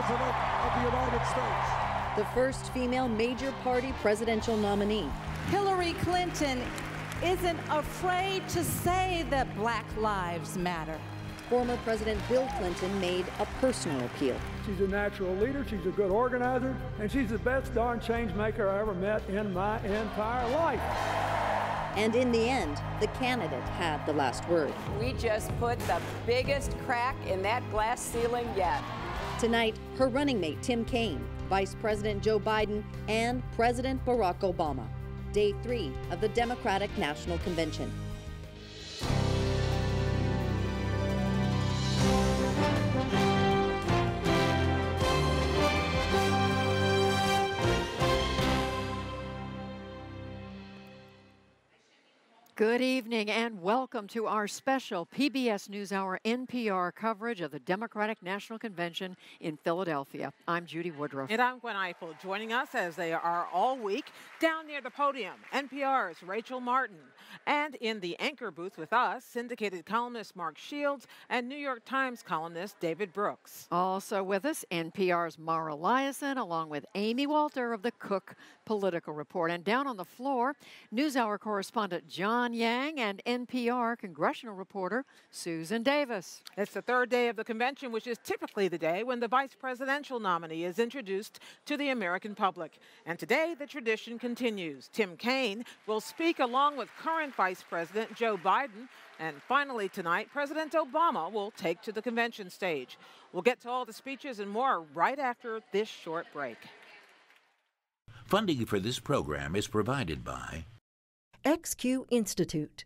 President of the United States. The first female major party presidential nominee. Hillary Clinton isn't afraid to say that Black lives matter. Former President Bill Clinton made a personal appeal. She's a natural leader, she's a good organizer, and she's the best darn change maker I ever met in my entire life. And in the end, the candidate had the last word. We just put the biggest crack in that glass ceiling yet. Tonight, her running mate, Tim Kaine, Vice President Joe Biden, and President Barack Obama. Day 3 of the Democratic National Convention. Good evening and welcome to our special PBS NewsHour NPR coverage of the Democratic National Convention in Philadelphia. I'm Judy Woodruff. And I'm Gwen Eiffel. Joining us as they are all week down near the podium, NPR's Rachel Martin. And in the anchor booth with us, syndicated columnist Mark Shields and New York Times columnist David Brooks. Also with us, NPR's Mara Liasson, along with Amy Walter of the Cook Political Report. And down on the floor, NewsHour correspondent John Yang and NPR congressional reporter Susan Davis. It's the third day of the convention, which is typically the day when the vice presidential nominee is introduced to the American public. And today, the tradition continues. Tim Kaine will speak along with current Vice President Joe Biden. And finally tonight, President Obama will take to the convention stage. We'll get to all the speeches and more right after this short break. Funding for this program is provided by XQ Institute.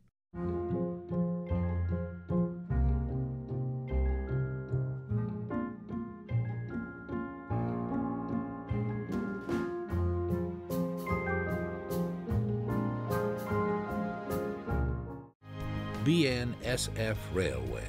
BNSF Railway.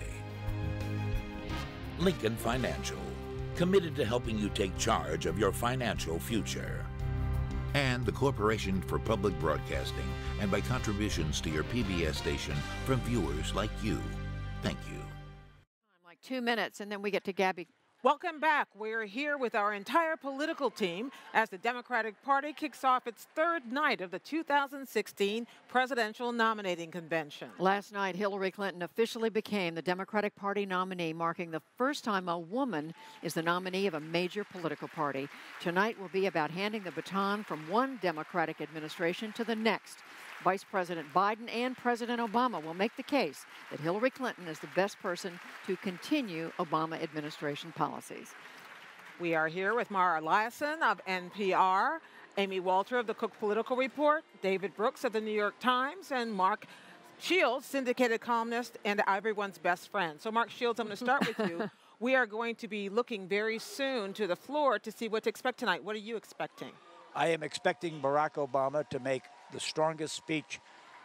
Lincoln Financial, committed to helping you take charge of your financial future. And the Corporation for Public Broadcasting, and by contributions to your PBS station from viewers like you. Thank you. Like 2 minutes, and then we get to Gabby. Welcome back. We're here with our entire political team as the Democratic Party kicks off its third night of the 2016 presidential nominating convention. Last night, Hillary Clinton officially became the Democratic Party nominee, marking the first time a woman is the nominee of a major political party. Tonight will be about handing the baton from one Democratic administration to the next. Vice President Biden and President Obama will make the case that Hillary Clinton is the best person to continue Obama administration policies. We are here with Mara Liasson of NPR, Amy Walter of the Cook Political Report, David Brooks of the New York Times, and Mark Shields, syndicated columnist and everyone's best friend. So Mark Shields, I'm going to start with you. We are going to be looking very soon to the floor to see what to expect tonight. What are you expecting? I am expecting Barack Obama to make the strongest speech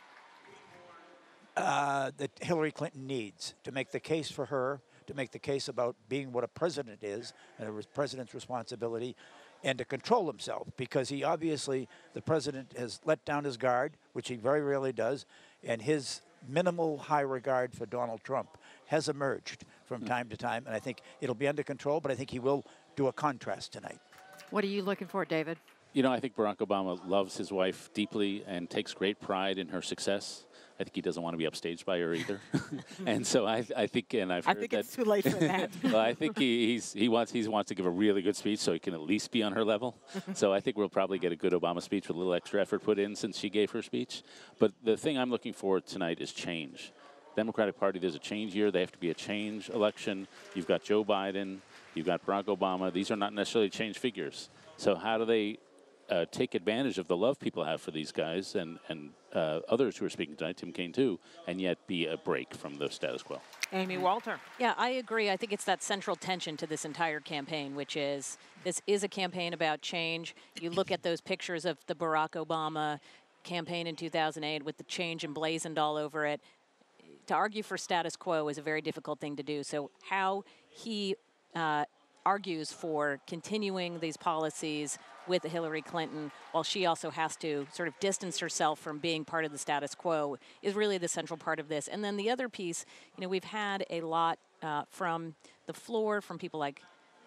that Hillary Clinton needs to make the case for her, to make the case about being what a president is and a president's responsibility, and to control himself, because he obviously, the president has let down his guard, which he very rarely does, and his minimal high regard for Donald Trump has emerged from time to time, and I think it'll be under control, but I think he will do a contrast tonight. What are you looking for, David? You know, I think Barack Obama loves his wife deeply and takes great pride in her success. I think he doesn't want to be upstaged by her either. And so I think, and I've heard that. I think it's too late for that. Well, I think he wants to give a really good speech so he can at least be on her level. So I think we'll probably get a good Obama speech with a little extra effort put in since she gave her speech. But the thing I'm looking for tonight is change. Democratic Party, there's a change year. They have to be a change election. You've got Joe Biden. You've got Barack Obama. These are not necessarily change figures. So how do they take advantage of the love people have for these guys and others who are speaking tonight, Tim Kaine too, and yet be a break from the status quo? Amy Walter. Yeah, I agree. I think it's that central tension to this entire campaign, which is this is a campaign about change. You look at those pictures of the Barack Obama campaign in 2008 with the change emblazoned all over it. To argue for status quo is a very difficult thing to do. So how he argues for continuing these policies with Hillary Clinton, while she also has to sort of distance herself from being part of the status quo, is really the central part of this. And then the other piece, you know, we've had a lot from the floor, from people like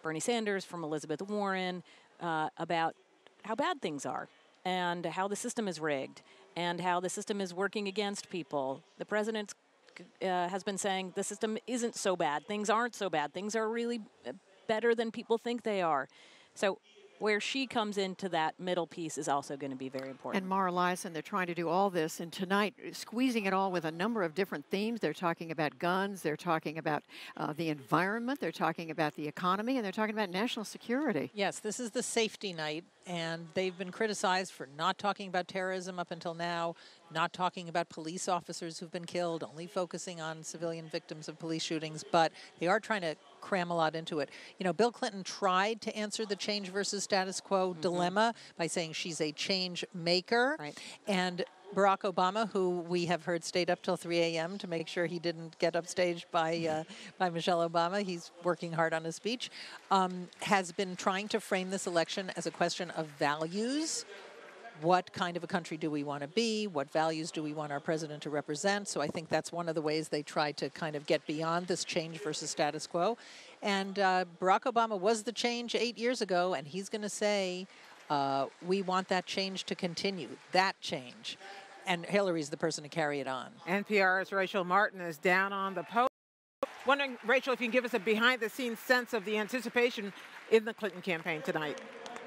Bernie Sanders, from Elizabeth Warren, about how bad things are and how the system is rigged and how the system is working against people. The president has been saying the system isn't so bad. Things aren't so bad. Things are really better than people think they are. So where she comes into that middle piece is also going to be very important. And Mara Liasson, they're trying to do all this, and tonight, squeezing it all with a number of different themes. They're talking about guns, they're talking about the environment, they're talking about the economy, and they're talking about national security. Yes, this is the safety night, and they've been criticized for not talking about terrorism up until now, not talking about police officers who've been killed, only focusing on civilian victims of police shootings, but they are trying to cram a lot into it. You know, Bill Clinton tried to answer the change versus status quo dilemma by saying she's a change maker. Right. And Barack Obama, who we have heard stayed up till 3 a.m. to make sure he didn't get upstaged by Michelle Obama, he's working hard on his speech, has been trying to frame this election as a question of values. What kind of a country do we want to be? What values do we want our president to represent? So I think that's one of the ways they try to kind of get beyond this change versus status quo. And Barack Obama was the change 8 years ago, and he's going to say, we want that change to continue, that change. And Hillary's the person to carry it on. NPR's Rachel Martin is down on the post. Wondering, Rachel, if you can give us a behind-the-scenes sense of the anticipation in the Clinton campaign tonight.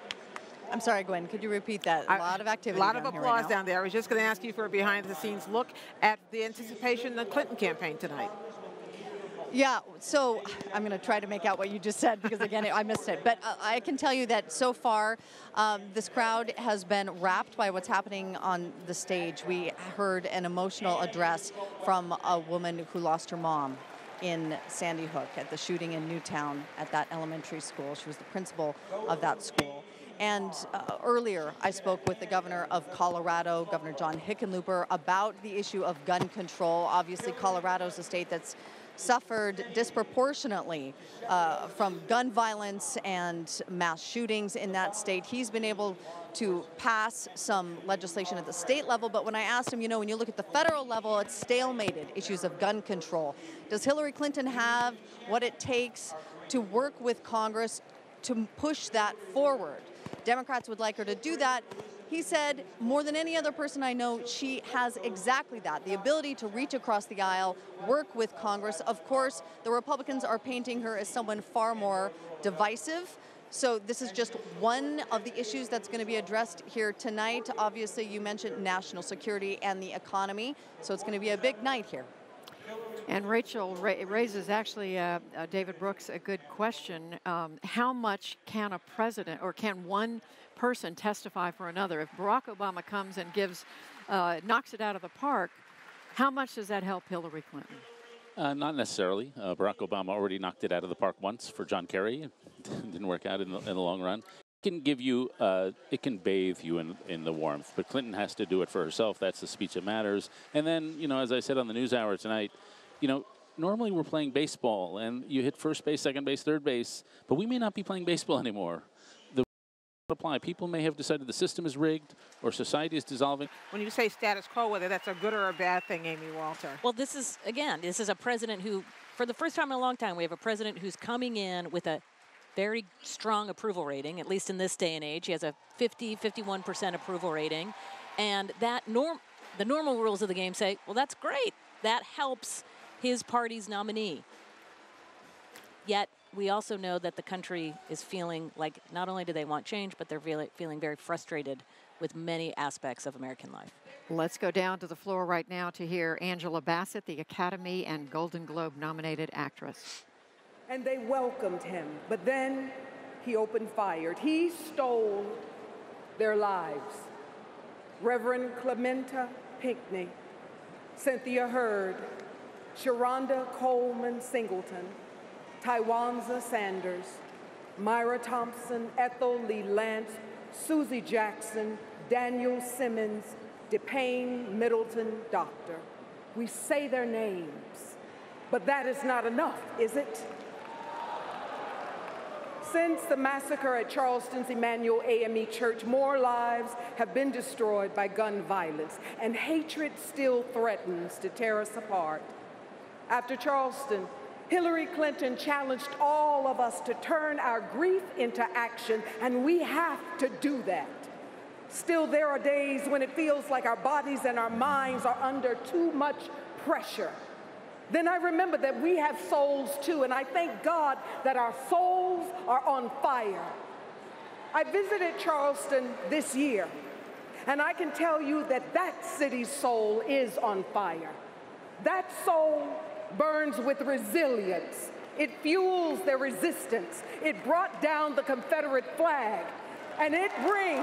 I'm sorry, Gwen, could you repeat that? A lot of activity. A lot of applause down there. I was just going to ask you for a behind-the-scenes look at the anticipation in the Clinton campaign tonight. Yeah, so I'm going to try to make out what you just said because, again, I missed it. But I can tell you that so far, this crowd has been wrapped by what's happening on the stage. We heard an emotional address from a woman who lost her mom in Sandy Hook at the shooting in Newtown at that elementary school. She was the principal of that school. And earlier, I spoke with the governor of Colorado, Governor John Hickenlooper, about the issue of gun control. Obviously, Colorado is a state that's suffered disproportionately from gun violence and mass shootings in that state. He's been able to pass some legislation at the state level, but when I asked him, you know, when you look at the federal level, it's stalemated issues of gun control. Does Hillary Clinton have what it takes to work with Congress to push that forward? Democrats would like her to do that. He said, more than any other person I know, she has exactly that, the ability to reach across the aisle, work with Congress. Of course, the Republicans are painting her as someone far more divisive. So this is just one of the issues that's going to be addressed here tonight. Obviously, you mentioned national security and the economy, so it's going to be a big night here. And Rachel raises actually, David Brooks, a good question. How much can a president or can one person testify for another? If Barack Obama comes and knocks it out of the park, how much does that help Hillary Clinton? Not necessarily. Barack Obama already knocked it out of the park once for John Kerry. It didn't work out in the long run. It can give you, it can bathe you in the warmth, but Clinton has to do it for herself. That's the speech that matters. And then, you know, as I said on the NewsHour tonight, you know, normally we're playing baseball and you hit first base, second base, third base, but we may not be playing baseball anymore. The apply. People may have decided the system is rigged or society is dissolving. When you say status quo, whether that's a good or a bad thing, Amy Walter. Well, this is a president who, for the first time in a long time, we have a president who's coming in with a very strong approval rating, at least in this day and age. He has a 51% approval rating. And that the normal rules of the game say, well, that's great. That helps his party's nominee. Yet we also know that the country is feeling like not only do they want change, but they're feeling very frustrated with many aspects of American life. Let's go down to the floor right now to hear Angela Bassett, the Academy and Golden Globe nominated actress. And they welcomed him, but then he opened fire. He stole their lives. Reverend Clementa Pinckney, Cynthia Hurd, Sharonda Coleman Singleton, Tywanza Sanders, Myra Thompson, Ethel Lee Lance, Susie Jackson, Daniel Simmons, DePayne Middleton Doctor. We say their names, but that is not enough, is it? Since the massacre at Charleston's Emmanuel AME Church, more lives have been destroyed by gun violence, and hatred still threatens to tear us apart. After Charleston, Hillary Clinton challenged all of us to turn our grief into action, and we have to do that. Still, there are days when it feels like our bodies and our minds are under too much pressure. Then I remember that we have souls too, and I thank God that our souls are on fire. I visited Charleston this year, and I can tell you that that city's soul is on fire. That soul burns with resilience. It fuels their resistance. It brought down the Confederate flag, and it brings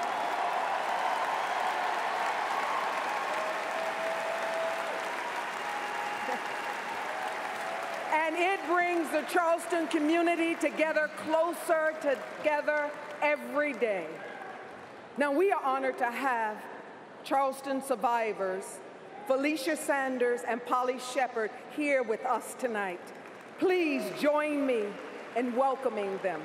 the Charleston community together, closer together every day. Now, we are honored to have Charleston survivors, Felicia Sanders and Polly Shepard, here with us tonight. Please join me in welcoming them.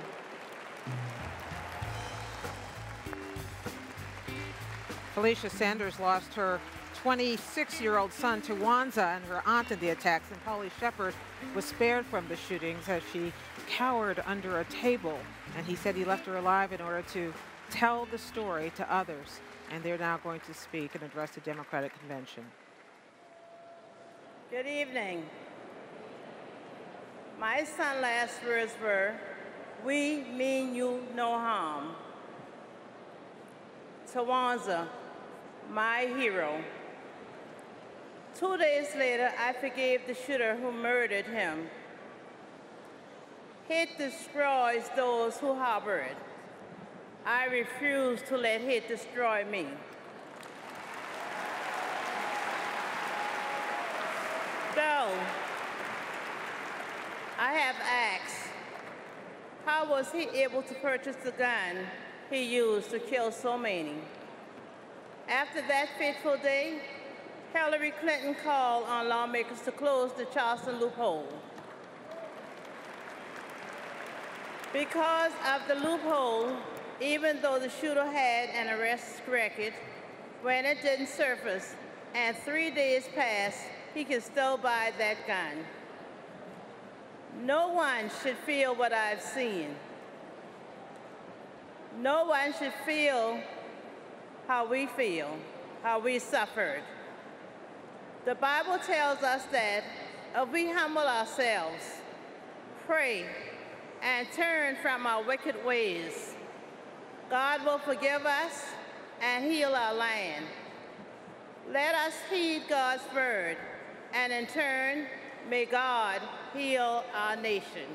Felicia Sanders lost her 26-year-old son to Wanza and her aunt in the attacks, and Polly Shepard was spared from the shootings as she cowered under a table. And he said he left her alive in order to tell the story to others. And they're now going to speak and address the Democratic Convention. Good evening. My son's last words were, "We mean you no harm." Tawanza, my hero. 2 days later, I forgave the shooter who murdered him. Hate destroys those who harbor it. I refuse to let hate destroy me. Though I have asked, how was he able to purchase the gun he used to kill so many? After that fateful day, Hillary Clinton called on lawmakers to close the Charleston loophole. Because of the loophole, even though the shooter had an arrest record, when it didn't surface and 3 days passed, he can still buy that gun. No one should feel what I've seen. No one should feel how we feel, how we suffered. The Bible tells us that if we humble ourselves, pray, and turn from our wicked ways, God will forgive us and heal our land. Let us heed God's word, and in turn, may God heal our nation.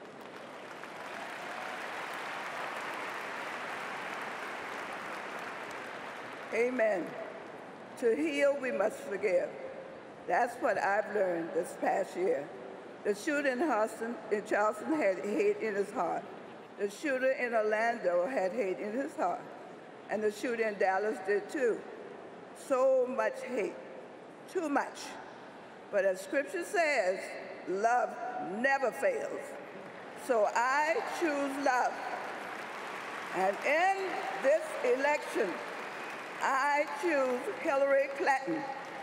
Amen. To heal, we must forgive. That's what I've learned this past year. The shooter in Charleston had hate in his heart. The shooter in Orlando had hate in his heart. And the shooter in Dallas did too. So much hate, too much. But as Scripture says, love never fails. So I choose love. And in this election, I choose Hillary Clinton.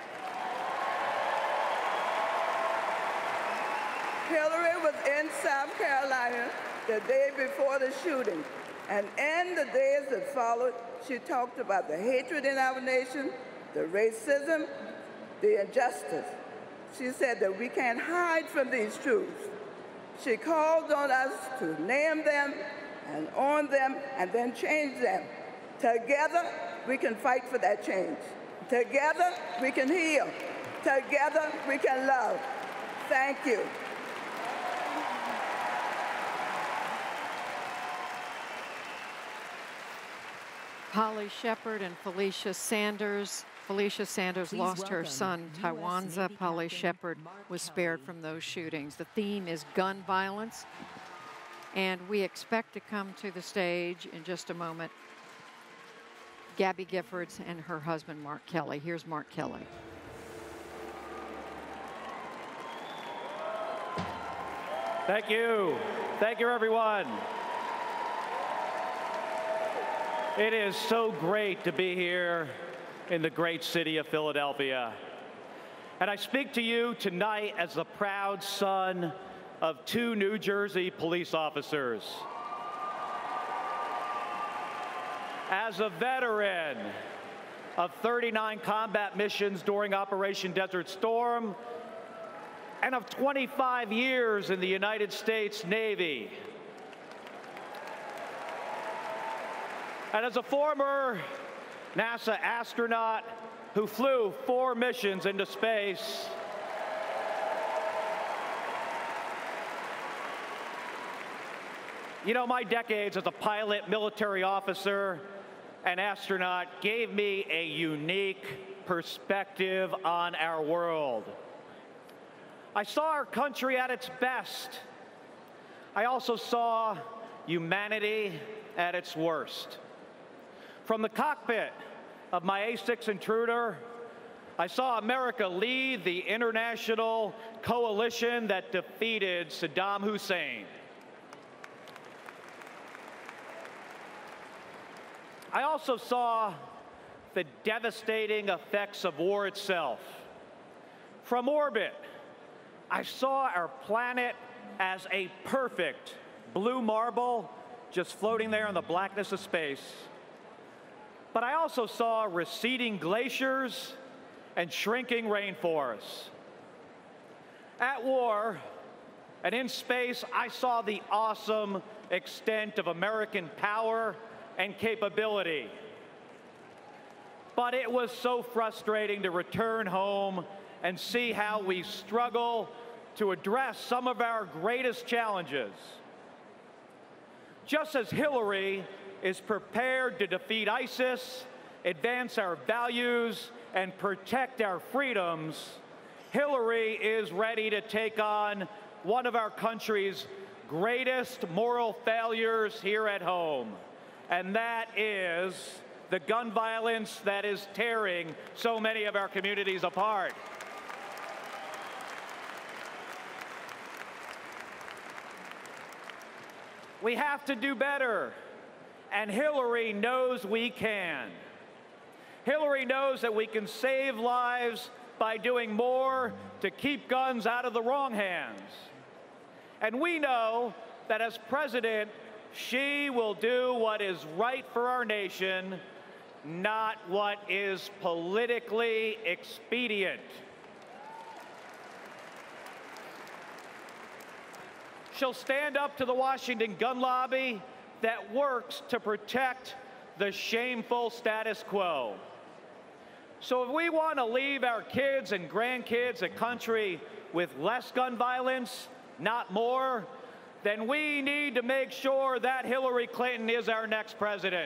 Hillary was in South Carolina the day before the shooting. And in the days that followed, she talked about the hatred in our nation, the racism, the injustice. She said that we can't hide from these truths. She called on us to name them and own them and then change them. Together, we can fight for that change. Together, we can heal. Together, we can love. Thank you. Polly Shepard and Felicia Sanders. Felicia Sanders lost her son, Tywanza. Polly Shepard was spared from those shootings. The theme is gun violence, and we expect to come to the stage in just a moment Gabby Giffords and her husband, Mark Kelly. Here's Mark Kelly. Thank you. Thank you, everyone. It is so great to be here in the great city of Philadelphia. And I speak to you tonight as the proud son of 2 New Jersey police officers. As a veteran of 39 combat missions during Operation Desert Storm and of 25 years in the United States Navy, and as a former NASA astronaut who flew 4 missions into space, you know, my decades as a pilot, military officer, and astronaut gave me a unique perspective on our world. I saw our country at its best. I also saw humanity at its worst. From the cockpit of my A-6 Intruder, I saw America lead the international coalition that defeated Saddam Hussein. I also saw the devastating effects of war itself. From orbit, I saw our planet as a perfect blue marble just floating there in the blackness of space. But I also saw receding glaciers and shrinking rainforests. At war and in space, I saw the awesome extent of American power and capability. But it was so frustrating to return home and see how we struggle to address some of our greatest challenges. Just as Hillary is prepared to defeat ISIS, advance our values, and protect our freedoms, Hillary is ready to take on one of our country's greatest moral failures here at home, and that is the gun violence that is tearing so many of our communities apart. We have to do better, and Hillary knows we can. Hillary knows that we can save lives by doing more to keep guns out of the wrong hands. And we know that as president, she will do what is right for our nation, not what is politically expedient. She'll stand up to the Washington gun lobby that works to protect the shameful status quo. So if we want to leave our kids and grandkids a country with less gun violence, not more, then we need to make sure that Hillary Clinton is our next president.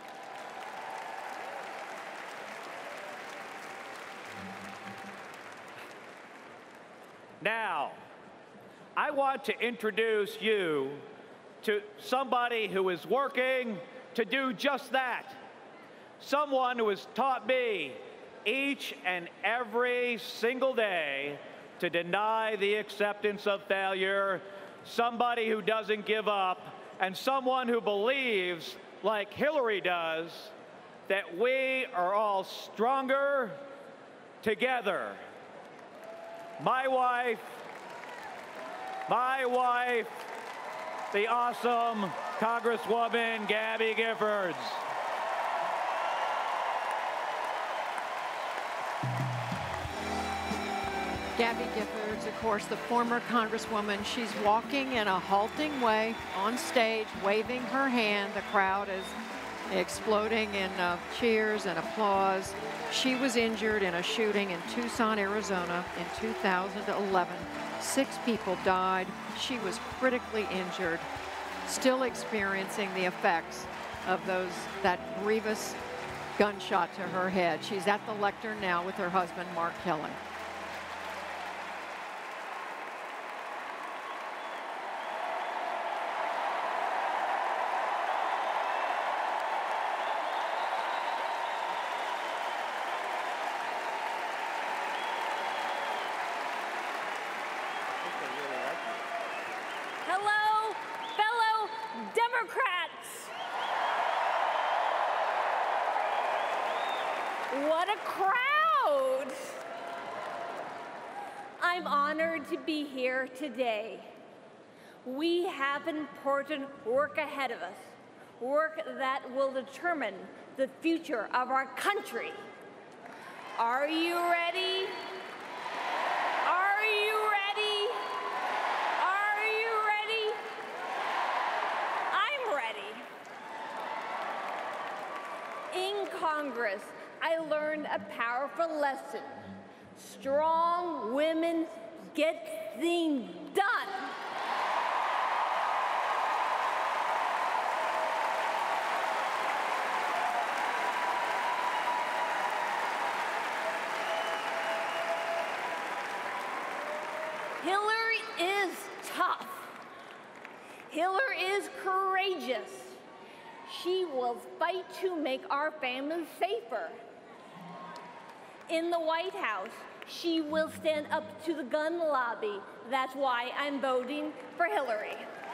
Now, I want to introduce you to somebody who is working to do just that. Someone who has taught me each and every single day to deny the acceptance of failure, somebody who doesn't give up, and someone who believes, like Hillary does, that we are all stronger together. My wife, the awesome Congresswoman Gabby Giffords. Gabby Giffords, of course, the former Congresswoman. She's walking in a halting way on stage, waving her hand. The crowd is exploding in cheers and applause. She was injured in a shooting in Tucson, Arizona in 2011. 6 people died. She was critically injured, still experiencing the effects of that grievous gunshot to her head. She's at the lectern now with her husband, Mark Kelly. Hello, fellow Democrats. What a crowd. I'm honored to be here today We have important work ahead of us, work that will determine the future of our country. Are you ready? Are you ready? Are you ready? I'm ready. In Congress, I learned a powerful lesson. Strong women get things done. Hillary is tough. Hillary is courageous. She will fight to make our families safer. In the White House, she will stand up to the gun lobby. That's why I'm voting for Hillary.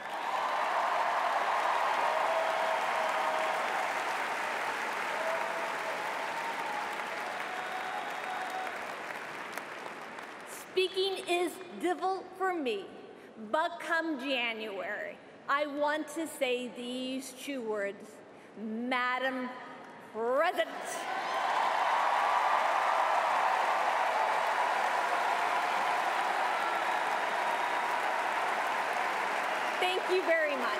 Speaking is difficult for me, but come January, I want to say these two words, Madam President. Thank you very much.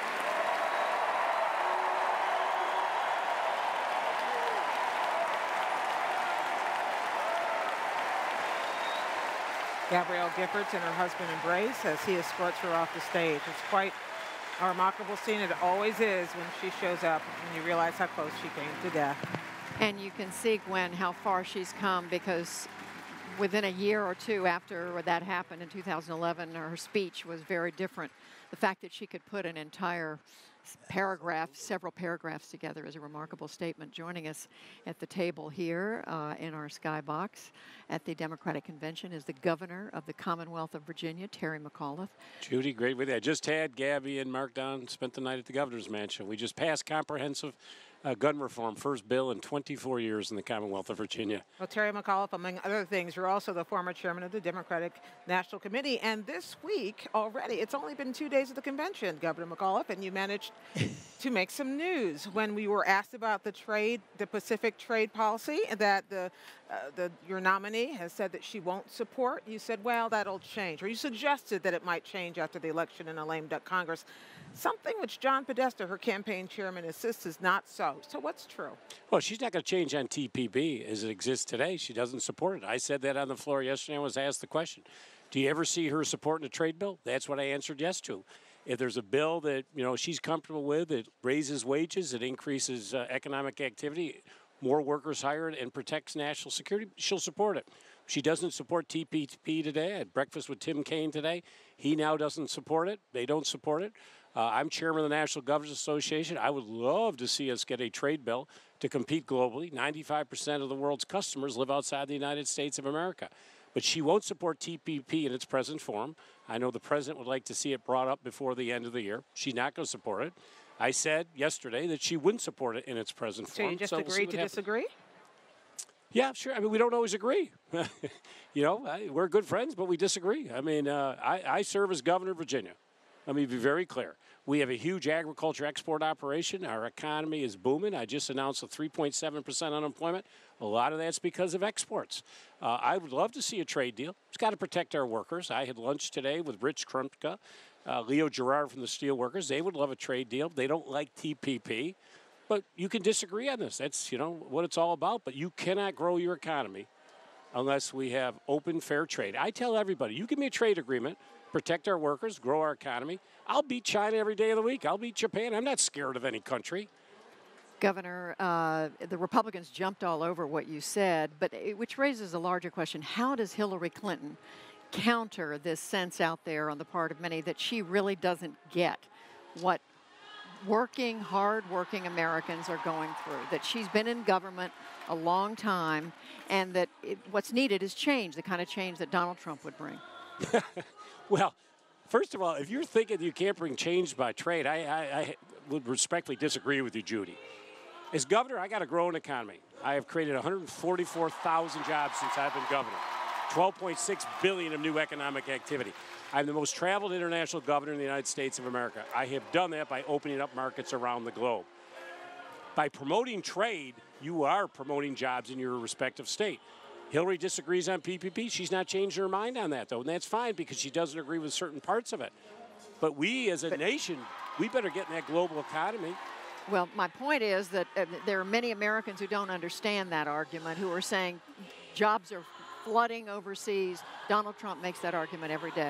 Gabrielle Giffords and her husband embrace as he escorts her off the stage. It's quite a remarkable scene. It always is when she shows up and you realize how close she came to death. And you can see, Gwen, how far she's come, because within a year or two after that happened in 2011, her speech was very different. The fact that she could put an entire paragraph, several paragraphs together, is a remarkable statement. Joining us at the table here in our skybox at the Democratic Convention is the governor of the Commonwealth of Virginia, Terry McAuliffe. Judy, great with you. I just had Gabby and Mark down, spent the night at the governor's mansion. We just passed comprehensive gun reform, first bill in 24 years in the Commonwealth of Virginia. Well, Terry McAuliffe, among other things, you're also the former chairman of the Democratic National Committee. And this week already, it's only been 2 days of the convention, Governor McAuliffe, and you managed to make some news when we were asked about the Pacific trade policy that your nominee has said that she won't support. You said, well, that'll change, or you suggested that it might change after the election in a lame duck Congress. Something which John Podesta, her campaign chairman, insists is not so. So what's true? Well, she's not going to change on TPP as it exists today. She doesn't support it. I said that on the floor yesterday. I was asked the question, do you ever see her supporting a trade bill? That's what I answered yes to. If there's a bill that she's comfortable with, it raises wages, it increases economic activity, more workers hired, and protects national security, she'll support it. She doesn't support TPP today. I had breakfast with Tim Kaine today. He now doesn't support it. They don't support it. I'm chairman of the National Governors Association. I would love to see us get a trade bill to compete globally. 95% of the world's customers live outside the United States of America. But she won't support TPP in its present form. I know the president would like to see it brought up before the end of the year. She's not going to support it. I said yesterday that she wouldn't support it in its present form. So you just agreed to disagree? Yeah, sure. I mean, we don't always agree. We're good friends, but we disagree. I mean, I serve as governor of Virginia. Let me be very clear. We have a huge agriculture export operation. Our economy is booming. I just announced a 3.7% unemployment. A lot of that's because of exports. I would love to see a trade deal. It's got to protect our workers. I had lunch today with Rich Krupka, Leo Gerard from the Steelworkers. They would love a trade deal. They don't like TPP. But you can disagree on this. That's, what it's all about. But you cannot grow your economy unless we have open, fair trade. I tell everybody, you give me a trade agreement, protect our workers, grow our economy. I'll beat China every day of the week. I'll beat Japan. I'm not scared of any country. Governor, the Republicans jumped all over what you said, but which raises a larger question. How does Hillary Clinton counter this sense out there on the part of many that she really doesn't get what hard-working Americans are going through, that she's been in government a long time, and that what's needed is change, the kind of change that Donald Trump would bring? Well, first of all, if you're thinking you can't bring change by trade, I would respectfully disagree with you, Judy. As governor, I got to grow an economy. I have created 144,000 jobs since I've been governor, 12.6 billion of new economic activity. I'm the most traveled international governor in the United States of America. I have done that by opening up markets around the globe. By promoting trade, you are promoting jobs in your respective state. Hillary disagrees on PPP. She's not changed her mind on that, though, and that's fine because she doesn't agree with certain parts of it. But we, as a nation, we better get in that global economy. Well, my point is that there are many Americans who don't understand that argument, who are saying jobs are flooding overseas. Donald Trump makes that argument every day.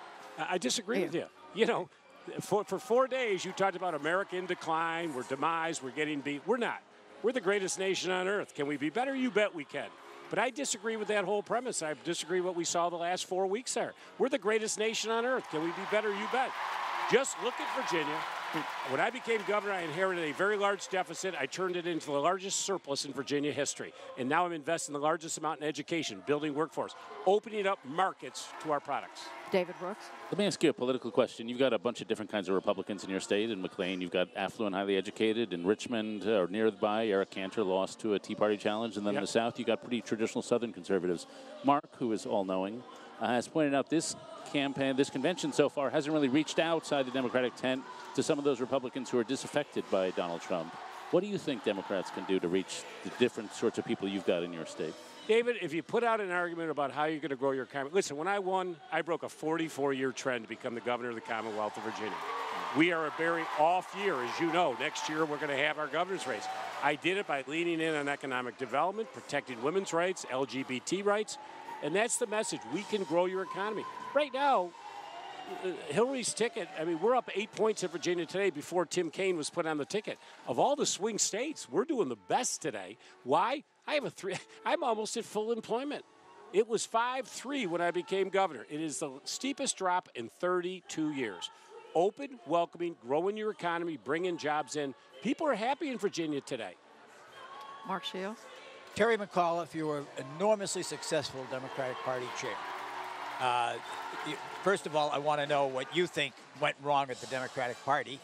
I disagree with you. You know, for 4 days, you talked about America in decline, we're demise, we're getting beat. We're not. We're the greatest nation on earth. Can we be better? You bet we can. But I disagree with that whole premise. I disagree with what we saw the last 4 weeks there. We're the greatest nation on earth. Can we be better? You bet. Just look at Virginia. When I became governor, I inherited a very large deficit. I turned it into the largest surplus in Virginia history. And now I'm investing the largest amount in education, building workforce, opening up markets to our products. David Brooks? Let me ask you a political question. You've got a bunch of different kinds of Republicans in your state. In McLean, you've got affluent, highly educated. In Richmond, or nearby, Eric Cantor lost to a Tea Party challenge. And then in the South, you've got pretty traditional Southern conservatives. Mark, who is all-knowing, has pointed out this campaign, this convention so far hasn't really reached outside the Democratic tent to some of those Republicans who are disaffected by Donald Trump. What do you think Democrats can do to reach the different sorts of people you've got in your state? David, if you put out an argument about how you're going to grow your economy, listen, when I won, I broke a 44-year trend to become the governor of the Commonwealth of Virginia. We are a very off year, as you know. Next year, we're going to have our governor's race. I did it by leaning in on economic development, protecting women's rights, LGBT rights, and that's the message. We can grow your economy. Right now, Hillary's ticket, I mean, we're up 8 points in Virginia today before Tim Kaine was put on the ticket. Of all the swing states, we're doing the best today. Why? I'm almost at full employment. It was 5.3 when I became governor. It is the steepest drop in 32 years. Open, welcoming, growing your economy, bringing jobs in. People are happy in Virginia today. Mark Shields? Terry McAuliffe, you were enormously successful Democratic Party chair. First of all, I want to know what you think went wrong at the Democratic Party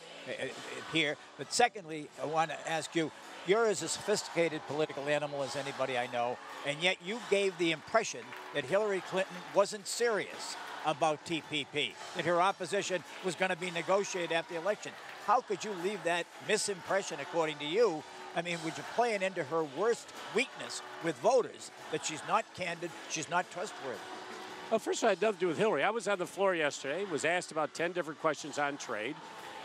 here. But secondly, I want to ask you, you're as a sophisticated political animal as anybody I know, and yet you gave the impression that Hillary Clinton wasn't serious about TPP, that her opposition was going to be negotiated after the election. How could you leave that misimpression, according to you? I mean, would you play it into her worst weakness with voters, that she's not candid, she's not trustworthy? Well, first of all, it had nothing to do with Hillary. I was on the floor yesterday, was asked about 10 different questions on trade.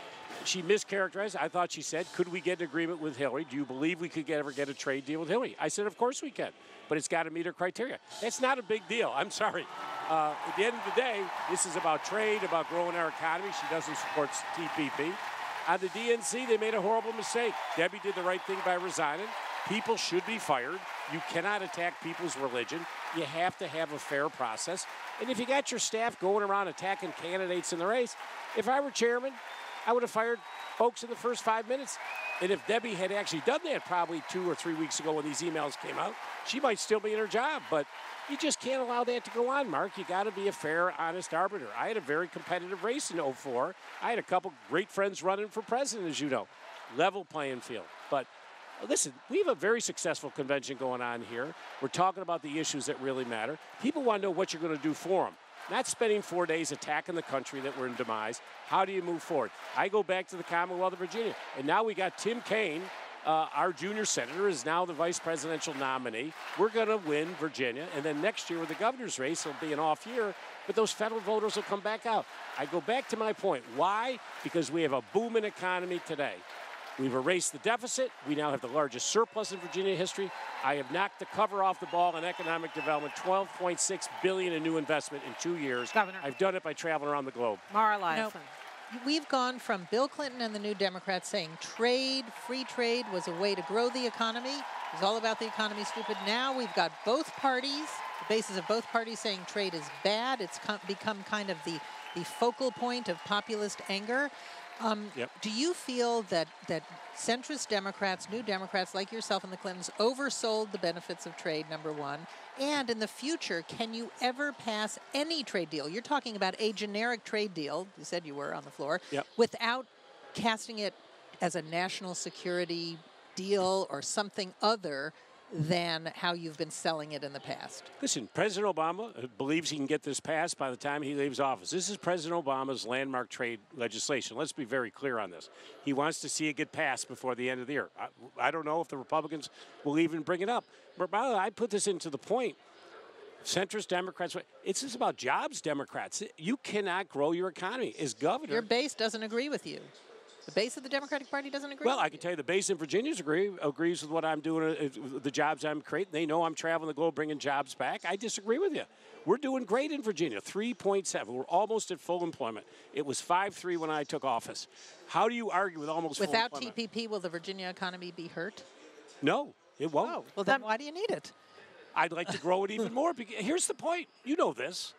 She mischaracterized. I thought she said, could we get an agreement with Hillary? Do you believe we could ever get a trade deal with Hillary? I said, of course we can, but it's got to meet her criteria. That's not a big deal. I'm sorry. At the end of the day, this is about trade, about growing our economy. She doesn't support TPP. On the DNC, they made a horrible mistake. Debbie did the right thing by resigning. People should be fired. You cannot attack people's religion. You have to have a fair process. And if you got your staff going around attacking candidates in the race, if I were chairman, I would have fired folks in the first 5 minutes. And if Debbie had actually done that probably 2 or 3 weeks ago when these emails came out, she might still be in her job. But you just can't allow that to go on, Mark. You got to be a fair, honest arbiter. I had a very competitive race in 2004. I had a couple great friends running for president, as you know. Level playing field. But listen, we have a very successful convention going on here. We're talking about the issues that really matter. People want to know what you're going to do for them. Not spending 4 days attacking the country that we're in demise. How do you move forward? I go back to the Commonwealth of Virginia. And now we got Tim Kaine, our junior senator, is now the vice presidential nominee. We're going to win Virginia. And then next year with the governor's race, it'll be an off year. But those federal voters will come back out. I go back to my point. Why? Because we have a booming economy today. We've erased the deficit. We now have the largest surplus in Virginia history. I have knocked the cover off the ball on economic development, $12.6 billion in new investment in 2 years. Governor. I've done it by traveling around the globe. Mara Liasson. We've gone from Bill Clinton and the New Democrats saying trade, free trade was a way to grow the economy. It was all about the economy, stupid. Now we've got both parties, the basis of both parties saying trade is bad. It's become kind of the focal point of populist anger. Do you feel that centrist Democrats, New Democrats like yourself and the Clintons oversold the benefits of trade, number one? And in the future, can you ever pass any trade deal? You're talking about a generic trade deal, you said you were on the floor, without casting it as a national security deal or something other than how you've been selling it in the past. Listen, President Obama believes he can get this passed by the time he leaves office. This is President Obama's landmark trade legislation. Let's be very clear on this. He wants to see it get passed before the end of the year. I don't know if the Republicans will even bring it up. But by the way, I put this into the point. Centrist Democrats, it's just about jobs, Democrats. You cannot grow your economy. As governor. Your base doesn't agree with you. The base of the Democratic Party doesn't agree? Well, I can tell you the base in Virginia agrees with what I'm doing, the jobs I'm creating. They know I'm traveling the globe bringing jobs back. I disagree with you. We're doing great in Virginia, 3.7. We're almost at full employment. It was 5.3 when I took office. How do you argue with almost full employment? Without TPP, will the Virginia economy be hurt? No, it won't. Oh, well, then why do you need it? I'd like to grow it even more. Here's the point. You know this.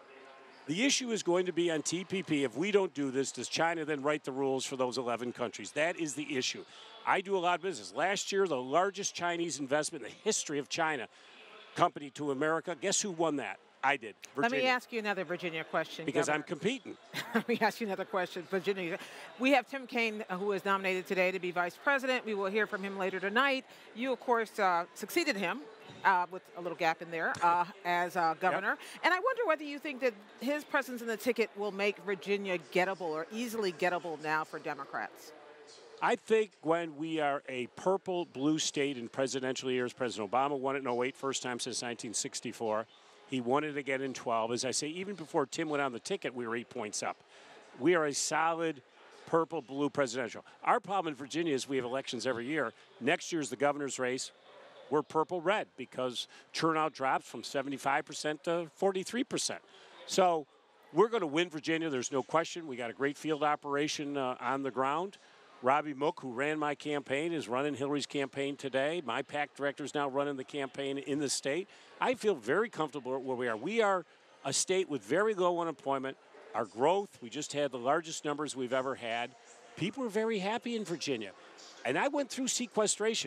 The issue is going to be on TPP. If we don't do this, does China then write the rules for those 11 countries? That is the issue. I do a lot of business. Last year, the largest Chinese investment in the history of China company to America. Guess who won that? I did. Virginia. Let me ask you another Virginia question. Because Governor. I'm competing. Let me ask you another question. Virginia. We have Tim Kaine, who is nominated today to be vice president. We will hear from him later tonight. You, of course, succeeded him. With a little gap in there as governor. Yep. And I wonder whether you think that his presence in the ticket will make Virginia gettable or easily gettable now for Democrats. I think when we are a purple-blue state in presidential years, President Obama won it in 08, first time since 1964. He won it again in 12. As I say, even before Tim went on the ticket, we were 8 points up. We are a solid purple-blue presidential. Our problem in Virginia is we have elections every year. Next year's the governor's race. We're purple-red because turnout drops from 75% to 43%. So we're going to win Virginia. There's no question. We got a great field operation on the ground. Robbie Mook, who ran my campaign, is running Hillary's campaign today. My PAC director is now running the campaign in the state. I feel very comfortable where we are. We are a state with very low unemployment. Our growth, we just had the largest numbers we've ever had. People are very happy in Virginia. And I went through sequestration.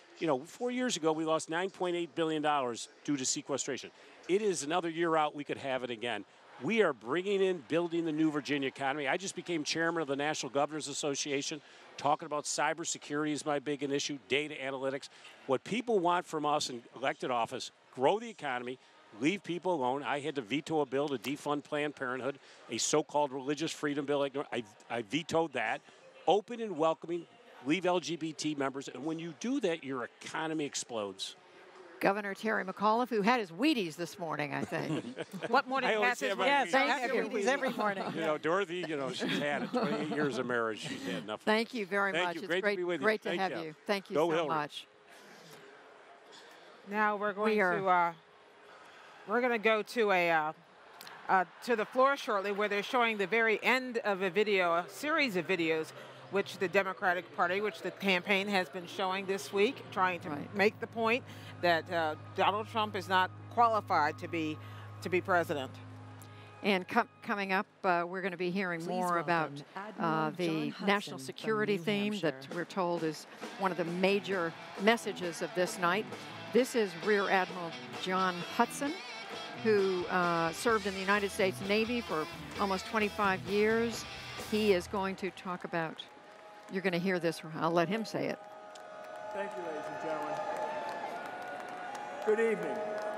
4 years ago, we lost $9.8 billion due to sequestration. It is another year out. We could have it again. We are bringing in, building the new Virginia economy. I just became chairman of the National Governors Association, talking about cybersecurity is my big issue, data analytics. What people want from us in elected office, grow the economy, leave people alone. I had to veto a bill to defund Planned Parenthood, a so-called religious freedom bill. I vetoed that. Open and welcoming. Leave LGBT members, and when you do that, your economy explodes. Governor Terry McAuliffe, who had his Wheaties this morning, I think. What morning has his Wheaties? Yes, Wheaties every morning. Dorothy, she's had it. 28 years of marriage. She's had enough. Thank you very much. You. It's great to be with you. Great to have you. Thank you Go so Hillary. much. Now we're going to go to the floor shortly, where they're showing the very end of a video, a series of videos, which the Democratic Party, which the campaign has been showing this week, trying to make the point that Donald Trump is not qualified to be president. And coming up, we're going to be hearing more about the national security theme that we're told is one of the major messages of this night. This is Rear Admiral John Hudson, who served in the United States Navy for almost 25 years. He is going to talk about, you're going to hear this, I'll let him say it. Thank you, ladies and gentlemen. Good evening.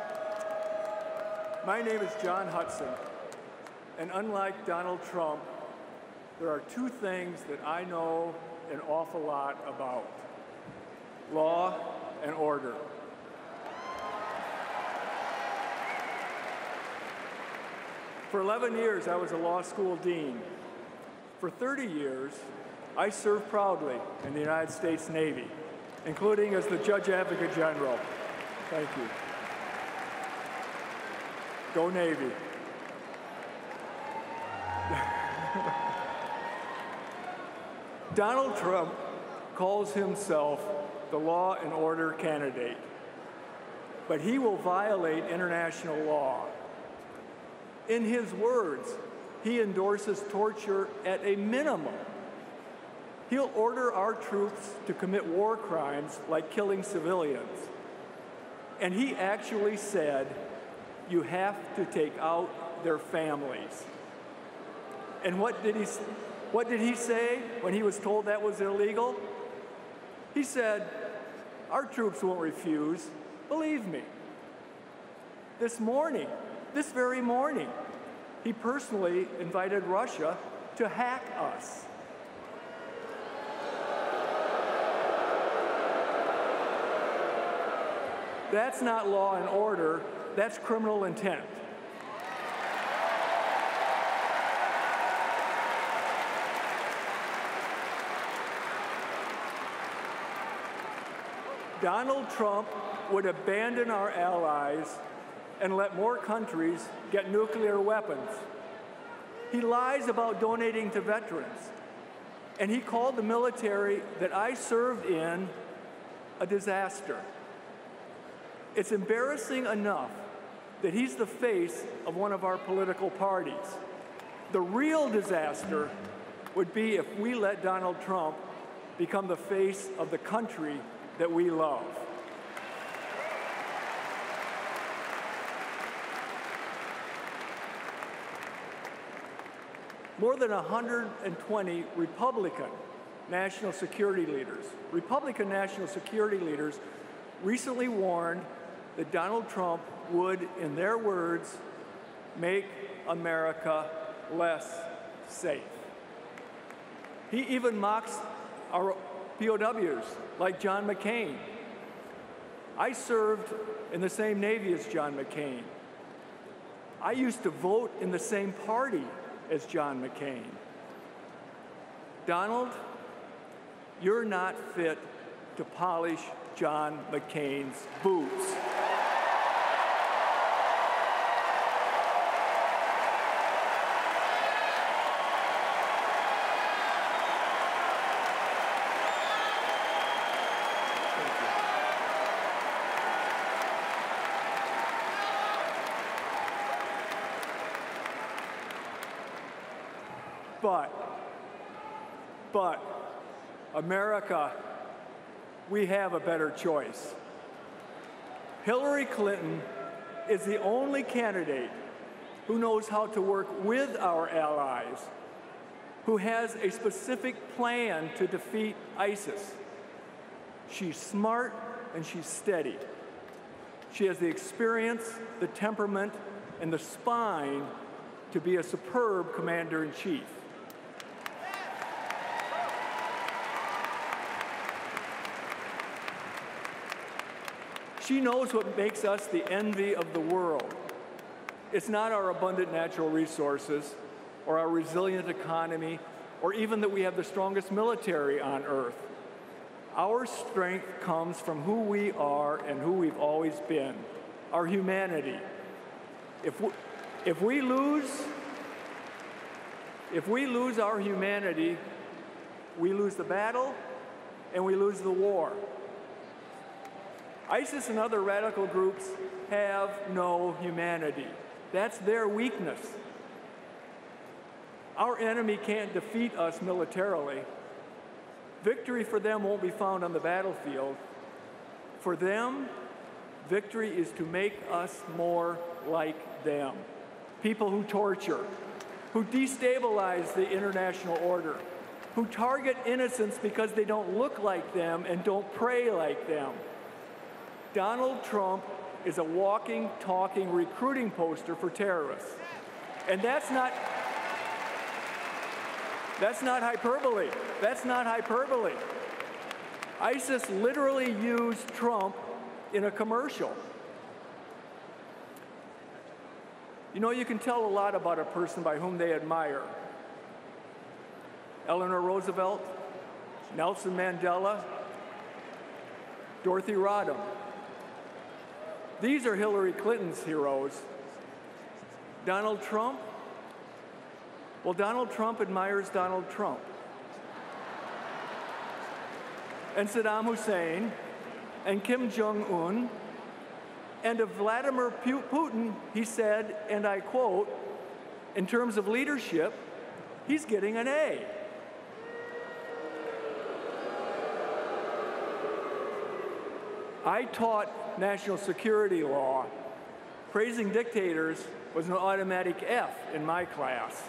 My name is John Hudson, and unlike Donald Trump, there are two things that I know an awful lot about: law and order. For 11 years, I was a law school dean. For 30 years, I served proudly in the United States Navy, including as the Judge Advocate General. Thank you. Go Navy. Donald Trump calls himself the law and order candidate, but he will violate international law. In his words, he endorses torture at a minimum. He'll order our troops to commit war crimes like killing civilians. And he actually said, you have to take out their families. And what did he say when he was told that was illegal? He said, Our troops won't refuse, believe me. This very morning, he personally invited Russia to hack us. That's not law and order, that's criminal intent. Donald Trump would abandon our allies and let more countries get nuclear weapons. He lies about donating to veterans, and he called the military that I served in a disaster. It's embarrassing enough that he's the face of one of our political parties. The real disaster would be if we let Donald Trump become the face of the country that we love. More than 120 Republican national security leaders recently warned that Donald Trump would, in their words, make America less safe. He even mocks our POWs like John McCain. I served in the same Navy as John McCain. I used to vote in the same party as John McCain. Donald, you're not fit to polish John McCain's boots. But, America, we have a better choice. Hillary Clinton is the only candidate who knows how to work with our allies, who has a specific plan to defeat ISIS. She's smart and she's steady. She has the experience, the temperament, and the spine to be a superb commander-in-chief. She knows what makes us the envy of the world. It's not our abundant natural resources or our resilient economy or even that we have the strongest military on earth. Our strength comes from who we are and who we've always been, our humanity. If we lose our humanity, we lose the battle and we lose the war. ISIS and other radical groups have no humanity. That's their weakness. Our enemy can't defeat us militarily. Victory for them won't be found on the battlefield. For them, victory is to make us more like them. People who torture, who destabilize the international order, who target innocents because they don't look like them and don't pray like them. Donald Trump is a walking, talking recruiting poster for terrorists. And that's not hyperbole. That's not hyperbole. ISIS literally used Trump in a commercial. You know, you can tell a lot about a person by whom they admire. Eleanor Roosevelt, Nelson Mandela, Dorothy Rodham. These are Hillary Clinton's heroes. Donald Trump? Well, Donald Trump admires Donald Trump. And Saddam Hussein, and Kim Jong-un, and of Vladimir Putin, he said, and I quote, in terms of leadership, he's getting an A. I taught national security law. Praising dictators was an automatic F in my class.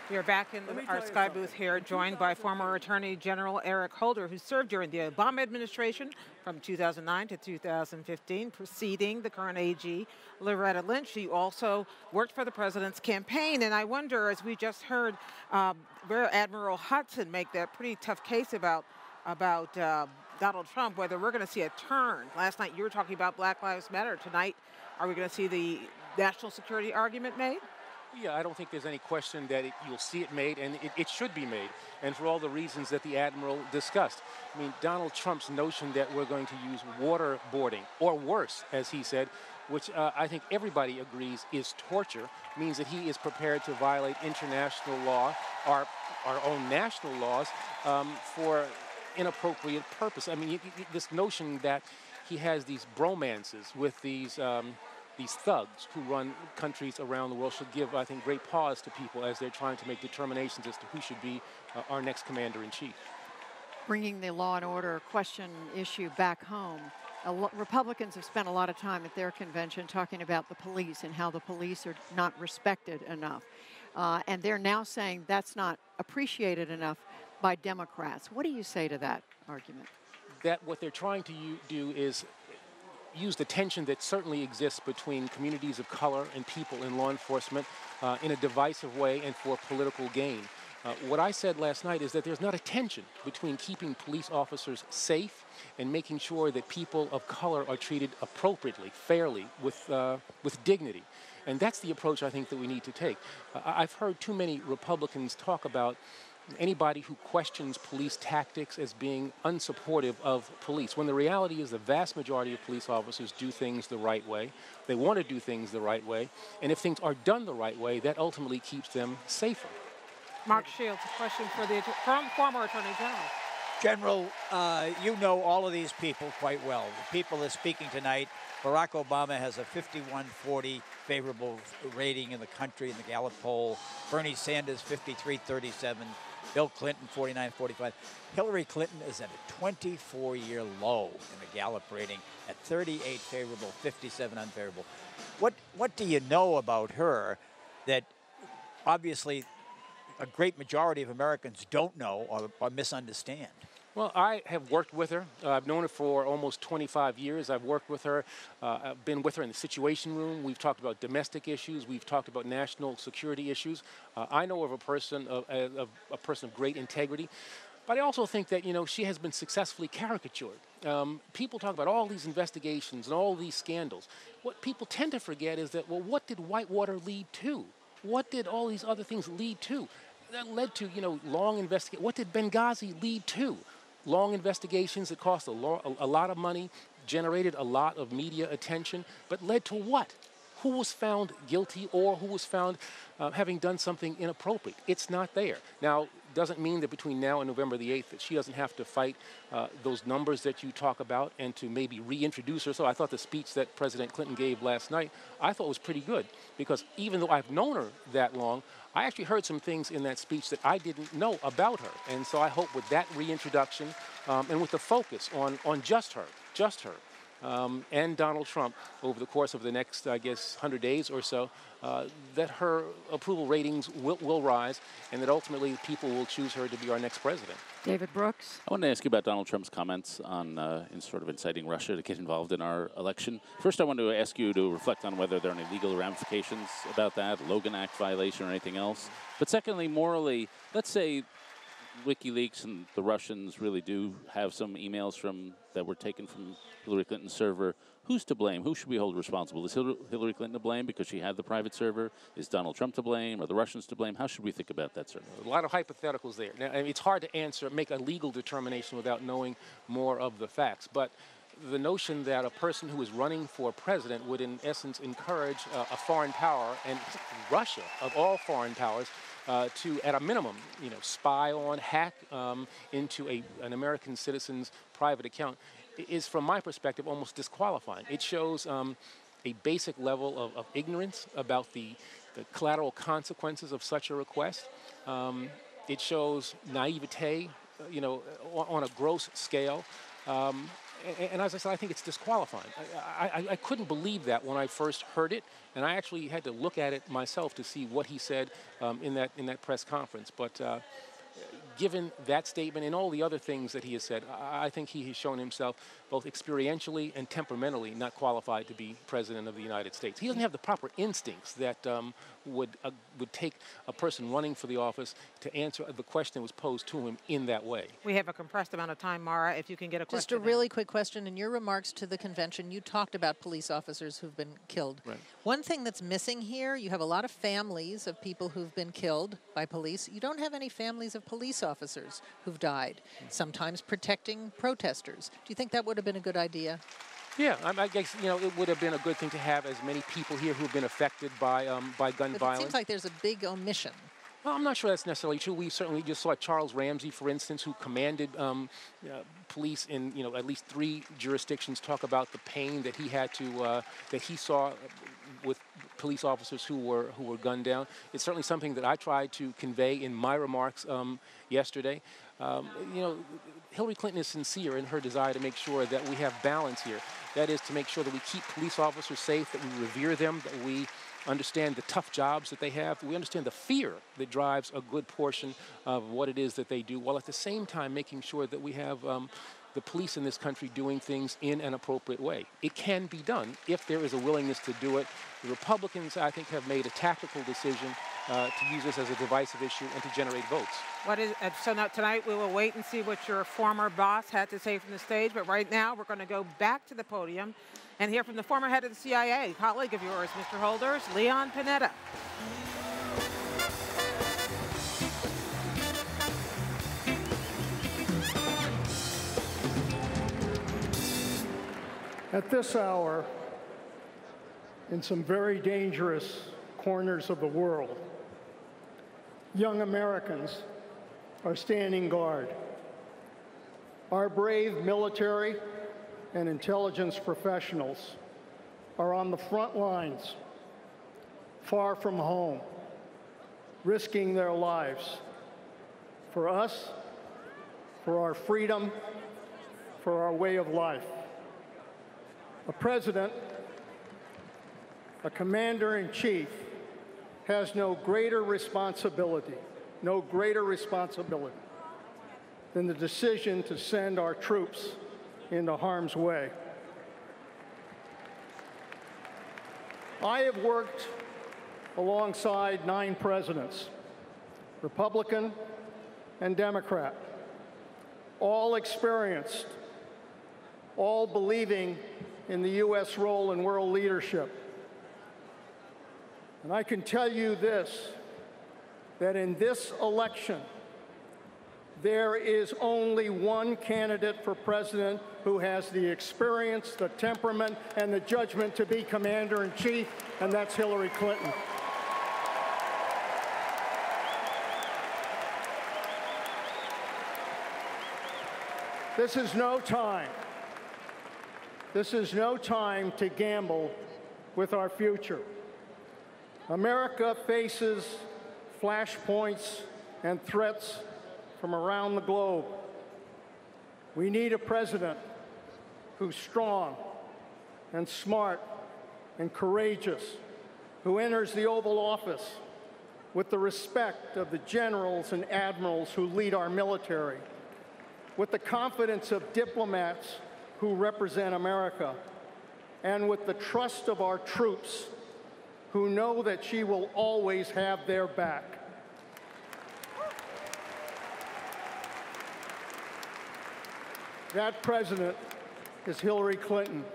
We are back in our Sky booth here, joined by former Attorney General Eric Holder, who served during the Obama administration from 2009 to 2015, preceding the current AG, Loretta Lynch. He also worked for the president's campaign. And I wonder, as we just heard Rear Admiral Hudson make that pretty tough case about Donald Trump, whether we're going to see a turn. Last night you were talking about Black Lives Matter. Tonight, are we going to see the national security argument made? Yeah, I don't think there's any question that you'll see it made, and it should be made, and for all the reasons that the Admiral discussed. I mean, Donald Trump's notion that we're going to use waterboarding, or worse, as he said, which I think everybody agrees is torture, means that he is prepared to violate international law, our own national laws, for inappropriate purpose. I mean, this notion that he has these bromances with these thugs who run countries around the world should give, I think, great pause to people as they're trying to make determinations as to who should be our next commander-in-chief. Bringing the law and order question issue back home, Republicans have spent a lot of time at their convention talking about the police and how the police are not respected enough. And they're now saying that's not appreciated enough by Democrats. What do you say to that argument? That what they're trying to do is use the tension that certainly exists between communities of color and people in law enforcement in a divisive way and for political gain. What I said last night is that there's not a tension between keeping police officers safe and making sure that people of color are treated appropriately, fairly, with dignity. And that's the approach I think that we need to take. I've heard too many Republicans talk about anybody who questions police tactics as being unsupportive of police, when the reality is the vast majority of police officers do things the right way. They want to do things the right way, and if things are done the right way, that ultimately keeps them safer. Mark Shields, a question for the former Attorney General. General, you know all of these people quite well. The people that are speaking tonight, Barack Obama has a 51-40 favorable rating in the country in the Gallup poll. Bernie Sanders, 53-37. Bill Clinton, 49-45. Hillary Clinton is at a 24-year low in the Gallup rating at 38 favorable, 57 unfavorable. What do you know about her that obviously a great majority of Americans don't know or misunderstand? Well, I have worked with her. I've known her for almost 25 years. I've worked with her. I've been with her in the Situation Room. We've talked about domestic issues. We've talked about national security issues. I know of a person of great integrity. But I also think that, she has been successfully caricatured. People talk about all these investigations and all these scandals. What people tend to forget is that, well, what did Whitewater lead to? What did all these other things lead to? That led to, long investigations. What did Benghazi lead to? Long investigations that cost a lot of money, generated a lot of media attention, but led to what? Who was found guilty or who was found having done something inappropriate? It's not there. Now, doesn't mean that between now and November the 8th that she doesn't have to fight those numbers that you talk about and to maybe reintroduce her. So I thought the speech that President Clinton gave last night, I thought was pretty good, because even though I've known her that long, I actually heard some things in that speech that I didn't know about her. And so I hope with that reintroduction and with the focus on just her, and Donald Trump over the course of the next, 100 days or so, that her approval ratings will rise and that ultimately people will choose her to be our next president. David Brooks. I want to ask you about Donald Trump's comments on in sort of inciting Russia to get involved in our election. First, I want to ask you to reflect on whether there are any legal ramifications about that, Logan Act violation or anything else. But secondly, morally, let's say WikiLeaks and the Russians really do have some emails that were taken from Hillary Clinton's server. Who's to blame? Who should we hold responsible? Is Hillary Clinton to blame because she had the private server? Is Donald Trump to blame? Are the Russians to blame? How should we think about that server? A lot of hypotheticals there. Now, it's hard to make a legal determination without knowing more of the facts. But the notion that a person who is running for president would, in essence, encourage a foreign power, and Russia, of all foreign powers, to, at a minimum, spy on, hack into an American citizen's private account, is, from my perspective, almost disqualifying. It shows a basic level of ignorance about the collateral consequences of such a request. It shows naivete, on a gross scale. And as I said, I think it's disqualifying. I couldn't believe that when I first heard it, and I actually had to look at it myself to see what he said in that press conference. But given that statement and all the other things that he has said, I think he has shown himself both experientially and temperamentally not qualified to be president of the United States. He doesn't have the proper instincts that would take a person running for the office to answer the question that was posed to him in that way. We have a compressed amount of time, Mara, if you can get a question. Just a really quick question. In your remarks to the convention, you talked about police officers who've been killed. Right. One thing that's missing here, you have a lot of families of people who've been killed by police. You don't have any families of police officers who've died, sometimes protecting protesters. Do you think that would have been a good idea? Yeah, I guess, it would have been a good thing to have as many people here who have been affected by gun But violence. it seems like there's a big omission. Well, I'm not sure that's necessarily true. We certainly just saw Charles Ramsey, for instance, who commanded police in at least 3 jurisdictions, talk about the pain that he had to that he saw with police officers who were gunned down. It's certainly something that I tried to convey in my remarks yesterday. Hillary Clinton is sincere in her desire to make sure that we have balance here. That is, to make sure that we keep police officers safe, that we revere them, that we understand the tough jobs that they have. We understand the fear that drives a good portion of what it is that they do, while at the same time making sure that we have the police in this country doing things in an appropriate way. It can be done if there is a willingness to do it. The Republicans, I think, have made a tactical decision to use this as a divisive issue and to generate votes. So now tonight we will wait and see what your former boss had to say from the stage, but right now we're going to go back to the podium and hear from the former head of the CIA, colleague of yours, Mr. Holders, Leon Panetta. At this hour, in some very dangerous corners of the world, young Americans are standing guard. Our brave military and intelligence professionals are on the front lines, far from home, risking their lives for us, for our freedom, for our way of life. A president, a commander-in-chief, has no greater responsibility than the decision to send our troops into harm's way. I have worked alongside 9 presidents, Republican and Democrat, all experienced, all believing in the U.S. role in world leadership. And I can tell you this, that in this election, there is only one candidate for president who has the experience, the temperament, and the judgment to be commander-in-chief, and that's Hillary Clinton. This is no time to gamble with our future. America faces flashpoints and threats from around the globe. We need a president who's strong and smart and courageous, who enters the Oval Office with the respect of the generals and admirals who lead our military, with the confidence of diplomats who represent America, and with the trust of our troops who know that she will always have their back. That president is Hillary Clinton.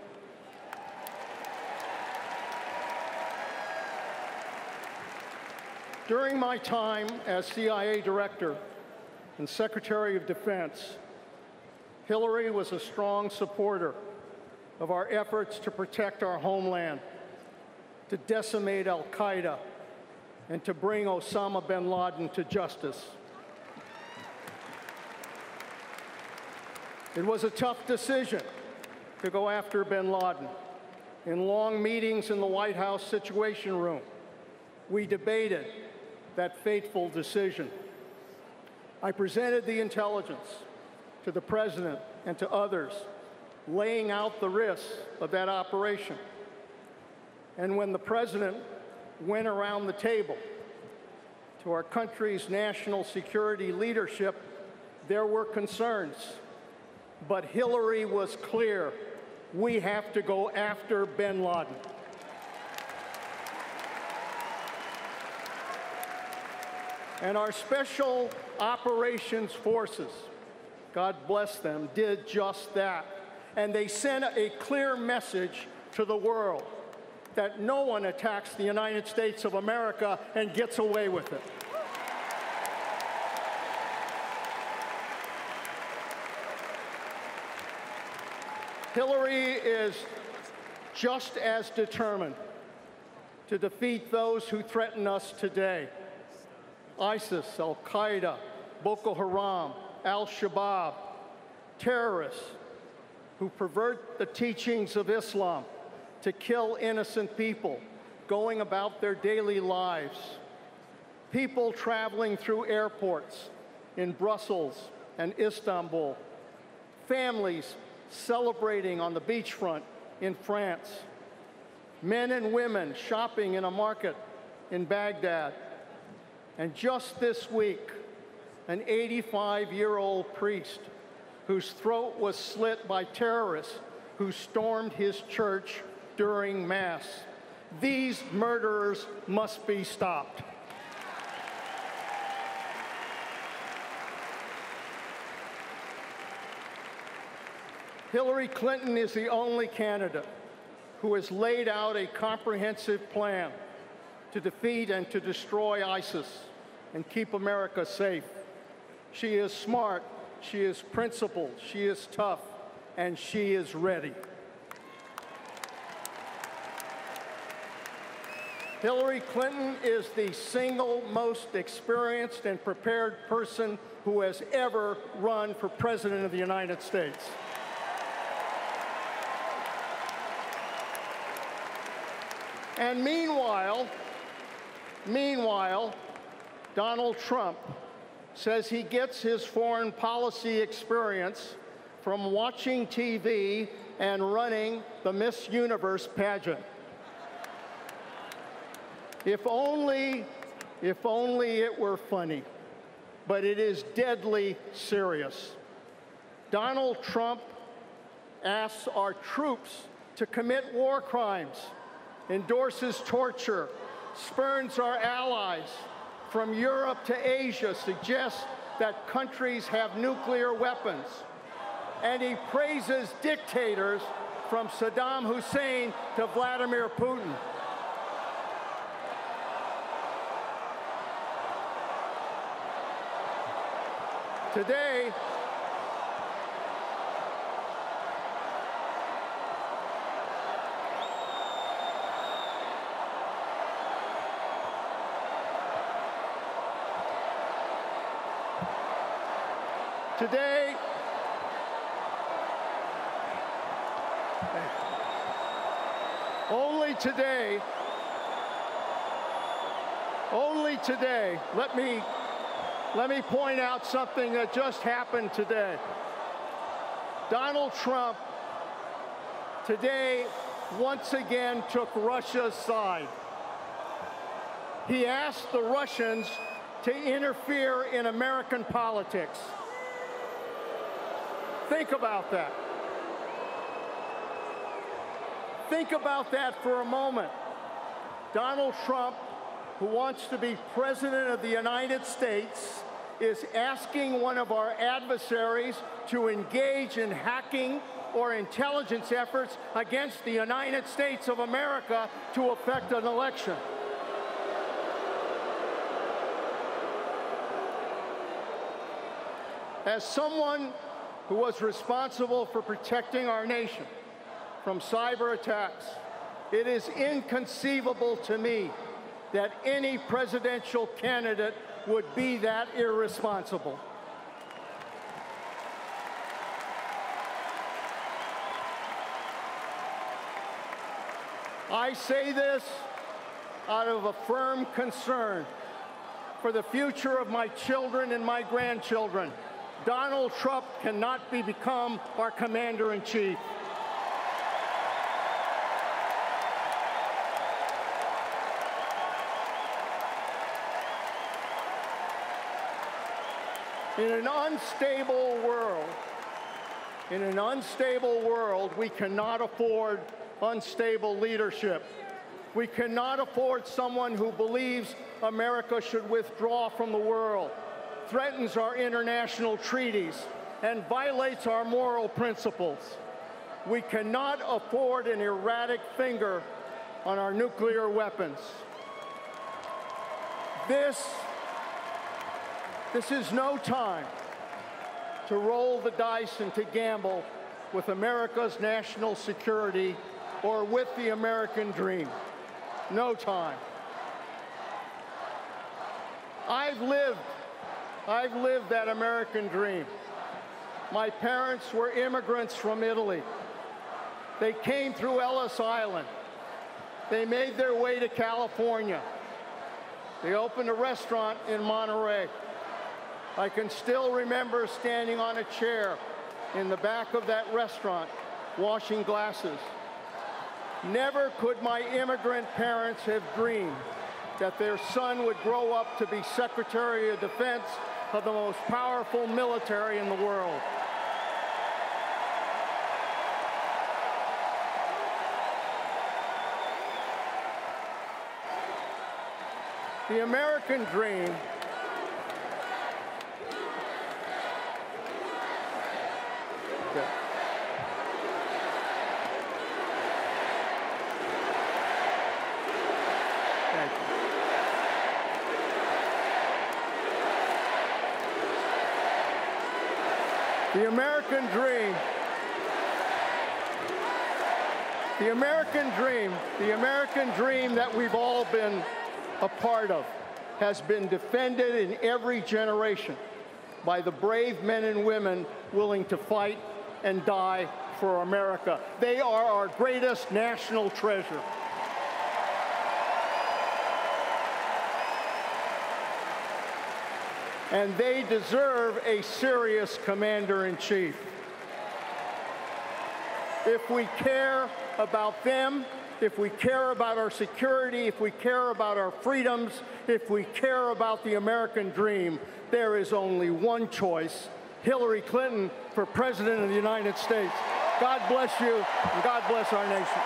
During my time as CIA Director and Secretary of Defense, Hillary was a strong supporter of our efforts to protect our homeland, to decimate al-Qaeda, and to bring Osama bin Laden to justice. It was a tough decision to go after bin Laden. In long meetings in the White House Situation Room, we debated that fateful decision. I presented the intelligence to the President and to others laying out the risks of that operation. And when the president went around the table to our country's national security leadership, there were concerns. But Hillary was clear: we have to go after bin Laden. And our special operations forces, God bless them, did just that. And they sent a clear message to the world that no one attacks the United States of America and gets away with it. Hillary is just as determined to defeat those who threaten us today: ISIS, Al-Qaeda, Boko Haram, Al-Shabaab, terrorists who pervert the teachings of Islam to kill innocent people going about their daily lives, people traveling through airports in Brussels and Istanbul, families celebrating on the beachfront in France, men and women shopping in a market in Baghdad. And just this week, an 85-year-old priest whose throat was slit by terrorists who stormed his church during Mass. These murderers must be stopped. Hillary Clinton is the only candidate who has laid out a comprehensive plan to defeat and to destroy ISIS and keep America safe. She is smart, she is principled, she is tough, and she is ready. Hillary Clinton is the single most experienced and prepared person who has ever run for President of the United States. And meanwhile, Donald Trump says he gets his foreign policy experience from watching TV and running the Miss Universe pageant. If only it were funny, but it is deadly serious. Donald Trump asks our troops to commit war crimes, endorses torture, spurns our allies from Europe to Asia, suggests that countries have nuclear weapons, and he praises dictators from Saddam Hussein to Vladimir Putin. Today, only today, let me point out something that just happened today. Donald Trump today once again took Russia's side. He asked the Russians to interfere in American politics. Think about that. Think about that for a moment. Donald Trump, who wants to be President of the United States, is asking one of our adversaries to engage in hacking or intelligence efforts against the United States of America to affect an election. As someone who was responsible for protecting our nation from cyber attacks, it is inconceivable to me that any presidential candidate would be that irresponsible. I say this out of a firm concern for the future of my children and my grandchildren. Donald Trump cannot become our commander-in-chief. In an unstable world, we cannot afford unstable leadership. We cannot afford someone who believes America should withdraw from the world, threatens our international treaties, and violates our moral principles. We cannot afford an erratic finger on our nuclear weapons. This is no time to roll the dice and to gamble with America's national security or with the American dream. No time. I've lived that American dream. My parents were immigrants from Italy. They came through Ellis Island. They made their way to California. They opened a restaurant in Monterey. I can still remember standing on a chair in the back of that restaurant, washing glasses. Never could my immigrant parents have dreamed that their son would grow up to be Secretary of Defense of the most powerful military in the world. The American dream the American dream that we've all been a part of has been defended in every generation by the brave men and women willing to fight and die for America. They are our greatest national treasure. And they deserve a serious commander-in-chief. If we care about them, if we care about our security, if we care about our freedoms, if we care about the American dream, there is only one choice: Hillary Clinton for President of the United States. God bless you, and God bless our nation.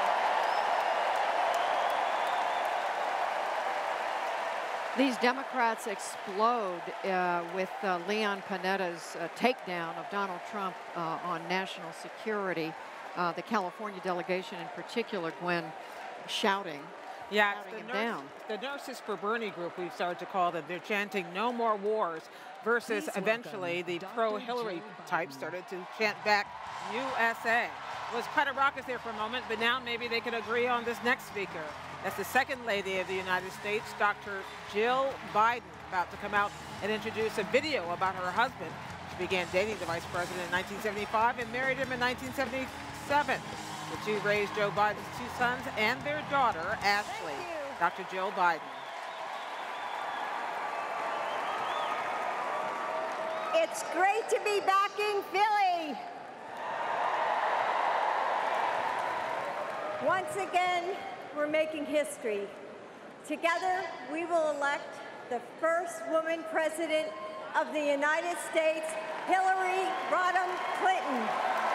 These Democrats explode with Leon Panetta's takedown of Donald Trump on national security. The California delegation in particular, Gwen, shouting him down. The Nurses for Bernie group, we've started to call them. They're chanting "No more wars," versus eventually the pro-Hillary type started to chant back USA. It was quite a ruckus there for a moment, but now maybe they can agree on this next speaker. That's the Second Lady of the United States, Dr. Jill Biden, about to come out and introduce a video about her husband. She began dating the Vice President in 1975 and married him in 1977. The two raised Joe Biden's two sons and their daughter, Ashley. Dr. Jill Biden. It's great to be back in Philly. Once again, we're making history. Together, we will elect the first woman president of the United States, Hillary Rodham Clinton.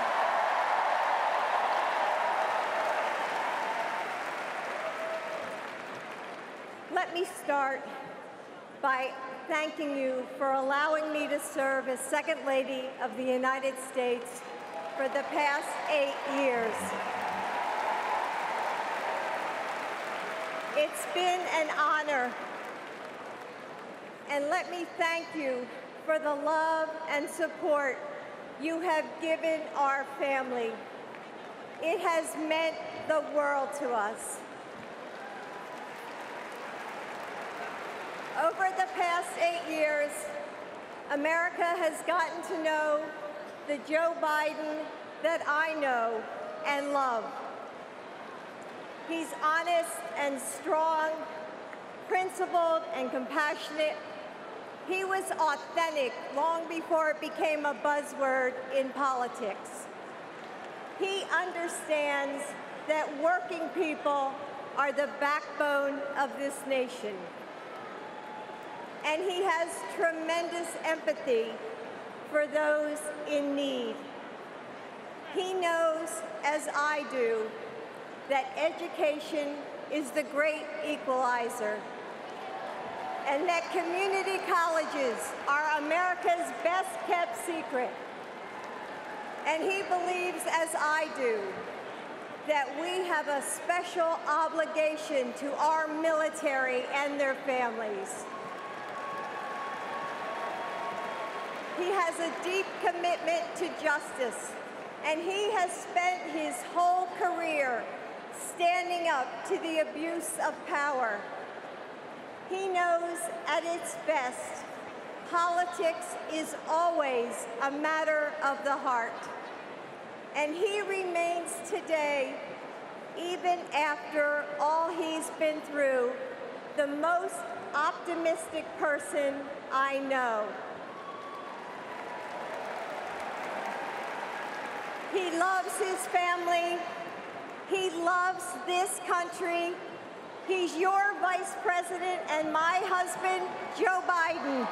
Let me start by thanking you for allowing me to serve as Second Lady of the United States for the past 8 years. It's been an honor, and let me thank you for the love and support you have given our family. It has meant the world to us. Over the past 8 years, America has gotten to know the Joe Biden that I know and love. He's honest and strong, principled and compassionate. He was authentic long before it became a buzzword in politics. He understands that working people are the backbone of this nation. And he has tremendous empathy for those in need. He knows, as I do, that education is the great equalizer, and that community colleges are America's best-kept secret. And he believes, as I do, that we have a special obligation to our military and their families. He has a deep commitment to justice, and he has spent his whole career standing up to the abuse of power. He knows at its best, politics is always a matter of the heart. And he remains today, even after all he's been through, the most optimistic person I know. He loves his family. He loves this country. He's your vice president and my husband, Joe Biden.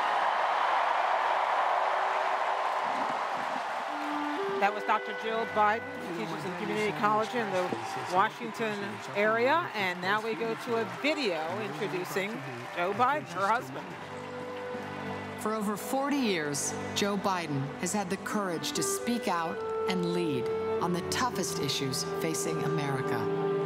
That was Dr. Jill Biden, who teaches in community college in the Washington area. And now we go to a video introducing Joe Biden, her husband. For over 40 years, Joe Biden has had the courage to speak out and lead on the toughest issues facing America.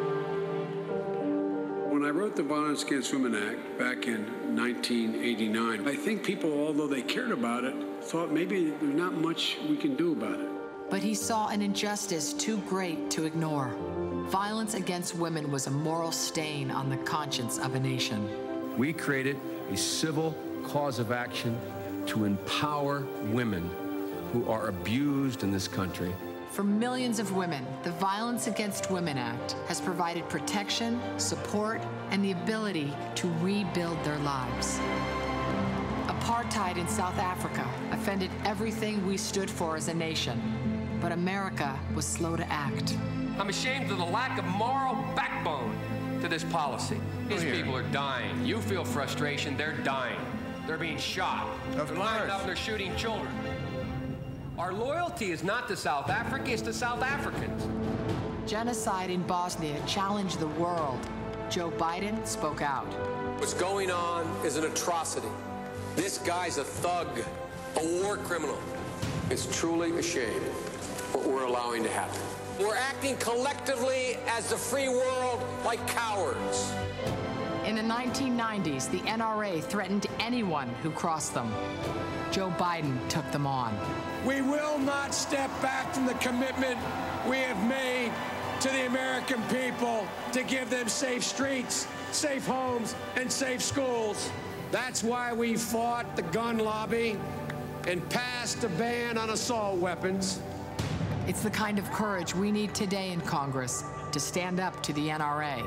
When I wrote the Violence Against Women Act back in 1989, I think people, although they cared about it, thought maybe there's not much we can do about it. But he saw an injustice too great to ignore. Violence against women was a moral stain on the conscience of a nation. We created a civil cause of action to empower women who are abused in this country. For millions of women, the Violence Against Women Act has provided protection, support, and the ability to rebuild their lives. Apartheid in South Africa offended everything we stood for as a nation, but America was slow to act. I'm ashamed of the lack of moral backbone to this policy. These people are dying. You feel frustration, they're dying. They're being shot. They're lining up and they're shooting children. Our loyalty is not to South Africa, it's to South Africans. Genocide in Bosnia challenged the world. Joe Biden spoke out. What's going on is an atrocity. This guy's a thug, a war criminal. It's truly a shame what we're allowing to happen. We're acting collectively as the free world like cowards. In the 1990s, the NRA threatened anyone who crossed them. Joe Biden took them on. We will not step back from the commitment we have made to the American people to give them safe streets, safe homes, and safe schools. That's why we fought the gun lobby and passed a ban on assault weapons. It's the kind of courage we need today in Congress to stand up to the NRA.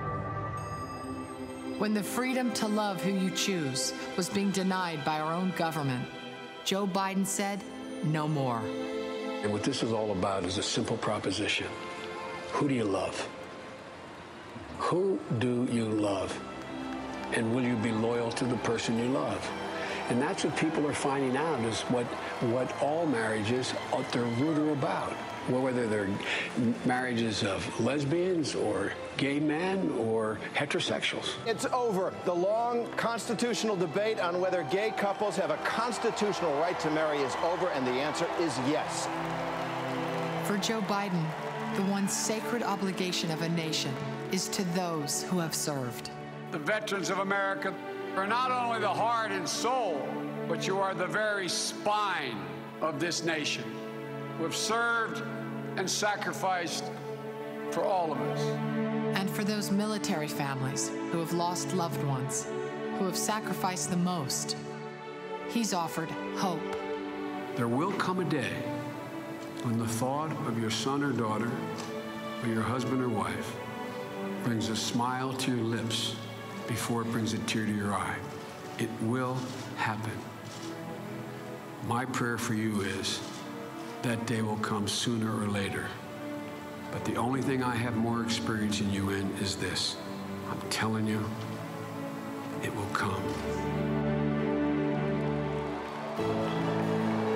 When the freedom to love who you choose was being denied by our own government, Joe Biden said, no more. And what this is all about is a simple proposition. Who do you love? Who do you love? And will you be loyal to the person you love? And that's what people are finding out is what all marriages at their root are about. Whether they're marriages of lesbians or gay men or heterosexuals. It's over. The long constitutional debate on whether gay couples have a constitutional right to marry is over, and the answer is yes. For Joe Biden, the one sacred obligation of a nation is to those who have served. The veterans of America are not only the heart and soul, but you are the very spine of this nation, who have served and sacrificed for all of us. And for those military families who have lost loved ones, who have sacrificed the most, he's offered hope. There will come a day when the thought of your son or daughter, or your husband or wife, brings a smile to your lips before it brings a tear to your eye. It will happen. My prayer for you is that day will come sooner or later. But the only thing I have more experience than you in is this. I'm telling you, it will come.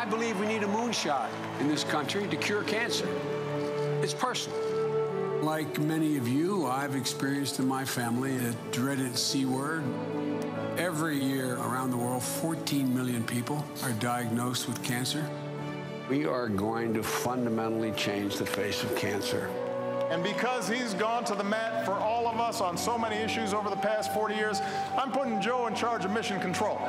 believe we need a moonshot in this country to cure cancer. It's personal. Like many of you, I've experienced in my family the dreaded C word. Every year around the world, 14 million people are diagnosed with cancer. We are going to fundamentally change the face of cancer. And because he's gone to the mat for all of us on so many issues over the past 40 years, I'm putting Joe in charge of mission control.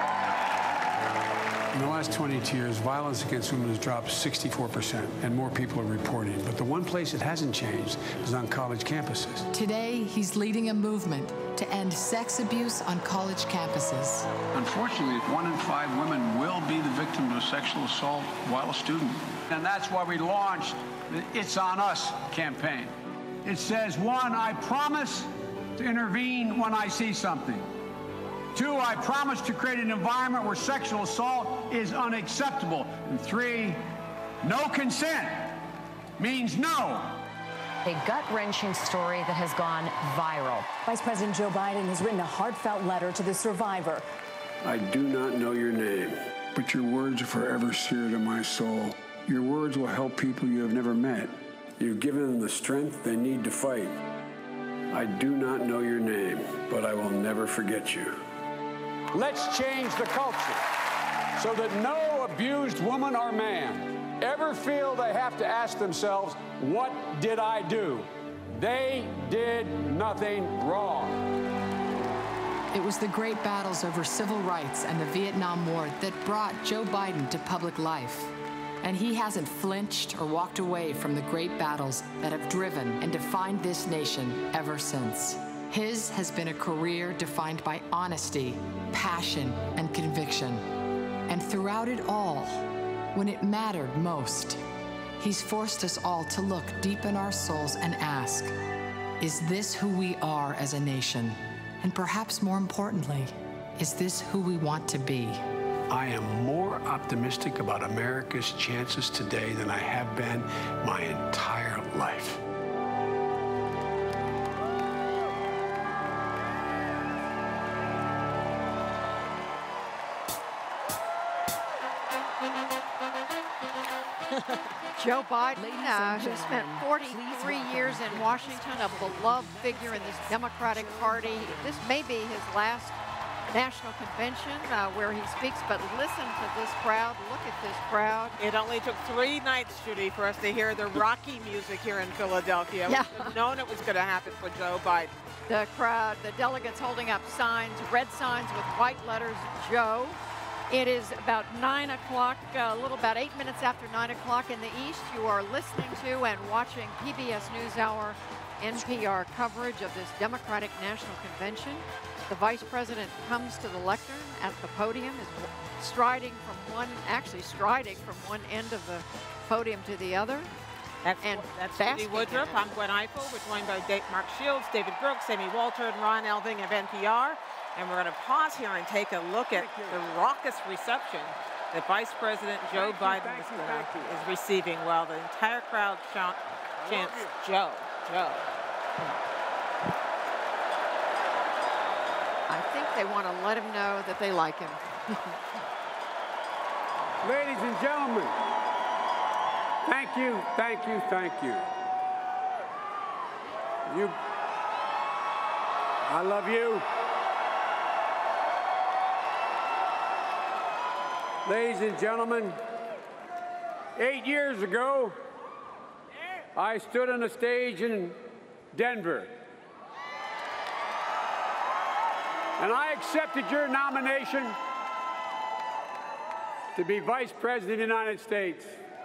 In the last 22 years, violence against women has dropped 64%, and more people are reporting. But the one place it hasn't changed is on college campuses. Today, he's leading a movement to end sex abuse on college campuses. Unfortunately, 1 in 5 women will be the victim of sexual assault while a student. And that's why we launched the It's On Us campaign. It says, 1, I promise to intervene when I see something. 2, I promise to create an environment where sexual assault is unacceptable. And 3, no consent means no. A gut-wrenching story that has gone viral. Vice President Joe Biden has written a heartfelt letter to the survivor. I do not know your name, but your words are forever seared in my soul. Your words will help people you have never met. You've given them the strength they need to fight. I do not know your name, but I will never forget you. Let's change the culture so that no abused woman or man ever feel they have to ask themselves, what did I do? They did nothing wrong. It was the great battles over civil rights and the Vietnam War that brought Joe Biden to public life. And he hasn't flinched or walked away from the great battles that have driven and defined this nation ever since. His has been a career defined by honesty, passion, and conviction. And throughout it all, when it mattered most, he's forced us all to look deep in our souls and ask, is this who we are as a nation? And perhaps more importantly, is this who we want to be? I am more optimistic about America's chances today than I have been my entire life. Joe Biden, who spent 43 years in Washington, a beloved figure in this Democratic Party. This may be his last national convention where he speaks, but listen to this crowd. Look at this crowd. It only took 3 nights, Judy, for us to hear the Rocky music here in Philadelphia. Yeah. We should have known it was going to happen for Joe Biden. The crowd, the delegates holding up signs, red signs with white letters, Joe. It is about 9 o'clock, about 8 minutes after 9 o'clock in the East. You are listening to and watching PBS NewsHour NPR coverage of this Democratic National Convention. The Vice President comes to the lectern at the podium, is striding from one end of the podium to the other. That's Judy Woodruff. I'm Gwen Eiffel. We're joined by Mark Shields, David Brooks, Amy Walter, and Ron Elving of NPR. And we're going to pause here and take a look at the raucous reception that Vice President Joe Biden is receiving while the entire crowd chants, Joe, Joe. I think they want to let him know that they like him. Ladies and gentlemen, thank you, thank you, thank you. I love you. Ladies and gentlemen, 8 years ago, I stood on a stage in Denver, and I accepted your nomination to be Vice President of the United States.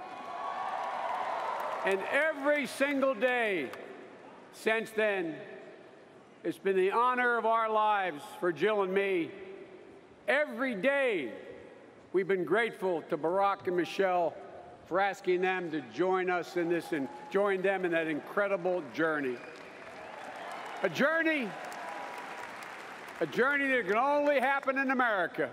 And every single day since then, it's been the honor of our lives for Jill and me. Every day, we've been grateful to Barack and Michelle for asking them to join us in this and join them in that incredible journey. A journey that can only happen in America.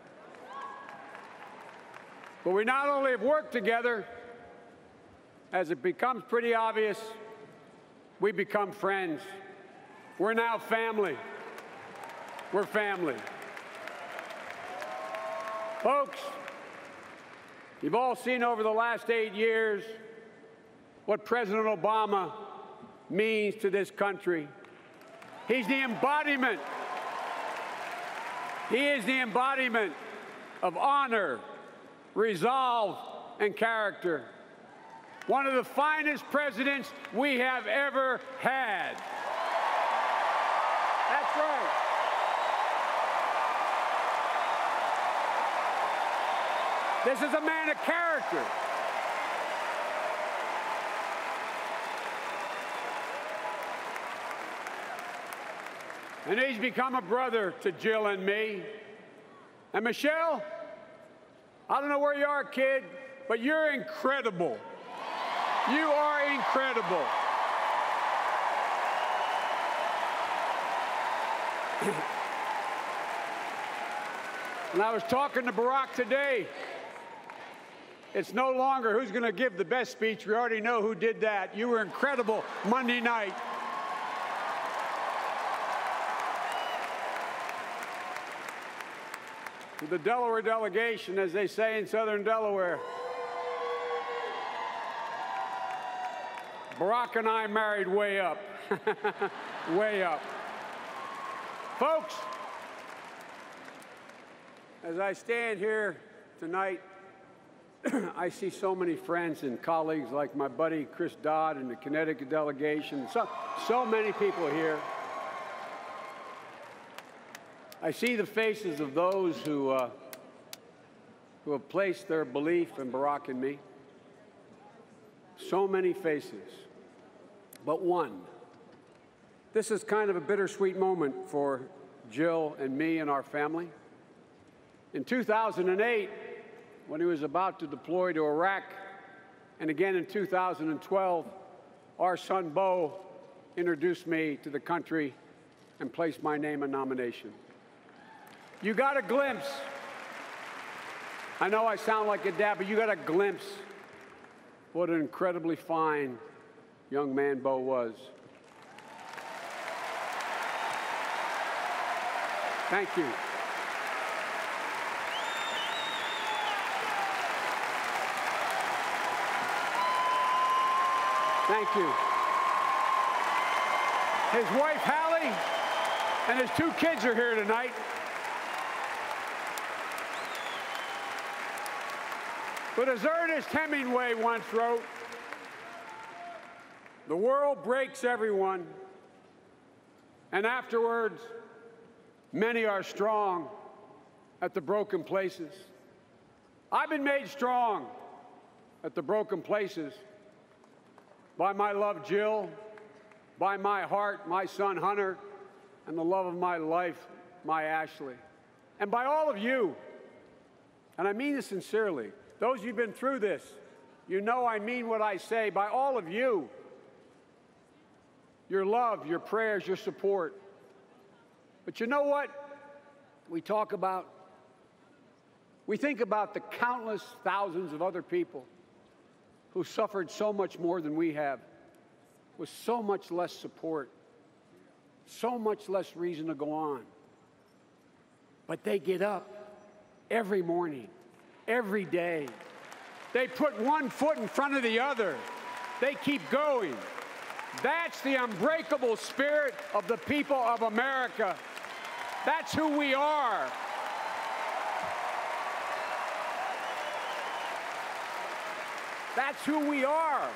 But we not only have worked together, as it becomes pretty obvious, we become friends. We're now family. We're family. Folks, You've all seen over the last 8 years what President Obama means to this country. He's the embodiment. He is the embodiment of honor, resolve, and character. One of the finest presidents we have ever had. That's right. This is a man of character. And he's become a brother to Jill and me. And Michelle, I don't know where you are, kid, but you're incredible. You are incredible. And I was talking to Barack today. It's no longer who's going to give the best speech. We already know who did that. You were incredible Monday night. To the Delaware delegation, as they say in Southern Delaware, Barack and I married way up. Way up. Folks, as I stand here tonight, I see so many friends and colleagues like my buddy Chris Dodd and the Connecticut delegation, so many people here. I see the faces of those who have placed their belief in Barack and me. So many faces, but one. This is kind of a bittersweet moment for Jill and me and our family. In 2008, when he was about to deploy to Iraq, and again in 2012, our son Beau introduced me to the country and placed my name in nomination. You got a glimpse. I know I sound like a dad, but you got a glimpse what an incredibly fine young man Beau was. Thank you. Thank you. His wife, Hallie, and his 2 kids are here tonight. But as Ernest Hemingway once wrote, the world breaks everyone, and afterwards, many are strong at the broken places. I've been made strong at the broken places by my love, Jill, by my heart, my son, Hunter, and the love of my life, my Ashley, and by all of you. And I mean this sincerely. Those who've been through this, you know I mean what I say. By all of you, your love, your prayers, your support. But you know what we talk about? We think about the countless thousands of other people who suffered so much more than we have, with so much less support, so much less reason to go on. But they get up every morning, every day. They put one foot in front of the other. They keep going. That's the unbreakable spirit of the people of America. That's who we are. That's who we are.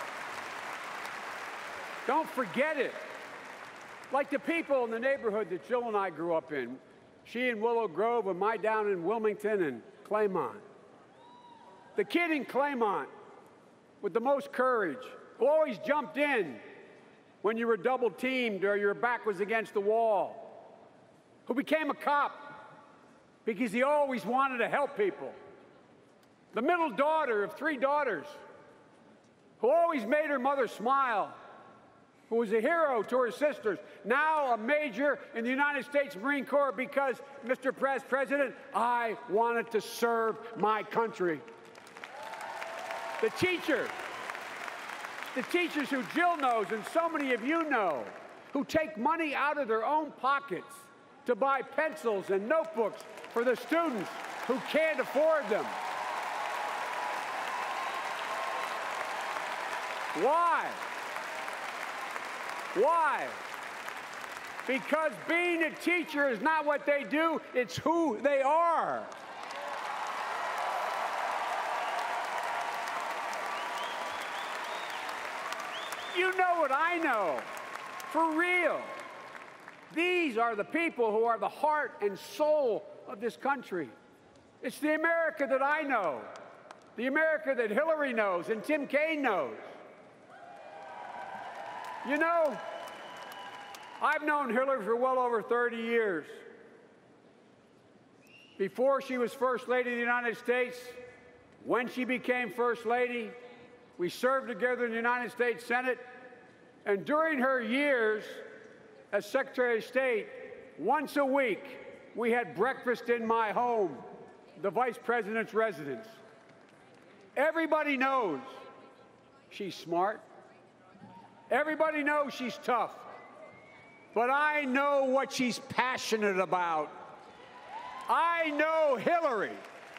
Don't forget it. Like the people in the neighborhood that Jill and I grew up in. She in Willow Grove and my down in Wilmington and Claymont. The kid in Claymont with the most courage, who always jumped in when you were double teamed or your back was against the wall, who became a cop because he always wanted to help people. The middle daughter of 3 daughters, who always made her mother smile, who was a hero to her sisters, now a major in the United States Marine Corps because, Mr. President, I wanted to serve my country. The teachers who Jill knows and so many of you know, who take money out of their own pockets to buy pencils and notebooks for the students who can't afford them. Why? Why? Because being a teacher is not what they do, it's who they are. You know what I know, for real. These are the people who are the heart and soul of this country. It's the America that I know, the America that Hillary knows and Tim Kaine knows. You know, I've known Hillary for well over 30 years. Before she was First Lady of the United States, when she became First Lady, we served together in the United States Senate, and during her years as Secretary of State, once a week, we had breakfast in my home, the Vice President's residence. Everybody knows she's smart. Everybody knows she's tough. But I know what she's passionate about. I know Hillary.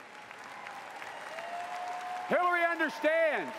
Hillary understands.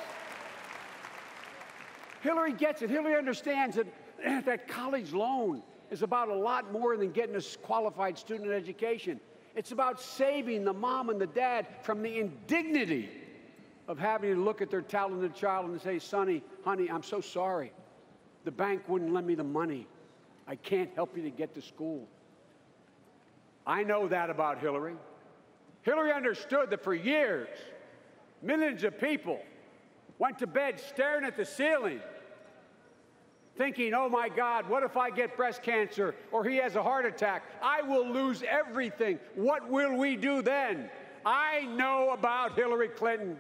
Hillary gets it. Hillary understands that that college loan is about a lot more than getting a qualified student education. It's about saving the mom and the dad from the indignity of having to look at their talented child and say, Sonny, honey, I'm so sorry. The bank wouldn't lend me the money. I can't help you to get to school. I know that about Hillary. Hillary understood that for years, millions of people went to bed staring at the ceiling, thinking, oh my God, what if I get breast cancer or he has a heart attack? I will lose everything. What will we do then? I know about Hillary Clinton.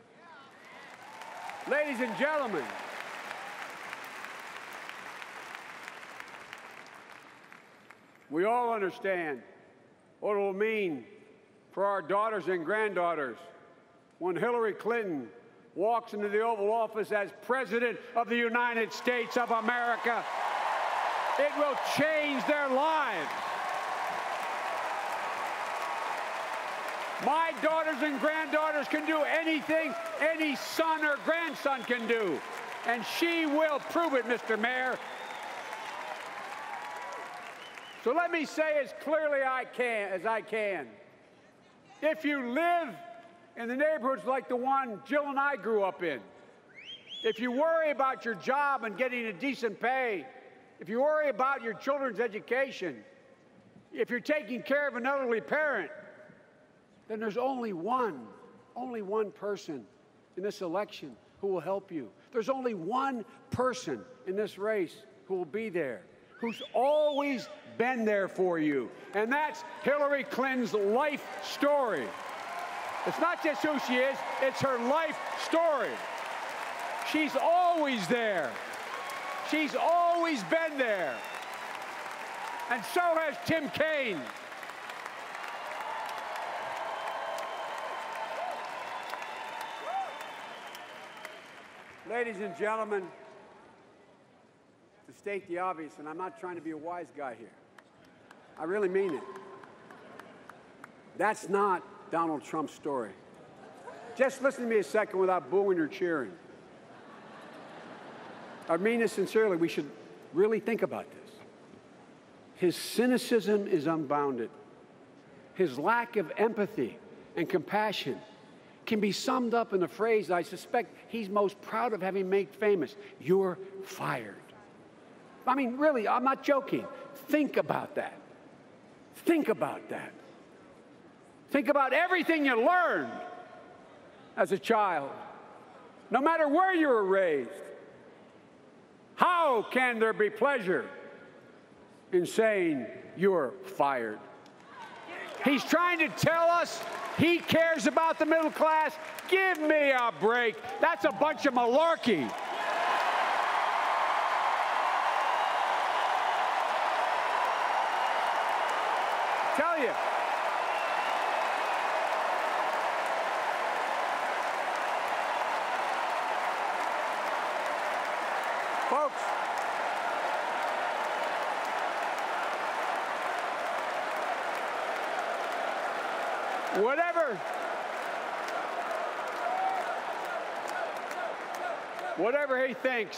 Ladies and gentlemen, we all understand what it will mean for our daughters and granddaughters when Hillary Clinton walks into the Oval Office as President of the United States of America. It will change their lives. My daughters and granddaughters can do anything any son or grandson can do, and she will prove it, Mr. Mayor. So let me say as clearly as I can, if you live in the neighborhoods like the one Jill and I grew up in, if you worry about your job and getting a decent pay, if you worry about your children's education, if you're taking care of an elderly parent, then there's only one person in this election who will help you. There's only one person in this race who will be there, who's always been there for you, and that's Hillary Clinton's life story. It's not just who she is, it's her life story. She's always there. She's always been there. And so has Tim Kaine. Ladies and gentlemen, to state the obvious, and I'm not trying to be a wise guy here, I really mean it. That's not Donald Trump's story. Just listen to me a second without booing or cheering. I mean this sincerely. We should really think about this. His cynicism is unbounded. His lack of empathy and compassion can be summed up in a phrase I suspect he's most proud of having made famous: you're fired. I mean, really, I'm not joking. Think about that. Think about that. Think about everything you learned as a child, no matter where you were raised. How can there be pleasure in saying you're fired? He's trying to tell us he cares about the middle class. Give me a break. That's a bunch of malarkey. Tell you. Folks, whatever he thinks,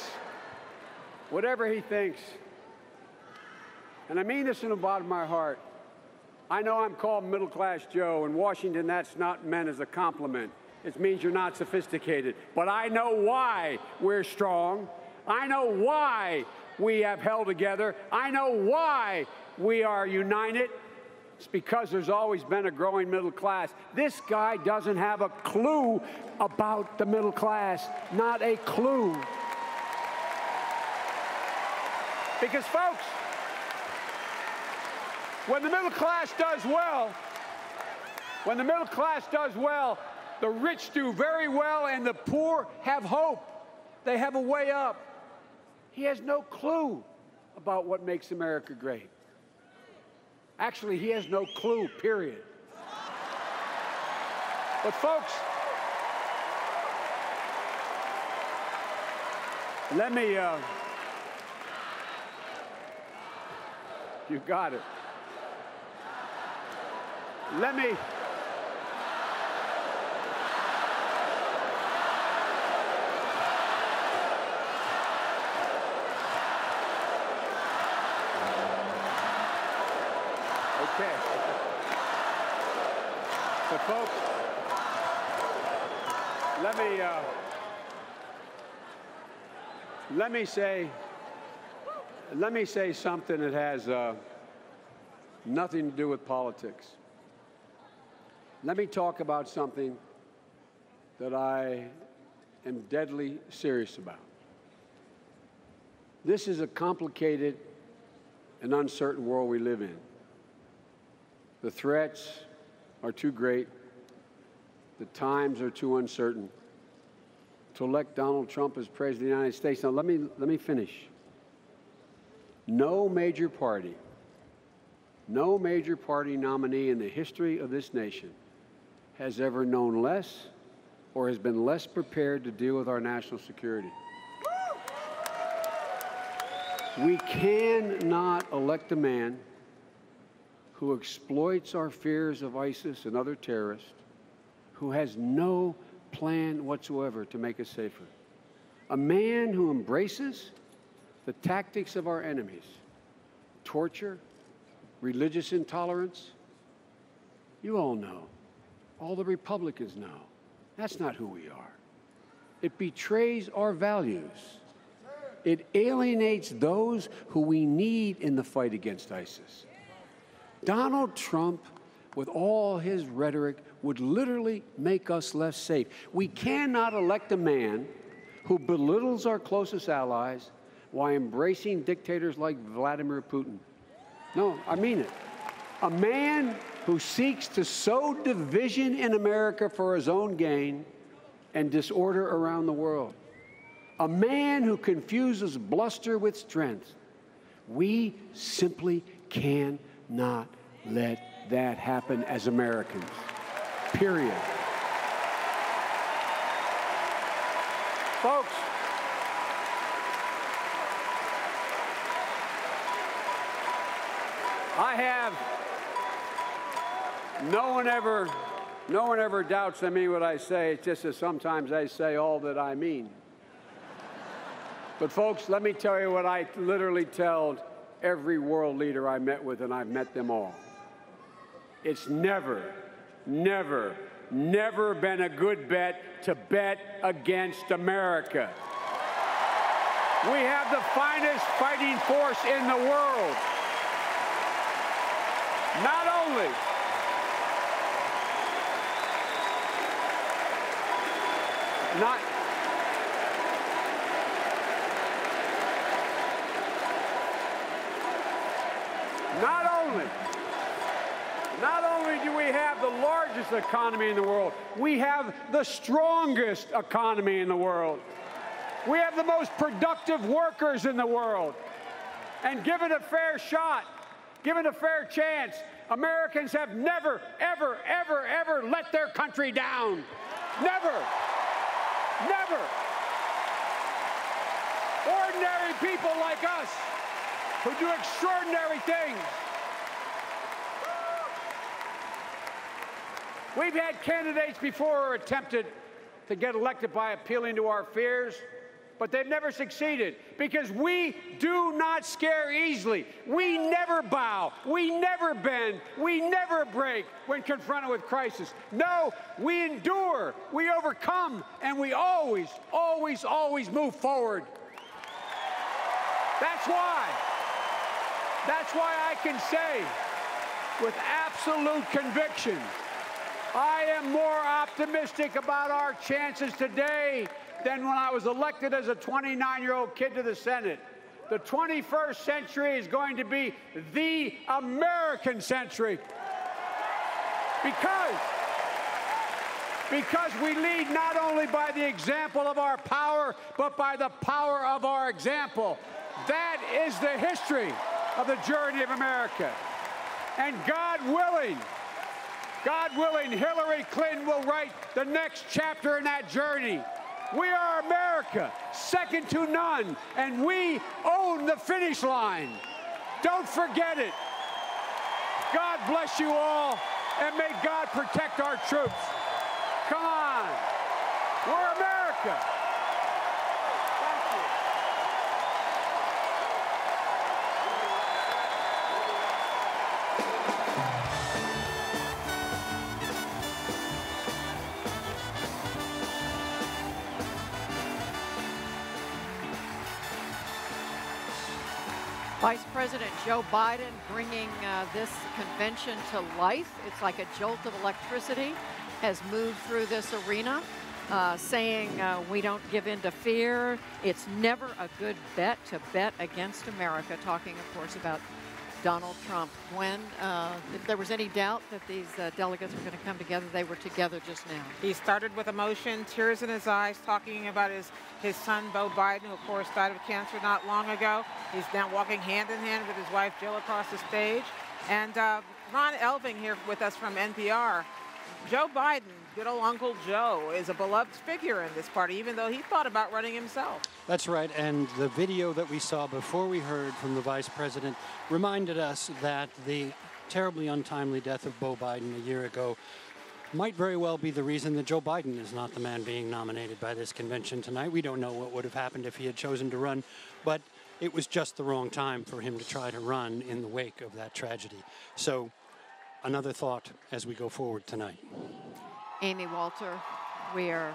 and I mean this in the bottom of my heart, I know I'm called middle-class Joe. In Washington, that's not meant as a compliment. It means you're not sophisticated. But I know why we're strong. I know why we have held together. I know why we are united. It's because there's always been a growing middle class. This guy doesn't have a clue about the middle class. Not a clue. Because, folks, when the middle class does well, the rich do very well and the poor have hope. They have a way up. He has no clue about what makes America great. Actually, he has no clue, period. But folks, let me, you got it. Let me, okay. So, folks, let me say something that has nothing to do with politics. Let me talk about something that I am deadly serious about. This is a complicated and uncertain world we live in. The threats are too great. The times are too uncertain to elect Donald Trump as President of the United States. Now, let me finish. No major party nominee in the history of this nation has ever known less or has been less prepared to deal with our national security. We cannot elect a man who exploits our fears of ISIS and other terrorists, who has no plan whatsoever to make us safer. A man who embraces the tactics of our enemies, torture, religious intolerance. You all know. All the Republicans know. That's not who we are. It betrays our values. It alienates those who we need in the fight against ISIS. Donald Trump, with all his rhetoric, would literally make us less safe. We cannot elect a man who belittles our closest allies while embracing dictators like Vladimir Putin. No, I mean it. A man who seeks to sow division in America for his own gain and disorder around the world. A man who confuses bluster with strength. We simply cannot let that happen as Americans. Period. Folks, no one ever doubts I mean what I say. It's just that sometimes I say all that I mean. But folks, let me tell you what I literally tell every world leader I met with, and I've met them all. It's never, never, never been a good bet to bet against America. We have the finest fighting force in the world. Not only do we have the largest economy in the world, we have the strongest economy in the world. We have the most productive workers in the world. And given a fair shot, given a fair chance, Americans have never, ever, ever, ever let their country down. Never. Never. Ordinary people like us who do extraordinary things. We've had candidates before who attempted to get elected by appealing to our fears. but they've never succeeded because we do not scare easily. We never bow. We never bend. We never break when confronted with crisis. No, we endure, we overcome, and we always, always, always move forward. That's why I can say with absolute conviction, I am more optimistic about our chances today than when I was elected as a 29-year-old kid to the Senate. The 21st century is going to be the American century because we lead not only by the example of our power, but by the power of our example. That is the history of the journey of America. And God willing, Hillary Clinton will write the next chapter in that journey. We are America, second to none, and we own the finish line. Don't forget it. God bless you all, and may God protect our troops. Come on. We're America. Vice President Joe Biden bringing this convention to life. It's like a jolt of electricity has moved through this arena, saying we don't give in to fear. It's never a good bet to bet against America, talking, of course, about Donald Trump. When, if there was any doubt that these delegates were going to come together, they were together just now. He started with emotion, tears in his eyes, talking about his son, Beau Biden, who, of course, died of cancer not long ago. He's now walking hand in hand with his wife, Jill, across the stage. And Ron Elving here with us from NPR. Joe Biden, good old Uncle Joe, is a beloved figure in this party, even though he thought about running himself. That's right, and the video that we saw before we heard from the vice president reminded us that the terribly untimely death of Beau Biden a year ago might very well be the reason that Joe Biden is not the man being nominated by this convention tonight. We don't know what would have happened if he had chosen to run, but it was just the wrong time for him to try to run in the wake of that tragedy. So, another thought as we go forward tonight. Amy Walter, we're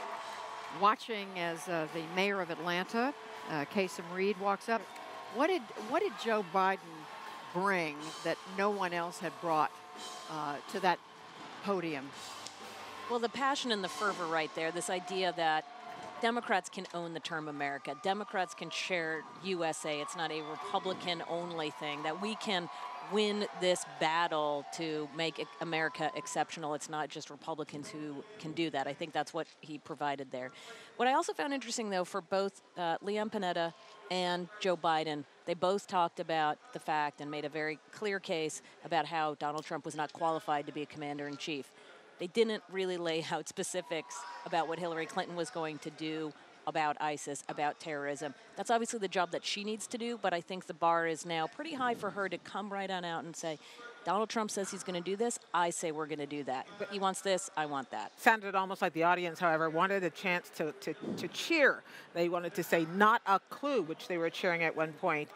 watching as the mayor of Atlanta, Kasem Reed, walks up. What did Joe Biden bring that no one else had brought to that podium? Well, the passion and the fervor right there, this idea that Democrats can own the term America. Democrats can share USA. It's not a Republican-only thing, that we can win this battle to make America exceptional. It's not just Republicans who can do that. I think that's what he provided there. What I also found interesting, though, for both Leon Panetta and Joe Biden, they both talked about the fact and made a very clear case about how Donald Trump was not qualified to be a commander-in-chief. They didn't really lay out specifics about what Hillary Clinton was going to do about ISIS, about terrorism. That's obviously the job that she needs to do, but I think the bar is now pretty high for her to come right on out and say, Donald Trump says he's going to do this, I say we're going to do that. He wants this, I want that. Sounded almost like the audience, however, wanted a chance to cheer. They wanted to say not a clue, which they were cheering at one point,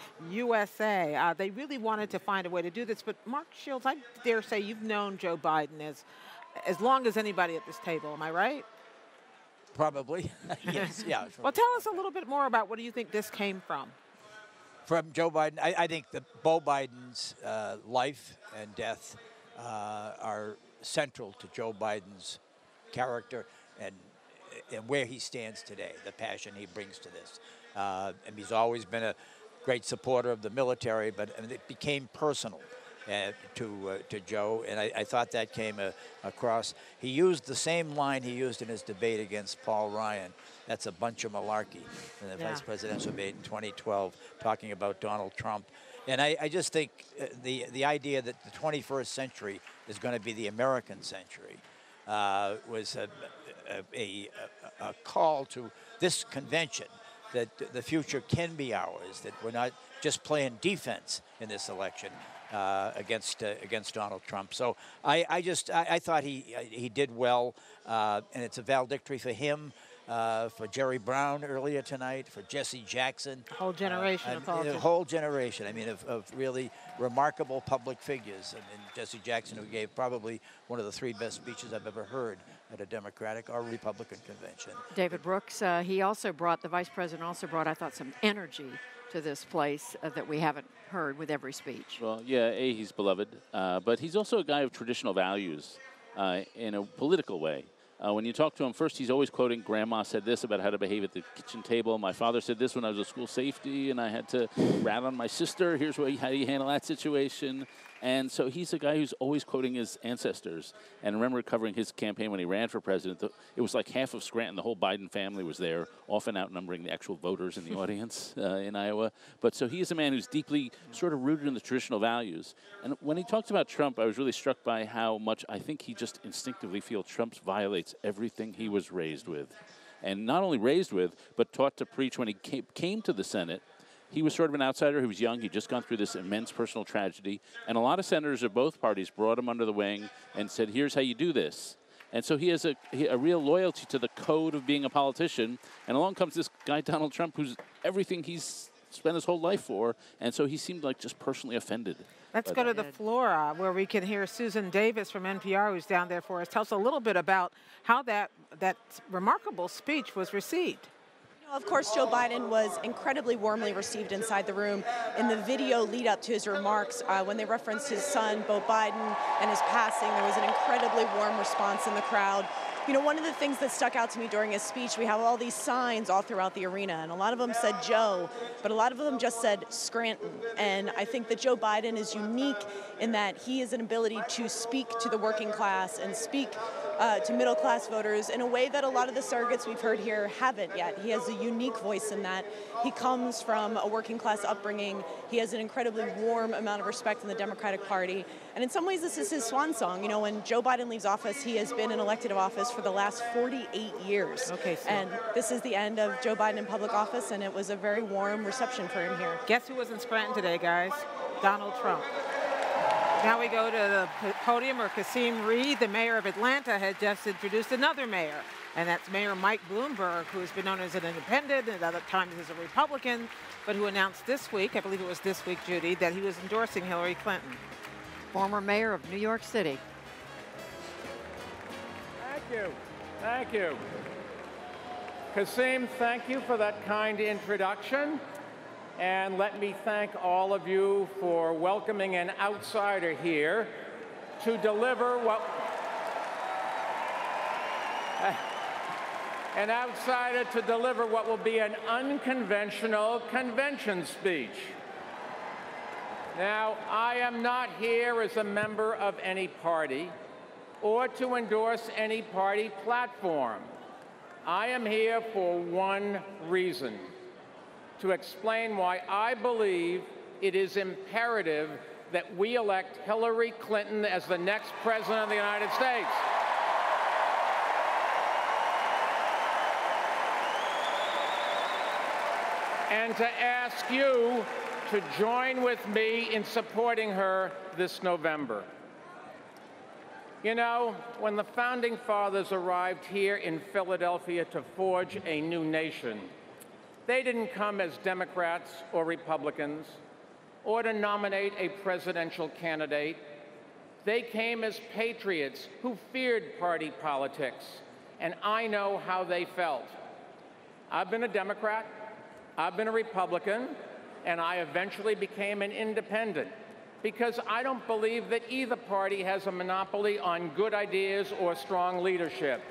USA. They really wanted to find a way to do this, but Mark Shields, I dare say you've known Joe Biden as long as anybody at this table, am I right? Probably. Yes, yeah. Well, tell us a little bit more about what do you think this came from? From Joe Biden, I think that Beau Biden's life and death are central to Joe Biden's character and where he stands today, the passion he brings to this. And he's always been a great supporter of the military, but it became personal to Joe, and I thought that came across. He used the same line he used in his debate against Paul Ryan. That's a bunch of malarkey in the vice presidential debate in 2012, talking about Donald Trump. And I just think the idea that the 21st century is going to be the American century was a call to this convention that the future can be ours, that we're not just playing defense in this election against Donald Trump. So I thought he did well, and it's a valedictory for him. for Jerry Brown earlier tonight, for Jesse Jackson. A whole generation of politicians. A whole generation, I mean, of really remarkable public figures. I mean, Jesse Jackson, who gave probably one of the 3 best speeches I've ever heard at a Democratic or Republican convention. David Brooks, he also brought, the vice president also brought, I thought, some energy to this place that we haven't heard with every speech. Well, yeah, he's beloved, but he's also a guy of traditional values in a political way. When you talk to him, first he's always quoting, Grandma said this about how to behave at the kitchen table. My father said this when I was a school safety, and I had to rat on my sister. Here's how do you handle that situation. And so he's a guy who's always quoting his ancestors. And I remember covering his campaign when he ran for president. It was like half of Scranton, the whole Biden family was there, often outnumbering the actual voters in the audience in Iowa. But so he is a man who's deeply sort of rooted in the traditional values. And when he talked about Trump, I was really struck by how much I think he just instinctively feels Trump violates everything he was raised with. And not only raised with, but taught to preach when he came to the Senate. He was sort of an outsider. He was young. He'd just gone through this immense personal tragedy. And a lot of senators of both parties brought him under the wing and said, here's how you do this. And so he has a real loyalty to the code of being a politician. And along comes this guy, Donald Trump, who's everything he's spent his whole life for. And so he seemed like just personally offended. Let's go to the floor where we can hear Susan Davis from NPR, who's down there for us. Tell us a little bit about how that remarkable speech was received. Of course, Joe Biden was incredibly warmly received inside the room. In the video lead up to his remarks, when they referenced his son, Beau Biden, and his passing, there was an incredibly warm response in the crowd. You know, one of the things that stuck out to me during his speech, we have all these signs all throughout the arena, and a lot of them said Joe, but a lot of them just said Scranton. And I think that Joe Biden is unique in that he has an ability to speak to the working class and speak to middle-class voters in a way that a lot of the surrogates we've heard here haven't yet. He has a unique voice in that. He comes from a working-class upbringing. He has an incredibly warm amount of respect in the Democratic Party. And in some ways, this is his swan song. You know, when Joe Biden leaves office, he has been in elected office for the last 48 years. Okay, so and this is the end of Joe Biden in public office, and it was a very warm reception for him here. Guess who was in Scranton today, guys? Donald Trump. Now we go to the podium where Kasim Reed, the mayor of Atlanta, had just introduced another mayor. And that's Mayor Mike Bloomberg, who has been known as an independent and at other times as a Republican, but who announced this week, I believe it was this week, Judy, that he was endorsing Hillary Clinton. Former mayor of New York City. Thank you. Thank you. Kasim, thank you for that kind introduction. And let me thank all of you for welcoming an outsider here to deliver what... an outsider to deliver what will be an unconventional convention speech. Now, I am not here as a member of any party or to endorse any party platform. I am here for one reason: to explain why I believe it is imperative that we elect Hillary Clinton as the next president of the United States. And to ask you to join with me in supporting her this November. You know, when the Founding Fathers arrived here in Philadelphia to forge a new nation, they didn't come as Democrats or Republicans or to nominate a presidential candidate. They came as patriots who feared party politics, and I know how they felt. I've been a Democrat, I've been a Republican, and I eventually became an independent because I don't believe that either party has a monopoly on good ideas or strong leadership.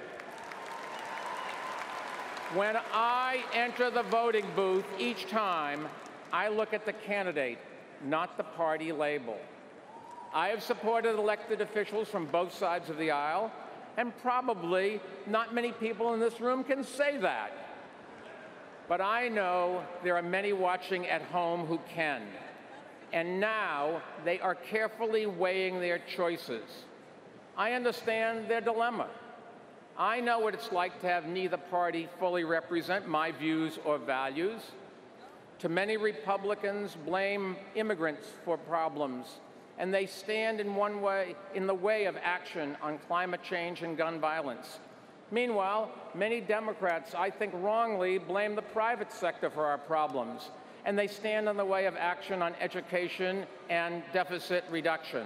When I enter the voting booth each time, I look at the candidate, not the party label. I have supported elected officials from both sides of the aisle, and probably not many people in this room can say that. But I know there are many watching at home who can. And now they are carefully weighing their choices. I understand their dilemma. I know what it's like to have neither party fully represent my views or values. Too many Republicans blame immigrants for problems, and they stand in the way of action on climate change and gun violence. Meanwhile, many Democrats, I think wrongly, blame the private sector for our problems, and they stand in the way of action on education and deficit reduction.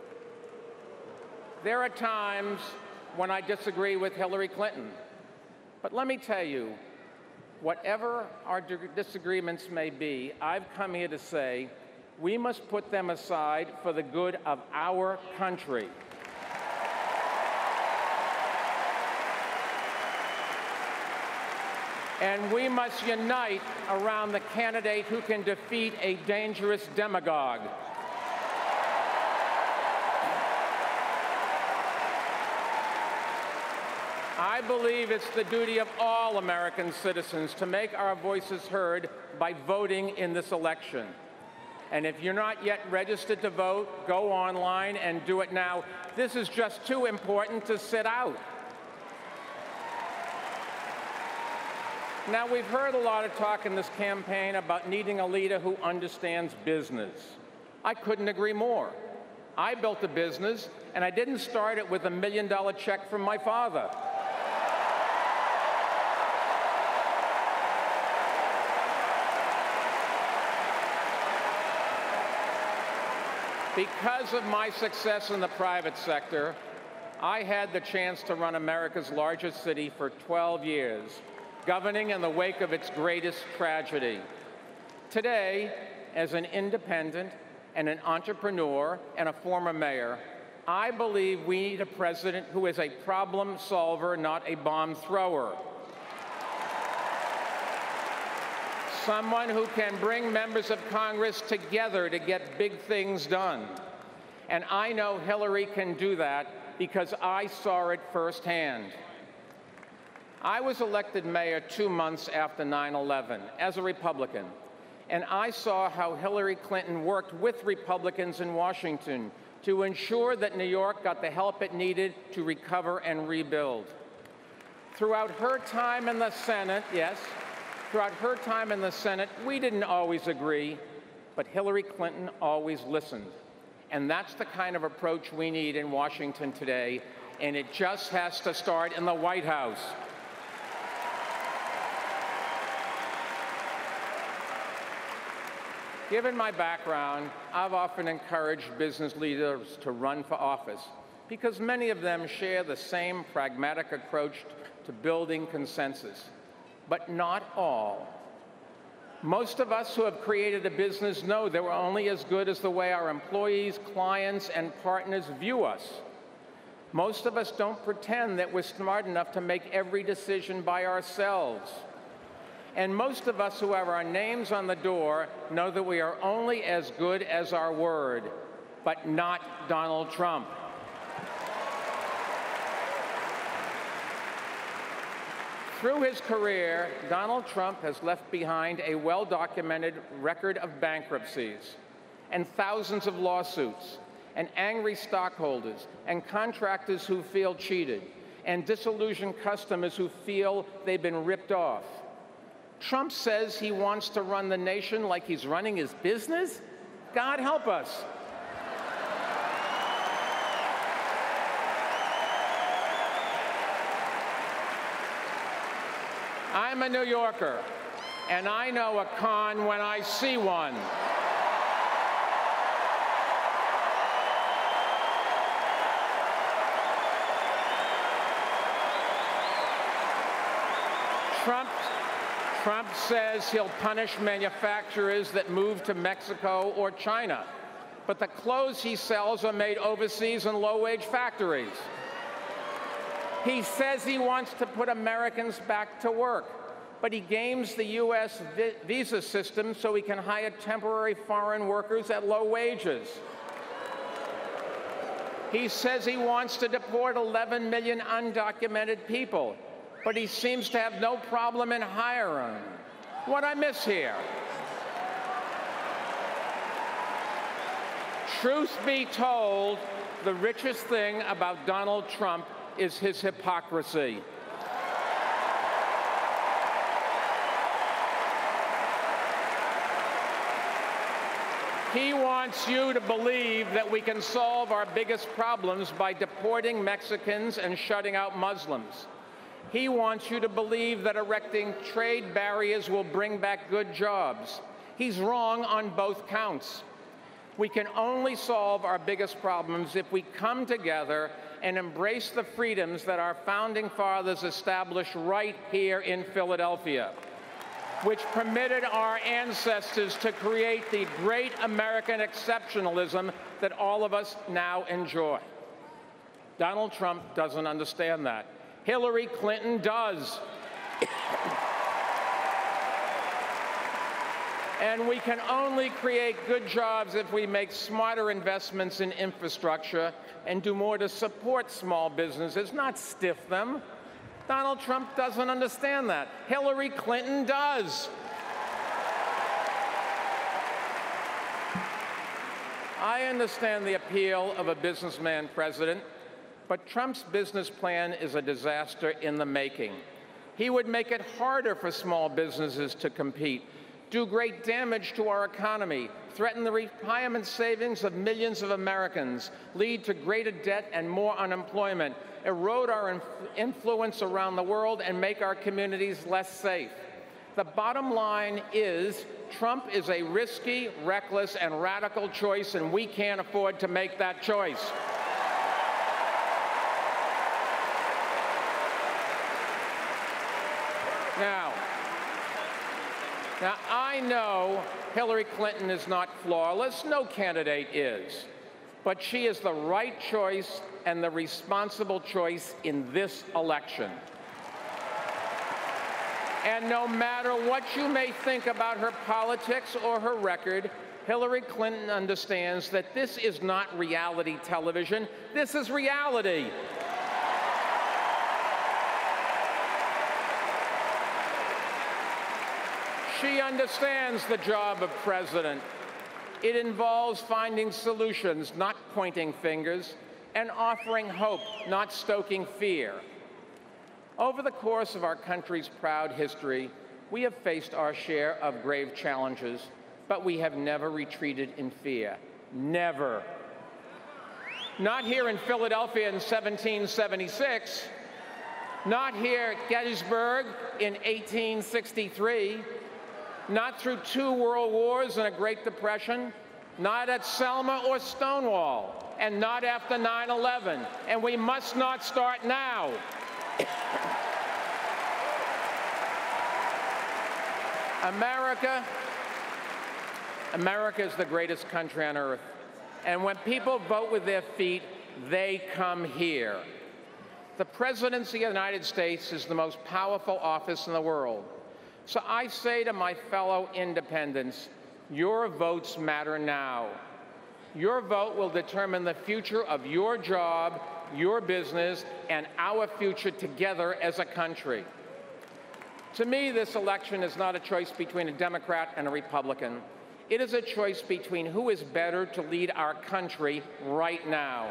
There are times when I disagree with Hillary Clinton, but let me tell you, whatever our disagreements may be, I've come here to say we must put them aside for the good of our country. And we must unite around the candidate who can defeat a dangerous demagogue. I believe it's the duty of all American citizens to make our voices heard by voting in this election. And if you're not yet registered to vote, go online and do it now. This is just too important to sit out. Now, we've heard a lot of talk in this campaign about needing a leader who understands business. I couldn't agree more. I built a business, and I didn't start it with $1 million check from my father. Because of my success in the private sector, I had the chance to run America's largest city for 12 years, governing in the wake of its greatest tragedy. Today, as an independent and an entrepreneur and a former mayor, I believe we need a president who is a problem solver, not a bomb thrower. Someone who can bring members of Congress together to get big things done. And I know Hillary can do that because I saw it firsthand. I was elected mayor 2 months after 9/11 as a Republican, and I saw how Hillary Clinton worked with Republicans in Washington to ensure that New York got the help it needed to recover and rebuild. Throughout her time in the Senate, we didn't always agree, but Hillary Clinton always listened. And that's the kind of approach we need in Washington today, and it just has to start in the White House. Given my background, I've often encouraged business leaders to run for office because many of them share the same pragmatic approach to building consensus, but not all. Most of us who have created a business know that we're only as good as the way our employees, clients, and partners view us. Most of us don't pretend that we're smart enough to make every decision by ourselves. And most of us who have our names on the door know that we are only as good as our word, but not Donald Trump. Through his career, Donald Trump has left behind a well-documented record of bankruptcies and thousands of lawsuits and angry stockholders and contractors who feel cheated and disillusioned customers who feel they've been ripped off. Trump says he wants to run the nation like he's running his business? God help us. I'm a New Yorker, and I know a con when I see one. Trump says he'll punish manufacturers that move to Mexico or China, but the clothes he sells are made overseas in low-wage factories. He says he wants to put Americans back to work, but he games the U.S. visa system so he can hire temporary foreign workers at low wages. He says he wants to deport 11 million undocumented people, but he seems to have no problem in hiring. What I miss here? Truth be told, the richest thing about Donald Trump is his hypocrisy. He wants you to believe that we can solve our biggest problems by deporting Mexicans and shutting out Muslims. He wants you to believe that erecting trade barriers will bring back good jobs. He's wrong on both counts. We can only solve our biggest problems if we come together and embrace the freedoms that our founding fathers established right here in Philadelphia, which permitted our ancestors to create the great American exceptionalism that all of us now enjoy. Donald Trump doesn't understand that. Hillary Clinton does. And we can only create good jobs if we make smarter investments in infrastructure and do more to support small businesses, not stiff them. Donald Trump doesn't understand that. Hillary Clinton does. I understand the appeal of a businessman president, but Trump's business plan is a disaster in the making. He would make it harder for small businesses to compete, do great damage to our economy, threaten the retirement savings of millions of Americans, lead to greater debt and more unemployment, erode our influence around the world, and make our communities less safe. The bottom line is Trump is a risky, reckless, and radical choice, and we can't afford to make that choice. Now, I know Hillary Clinton is not flawless. No candidate is. But she is the right choice and the responsible choice in this election. And no matter what you may think about her politics or her record, Hillary Clinton understands that this is not reality television. This is reality. She understands the job of president. It involves finding solutions, not pointing fingers, and offering hope, not stoking fear. Over the course of our country's proud history, we have faced our share of grave challenges, but we have never retreated in fear. Never. Not here in Philadelphia in 1776, not here at Gettysburg in 1863, not through 2 world wars and a Great Depression, not at Selma or Stonewall, and not after 9/11. And we must not start now. America is the greatest country on earth. And when people vote with their feet, they come here. The presidency of the United States is the most powerful office in the world. So I say to my fellow independents, your votes matter now. Your vote will determine the future of your job, your business, and our future together as a country. To me, this election is not a choice between a Democrat and a Republican. It is a choice between who is better to lead our country right now.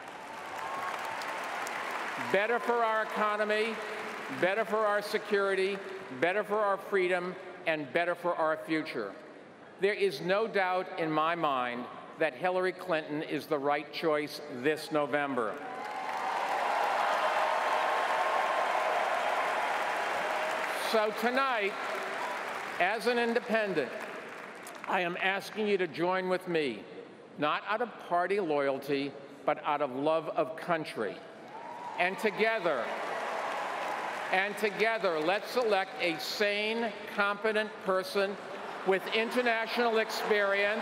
Better for our economy, better for our security, better for our freedom, and better for our future. There is no doubt in my mind that Hillary Clinton is the right choice this November. So tonight, as an independent, I am asking you to join with me, not out of party loyalty, but out of love of country. And together, let's elect a sane, competent person with international experience,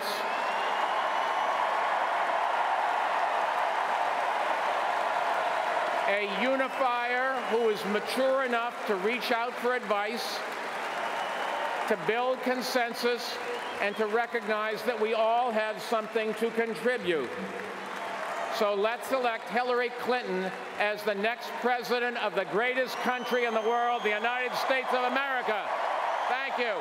a unifier who is mature enough to reach out for advice, to build consensus, and to recognize that we all have something to contribute. So let's elect Hillary Clinton as the next president of the greatest country in the world, the United States of America. Thank you.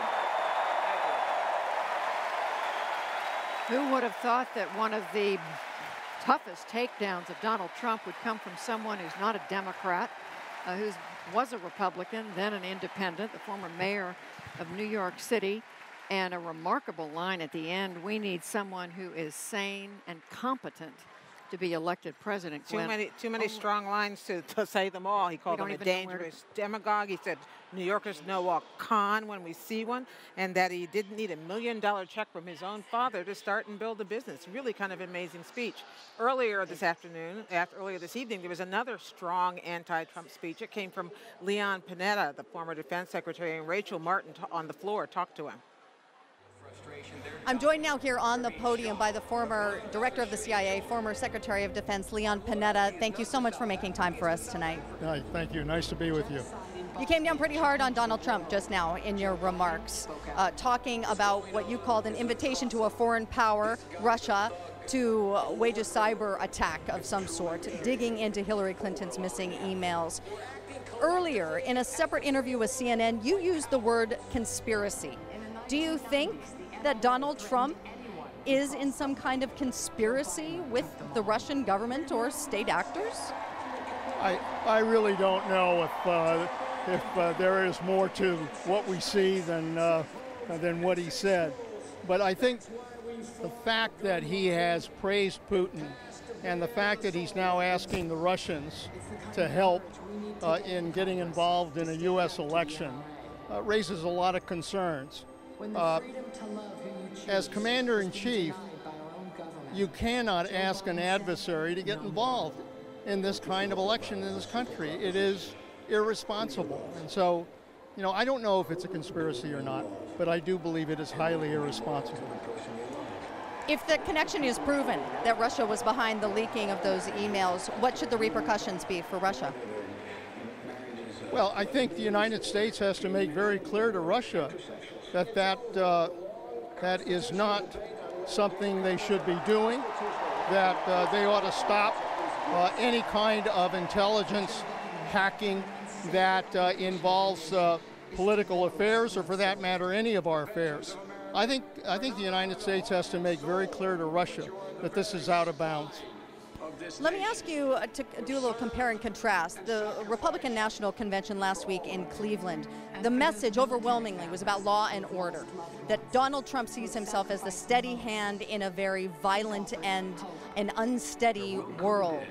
Who would have thought that one of the toughest takedowns of Donald Trump would come from someone who's not a Democrat, who was a Republican, then an independent, the former mayor of New York City, and a remarkable line at the end: we need someone who is sane and competent to be elected president. Too many strong lines to say them all. He called him a dangerous demagogue. He said New Yorkers know a con when we see one, and that he didn't need $1 million check from his own father to start and build a business. Really kind of amazing speech. Earlier this evening, there was another strong anti-Trump speech. It came from Leon Panetta, the former defense secretary, and Rachel Martin on the floor talked to him. I'm joined now here on the podium by the former director of the CIA, former Secretary of Defense, Leon Panetta. Thank you so much for making time for us tonight. Thank you. Nice to be with you. You came down pretty hard on Donald Trump just now in your remarks, talking about what you called an invitation to a foreign power, Russia, to wage a cyber attack of some sort, digging into Hillary Clinton's missing emails. Earlier, in a separate interview with CNN, you used the word conspiracy. Do you think that Donald Trump is in some kind of conspiracy with the Russian government or state actors? I really don't know if there is more to what we see than what he said. But I think the fact that he has praised Putin and the fact that he's now asking the Russians to help in getting involved in a U.S. election raises a lot of concerns. As commander-in-chief, you cannot ask an adversary to get involved in this kind of election in this country. It is irresponsible. And so, I don't know if it's a conspiracy or not, but I do believe it is highly irresponsible. If the connection is proven that Russia was behind the leaking of those emails, what should the repercussions be for Russia? Well, I think the United States has to make very clear to Russia that is not something they should be doing, that they ought to stop any kind of intelligence hacking that involves political affairs, or for that matter, any of our affairs. I think the United States has to make very clear to Russia that this is out of bounds. Let me ask you to do a little compare and contrast. The Republican National Convention last week in Cleveland, the message overwhelmingly was about law and order, that Donald Trump sees himself as the steady hand in a very violent and an unsteady world.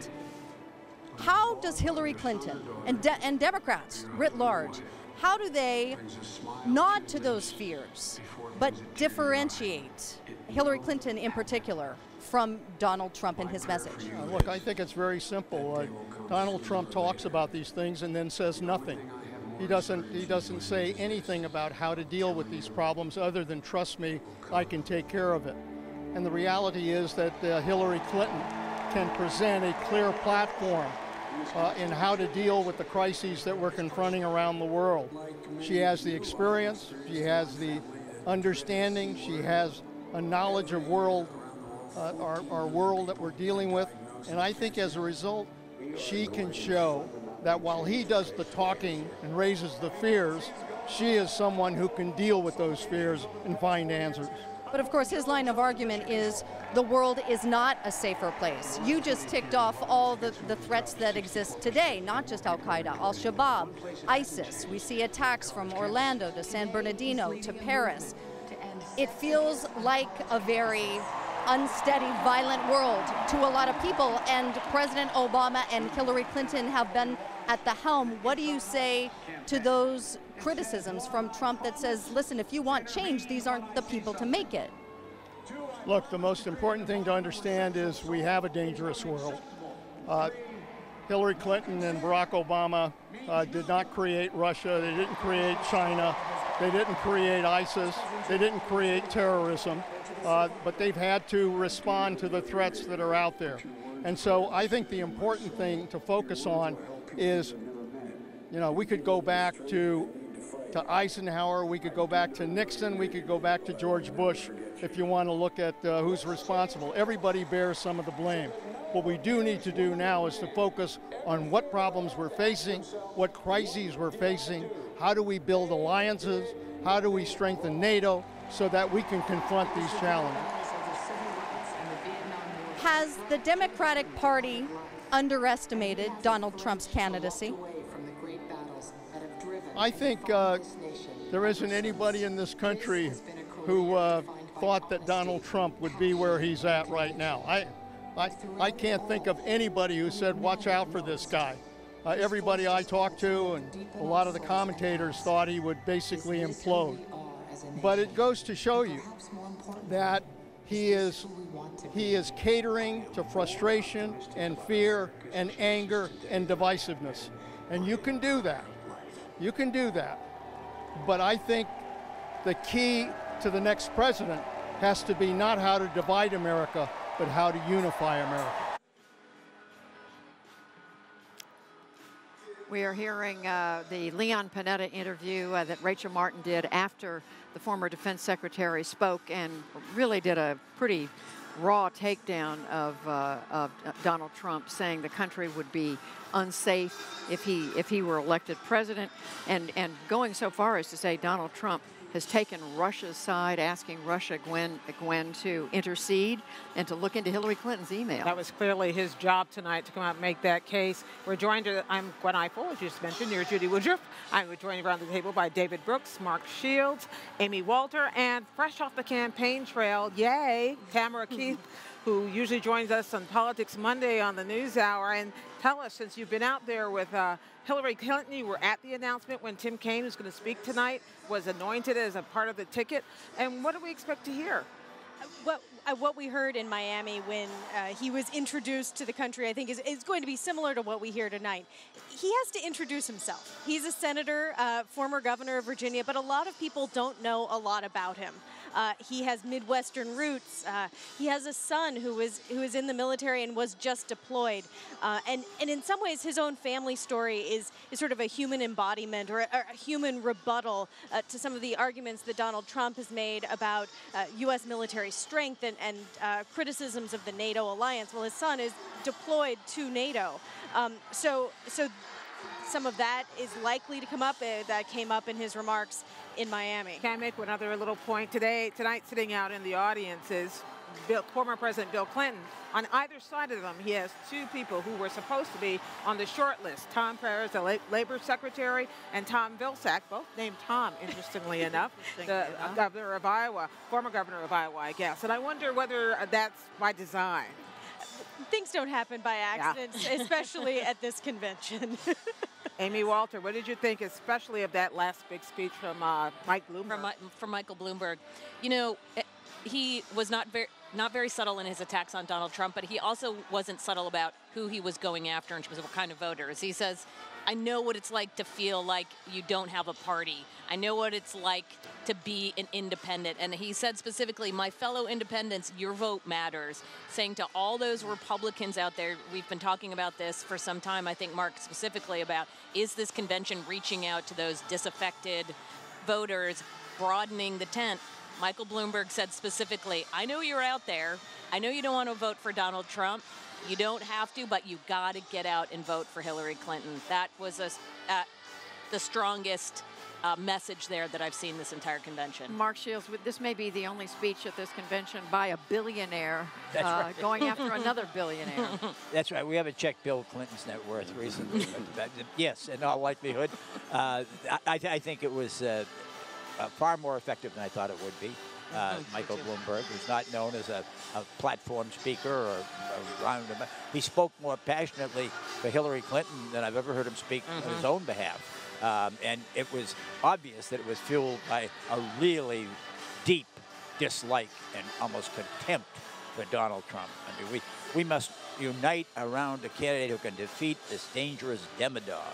How does Hillary Clinton and Democrats writ large, how do they nod to those fears, but differentiate Hillary Clinton in particular from Donald Trump and his message? Look, I think it's very simple. Donald Trump talks about these things and then says nothing. He doesn't say anything about how to deal with these problems other than, trust me, I can take care of it. And the reality is that Hillary Clinton can present a clear platform in how to deal with the crises that we're confronting around the world. She has the experience, she has the understanding, she has a knowledge of our world that we're dealing with, and I think as a result, she can show that while he does the talking and raises the fears, she is someone who can deal with those fears and find answers. But of course, his line of argument is the world is not a safer place. You just ticked off all the threats that exist today, not just Al-Qaeda, Al-Shabaab, ISIS. We see attacks from Orlando to San Bernardino to Paris. It feels like a very unsteady, violent world to a lot of people, and President Obama and Hillary Clinton have been at the helm. What do you say to those criticisms from Trump that says, listen, if you want change, these aren't the people to make it? Look, the most important thing to understand is we have a dangerous world. Hillary Clinton and Barack Obama did not create Russia, they didn't create China, they didn't create ISIS, they didn't create terrorism, but they've had to respond to the threats that are out there. And so I think the important thing to focus on is, we could go back to Eisenhower, we could go back to Nixon, we could go back to George Bush if you want to look at who's responsible. Everybody bears some of the blame. What we do need to do now is to focus on what problems we're facing, what crises we're facing, how do we build alliances, how do we strengthen NATO so that we can confront these challenges. Has the Democratic Party underestimated Donald Trump's candidacy? I think there isn't anybody in this country who thought that Donald Trump would be where he's at right now. I can't think of anybody who said, watch out for this guy. Everybody I talked to and a lot of the commentators thought he would basically implode. But it goes to show you that he is catering to frustration and fear and anger and divisiveness. And you can do that. You can do that. But I think the key to the next president has to be not how to divide America, but how to unify America. We are hearing the Leon Panetta interview that Rachel Martin did after the former defense secretary spoke and really did a pretty raw takedown of Donald Trump, saying the country would be unsafe if he were elected president, and going so far as to say Donald Trump has taken Russia's side, asking Russia, Gwen, to intercede and to look into Hillary Clinton's email. That was clearly his job tonight, to come out and make that case. We're joined, I'm Gwen Eiffel, as you just mentioned, near Judy Woodruff. I'm joined around the table by David Brooks, Mark Shields, Amy Walter, and fresh off the campaign trail, yay, Tamara Keith, who usually joins us on Politics Monday on the NewsHour. And tell us, since you've been out there with Hillary Clinton, you were at the announcement when Tim Kaine, who's going to speak tonight, was anointed as a part of the ticket. And what do we expect to hear? What we heard in Miami when he was introduced to the country, I think, is going to be similar to what we hear tonight. He has to introduce himself. He's a senator, former governor of Virginia, but a lot of people don't know a lot about him. He has Midwestern roots. He has a son who is in the military and was just deployed. And in some ways, his own family story is sort of a human embodiment or a human rebuttal to some of the arguments that Donald Trump has made about U.S. military strength and criticisms of the NATO alliance. Well, his son is deployed to NATO. So some of that is likely to come up. That came up in his remarks in Miami. Can I make one other little point? Tonight, sitting out in the audience is former President Bill Clinton. On either side of them, he has two people who were supposed to be on the short list. Tom Perez, the Labor Secretary, and Tom Vilsack, both named Tom, interestingly enough, the governor of Iowa, former governor of Iowa, I guess. And I wonder whether that's by design. Things don't happen by accident, especially at this convention. Amy Walter, what did you think, especially of that last big speech from Mike Bloomberg? From Michael Bloomberg. You know, he was not very subtle in his attacks on Donald Trump, but he also wasn't subtle about who he was going after in terms of what kind of voters. He says, I know what it's like to feel like you don't have a party. I know what it's like to be an independent. And he said specifically, my fellow independents, your vote matters. Saying to all those Republicans out there, we've been talking about this for some time, I think Mark specifically, about is this convention reaching out to those disaffected voters, broadening the tent? Michael Bloomberg said specifically, I know you're out there. I know you don't want to vote for Donald Trump. You don't have to, but you got to get out and vote for Hillary Clinton. That was the strongest message there that I've seen this entire convention. Mark Shields, this may be the only speech at this convention by a billionaire right. going after another billionaire. That's right. We haven't checked Bill Clinton's net worth recently. But yes, in all likelihood. I think it was far more effective than I thought it would be. Michael Bloomberg, who's not known as a platform speaker or around him. He spoke more passionately for Hillary Clinton than I've ever heard him speak on his own behalf. And it was obvious that it was fueled by a really deep dislike and almost contempt for Donald Trump. I mean, we must unite around a candidate who can defeat this dangerous demagogue.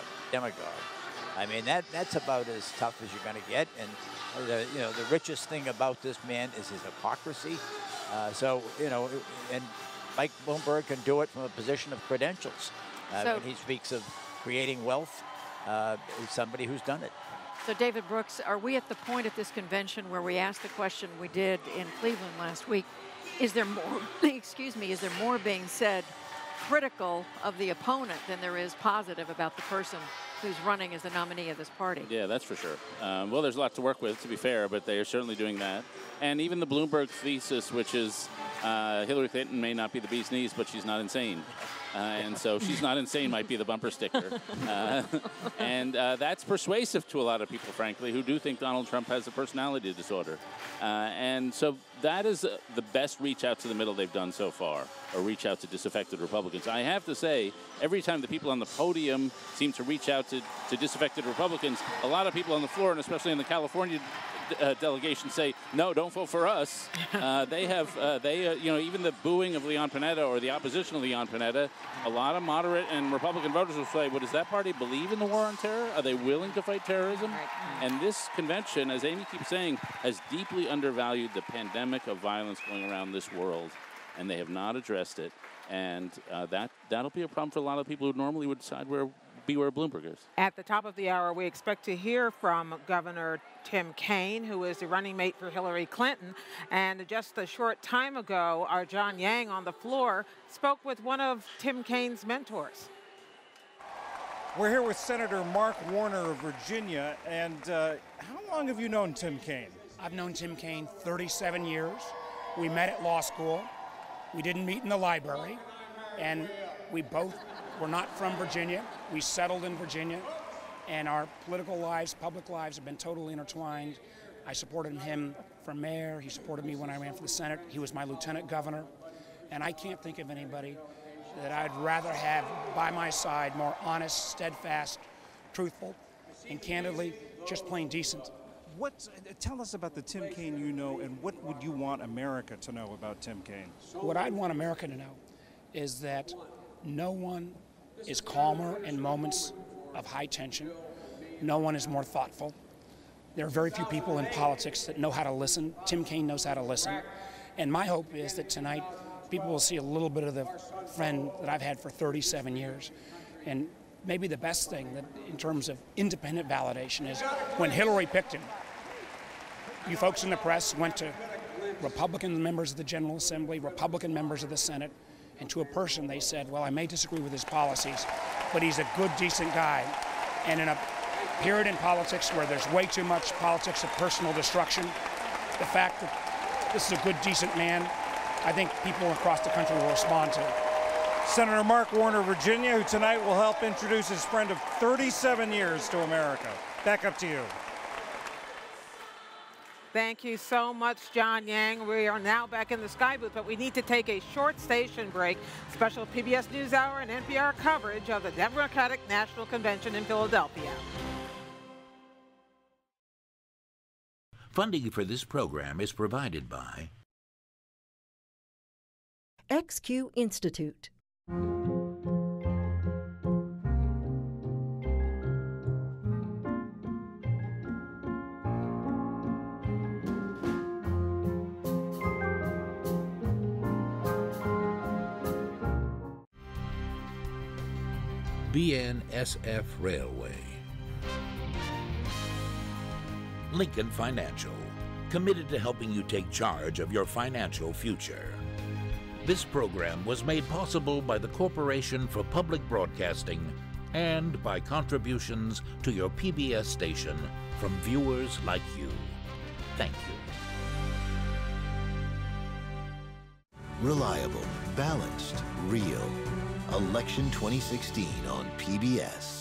I mean, that's about as tough as you're going to get. And the richest thing about this man is his hypocrisy. And Mike Bloomberg can do it from a position of credentials. When he speaks of creating wealth, he's somebody who's done it. So, David Brooks, are we at the point at this convention where we asked the question we did in Cleveland last week? Is there more? Is there more being said critical of the opponent than there is positive about the person who's running as the nominee of this party? Yeah, that's for sure. Well, there's a lot to work with, to be fair, but they are certainly doing that. And even the Bloomberg thesis, which is Hillary Clinton may not be the bee's knees, but she's not insane. And so she's not insane might be the bumper sticker. And that's persuasive to a lot of people, frankly, who do think Donald Trump has a personality disorder. And so that is the best reach out to the middle they've done so far, or reach out to disaffected Republicans. I have to say, every time the people on the podium seem to reach out to disaffected Republicans, a lot of people on the floor, and especially in the California delegation, say, no, don't vote for us. Even the booing of Leon Panetta or the opposition of Leon Panetta, a lot of moderate and Republican voters will say, well, does that party believe in the war on terror? Are they willing to fight terrorism? And this convention, as Amy keeps saying, has deeply undervalued the pandemic of violence going around this world, and they have not addressed it. And that'll be a problem for a lot of people who normally would decide where Bloomberg is. At the top of the hour, we expect to hear from Governor Tim Kaine, who is the running mate for Hillary Clinton. And just a short time ago, our John Yang on the floor spoke with one of Tim Kaine's mentors. We're here with Senator Mark Warner of Virginia. And how long have you known Tim Kaine? I've known Tim Kaine 37 years. We met at law school. We didn't meet in the library. And we both were not from Virginia. We settled in Virginia, and our political lives, public lives, have been totally intertwined. I supported him for mayor. He supported me when I ran for the Senate. He was my lieutenant governor. And I can't think of anybody that I'd rather have by my side, more honest, steadfast, truthful, and candidly, just plain decent. Tell us about the Tim Kaine you know, and what would you want America to know about Tim Kaine? What I'd want America to know is that no one is calmer in moments of high tension. No one is more thoughtful. There are very few people in politics that know how to listen. Tim Kaine knows how to listen. And my hope is that tonight people will see a little bit of the friend that I've had for 37 years. And maybe the best thing that in terms of independent validation is when Hillary picked him, you folks in the press went to Republican members of the General Assembly, Republican members of the Senate, and to a person they said, well, I may disagree with his policies, but he's a good, decent guy. And in a period in politics where there's way too much politics of personal destruction, the fact that this is a good, decent man, I think people across the country will respond to. Senator Mark Warner, Virginia, who tonight will help introduce his friend of 37 years to America. Back up to you. Thank you so much, John Yang. We are now back in the Sky Booth, but we need to take a short station break. Special PBS NewsHour and NPR coverage of the Democratic National Convention in Philadelphia. Funding for this program is provided by XQ Institute. BNSF Railway. Lincoln Financial, committed to helping you take charge of your financial future. This program was made possible by the Corporation for Public Broadcasting and by contributions to your PBS station from viewers like you. Thank you. Reliable, balanced, real. Election 2016 on PBS.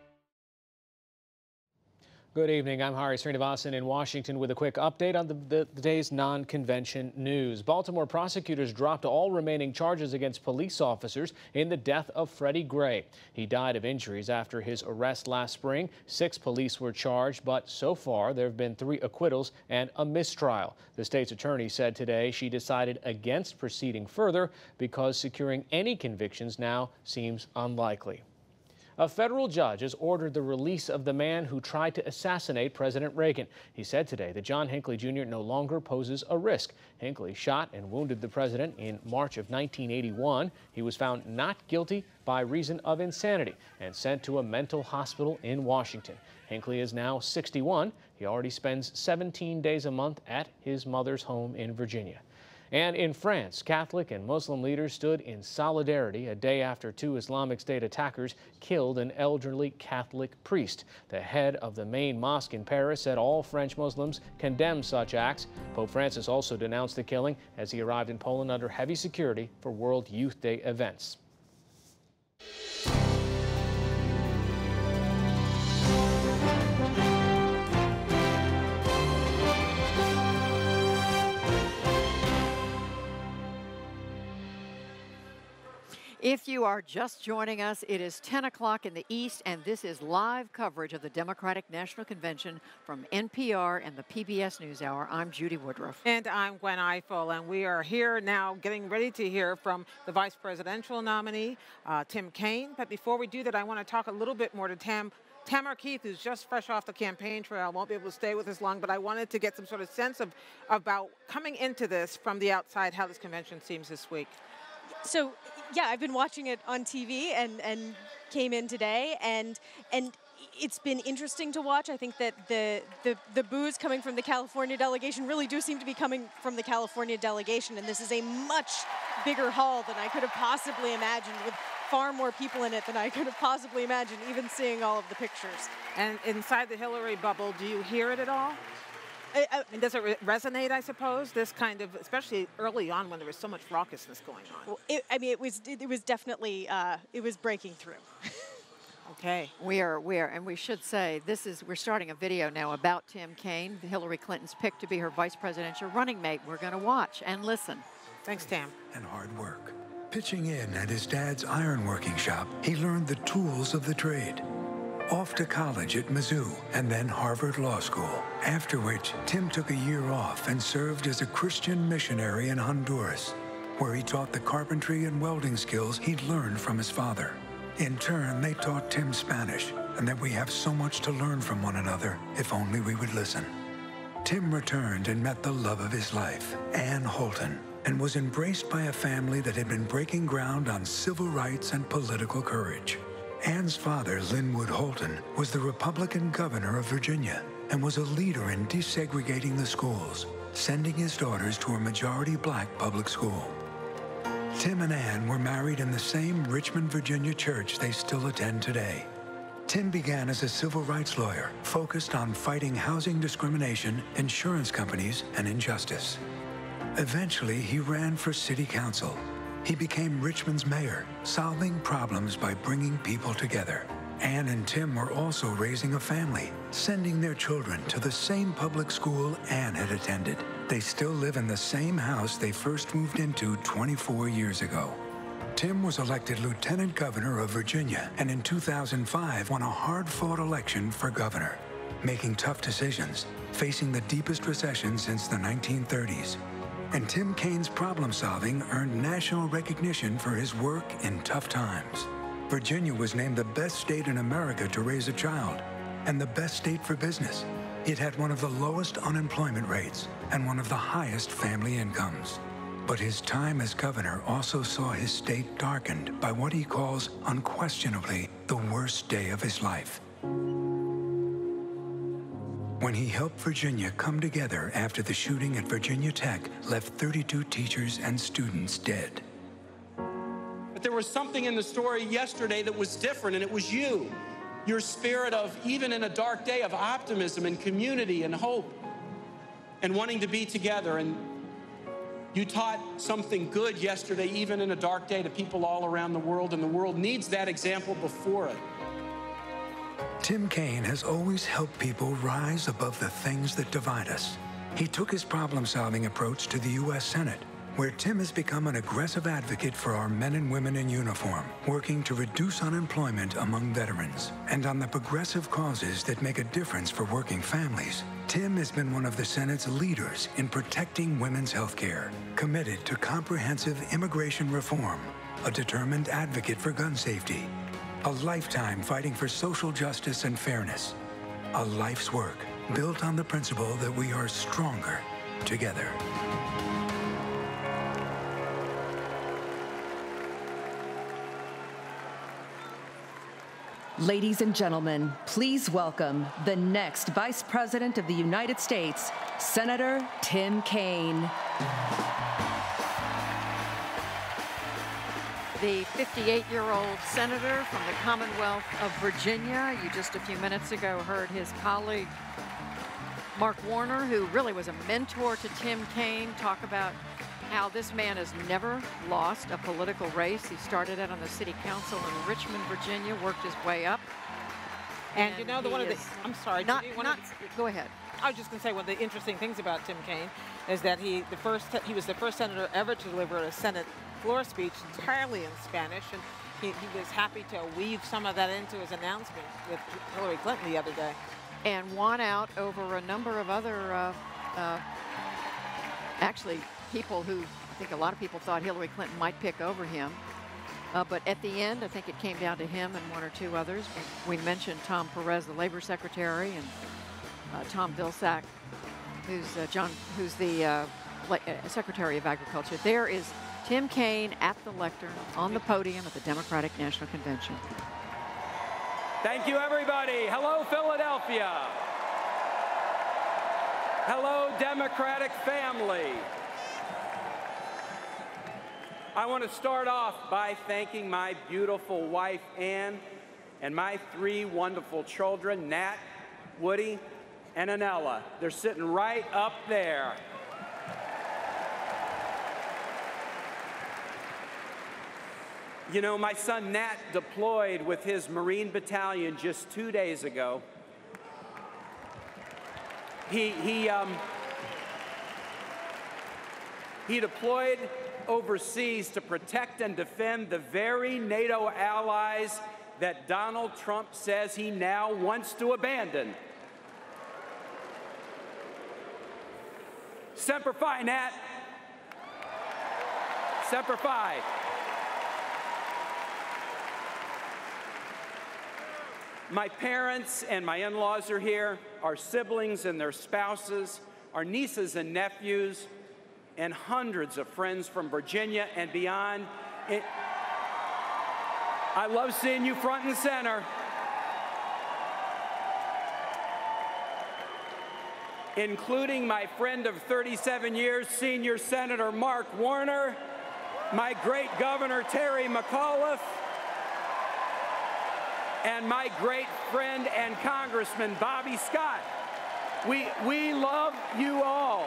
Good evening. I'm Hari Srinivasan in Washington with a quick update on the day's non-convention news. Baltimore prosecutors dropped all remaining charges against police officers in the death of Freddie Gray. He died of injuries after his arrest last spring. 6 police were charged, but so far there have been 3 acquittals and a mistrial. The state's attorney said today she decided against proceeding further because securing any convictions now seems unlikely. A federal judge has ordered the release of the man who tried to assassinate President Reagan. He said today that John Hinckley Jr. no longer poses a risk. Hinckley shot and wounded the president in March of 1981. He was found not guilty by reason of insanity and sent to a mental hospital in Washington. Hinckley is now 61. He already spends 17 days a month at his mother's home in Virginia. And in France, Catholic and Muslim leaders stood in solidarity a day after 2 Islamic State attackers killed an elderly Catholic priest. The head of the main mosque in Paris said all French Muslims condemn such acts. Pope Francis also denounced the killing as he arrived in Poland under heavy security for World Youth Day events. If you are just joining us, it is 10 o'clock in the East, and this is live coverage of the Democratic National Convention from NPR and the PBS NewsHour. I'm Judy Woodruff. And I'm Gwen Eiffel, and we are here now getting ready to hear from the vice presidential nominee, Tim Kaine. But before we do that, I want to talk a little bit more to Tamara Keith, who's just fresh off the campaign trail, won't be able to stay with us long, but I wanted to get some sort of sense of about coming into this from the outside, how this convention seems this week. So, yeah, I've been watching it on TV and came in today, and it's been interesting to watch. I think that the boos coming from the California delegation really do seem to be coming from the California delegation, and this is a much bigger hall than I could have possibly imagined, with far more people in it than I could have possibly imagined, even seeing all of the pictures. And inside the Hillary bubble, do you hear it at all? And does it resonate, I suppose, this kind of, especially early on when there was so much raucousness going on? Well, it was definitely, it was breaking through. Okay. We are, and we should say, we're starting a video now about Tim Kaine, Hillary Clinton's pick to be her vice presidential running mate. We're going to watch and listen. Thanks, Tam. And hard work. Pitching in at his dad's ironworking shop, he learned the tools of the trade. Off to college at Mizzou and then Harvard Law School, after which Tim took a year off and served as a Christian missionary in Honduras, where he taught the carpentry and welding skills he'd learned from his father. In turn, they taught Tim Spanish, and that we have so much to learn from one another if only we would listen. Tim returned and met the love of his life, Ann Holton, and was embraced by a family that had been breaking ground on civil rights and political courage. Ann's father, Linwood Holton, was the Republican governor of Virginia and was a leader in desegregating the schools, sending his daughters to a majority black public school. Tim and Ann were married in the same Richmond, Virginia church they still attend today. Tim began as a civil rights lawyer, focused on fighting housing discrimination, insurance companies, and injustice. Eventually, he ran for city council. He became Richmond's mayor, solving problems by bringing people together. Ann and Tim were also raising a family, sending their children to the same public school Ann had attended. They still live in the same house they first moved into 24 years ago. Tim was elected lieutenant governor of Virginia, and in 2005 won a hard-fought election for governor, making tough decisions, facing the deepest recession since the 1930s. And Tim Kaine's problem-solving earned national recognition for his work in tough times. Virginia was named the best state in America to raise a child, and the best state for business. It had one of the lowest unemployment rates and one of the highest family incomes. But his time as governor also saw his state darkened by what he calls unquestionably the worst day of his life. When he helped Virginia come together after the shooting at Virginia Tech left 32 teachers and students dead. But there was something in the story yesterday that was different, and it was you. Your spirit of, even in a dark day, of optimism and community and hope and wanting to be together. And you taught something good yesterday, even in a dark day, to people all around the world, and the world needs that example before it. Tim Kaine has always helped people rise above the things that divide us. He took his problem-solving approach to the U.S. Senate, where Tim has become an aggressive advocate for our men and women in uniform, working to reduce unemployment among veterans, and on the progressive causes that make a difference for working families. Tim has been one of the Senate's leaders in protecting women's health care, committed to comprehensive immigration reform, a determined advocate for gun safety, a lifetime fighting for social justice and fairness, a life's work built on the principle that we are stronger together. Ladies and gentlemen, please welcome the next Vice President of the United States, Senator Tim Kaine. The 58-year-old senator from the Commonwealth of Virginia. You just a few minutes ago heard his colleague, Mark Warner, who really was a mentor to Tim Kaine, talk about how this man has never lost a political race. He started out on the city council in Richmond, Virginia, worked his way up. And you know, I'm sorry, go ahead. I was just going to say one of the interesting things about Tim Kaine is that he was the first senator ever to deliver a Senate floor speech entirely in Spanish, and he was happy to weave some of that into his announcement with Hillary Clinton the other day. And won out over a number of other, actually, people who I think a lot of people thought Hillary Clinton might pick over him. But at the end, I think it came down to him and one or two others. We mentioned Tom Perez, the Labor Secretary, and Tom Vilsack, who's the Secretary of Agriculture. There is Tim Kaine at the lectern on the podium at the Democratic National Convention. Thank you, everybody. Hello, Philadelphia. Hello, Democratic family. I want to start off by thanking my beautiful wife, Ann, and my 3 wonderful children, Nat, Woody, and Anella. They're sitting right up there. You know, my son Nat deployed with his Marine Battalion just 2 days ago. He deployed overseas to protect and defend the very NATO allies that Donald Trump says he now wants to abandon. Semper Fi, Nat. Semper Fi. My parents and my in-laws are here, our siblings and their spouses, our nieces and nephews, and hundreds of friends from Virginia and beyond. I love seeing you front and center. Including my friend of 37 years, Senior Senator Mark Warner, my great Governor Terry McAuliffe, and my great friend and Congressman Bobby Scott. We love you all.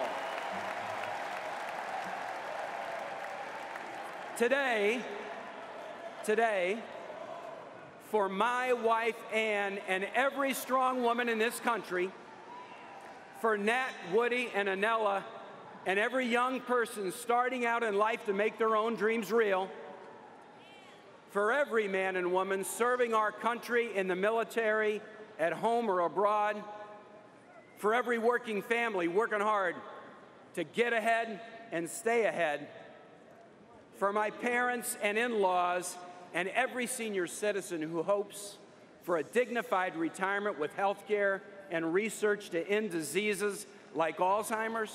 Today, for my wife Ann and every strong woman in this country, for Nat, Woody, and Anella, and every young person starting out in life to make their own dreams real, for every man and woman serving our country in the military, at home or abroad, for every working family working hard to get ahead and stay ahead, for my parents and in-laws and every senior citizen who hopes for a dignified retirement with health care and research to end diseases like Alzheimer's.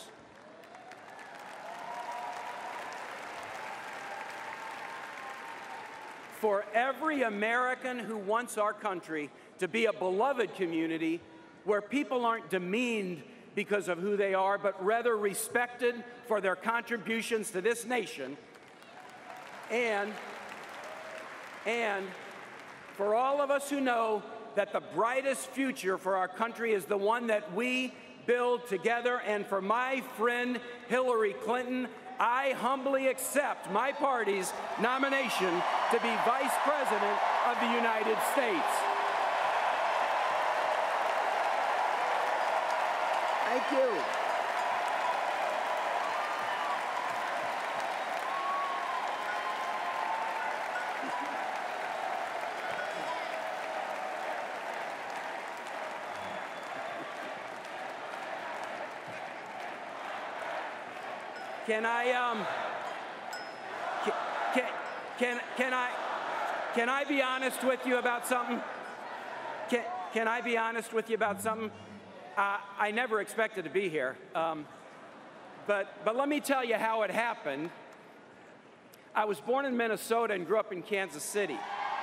For every American who wants our country to be a beloved community where people aren't demeaned because of who they are, but rather respected for their contributions to this nation. And for all of us who know that the brightest future for our country is the one that we build together, and for my friend Hillary Clinton, I humbly accept my party's nomination to be Vice President of the United States. Thank you. Can I be honest with you about something? Can I be honest with you about something? I never expected to be here, but let me tell you how it happened. I was born in Minnesota and grew up in Kansas City.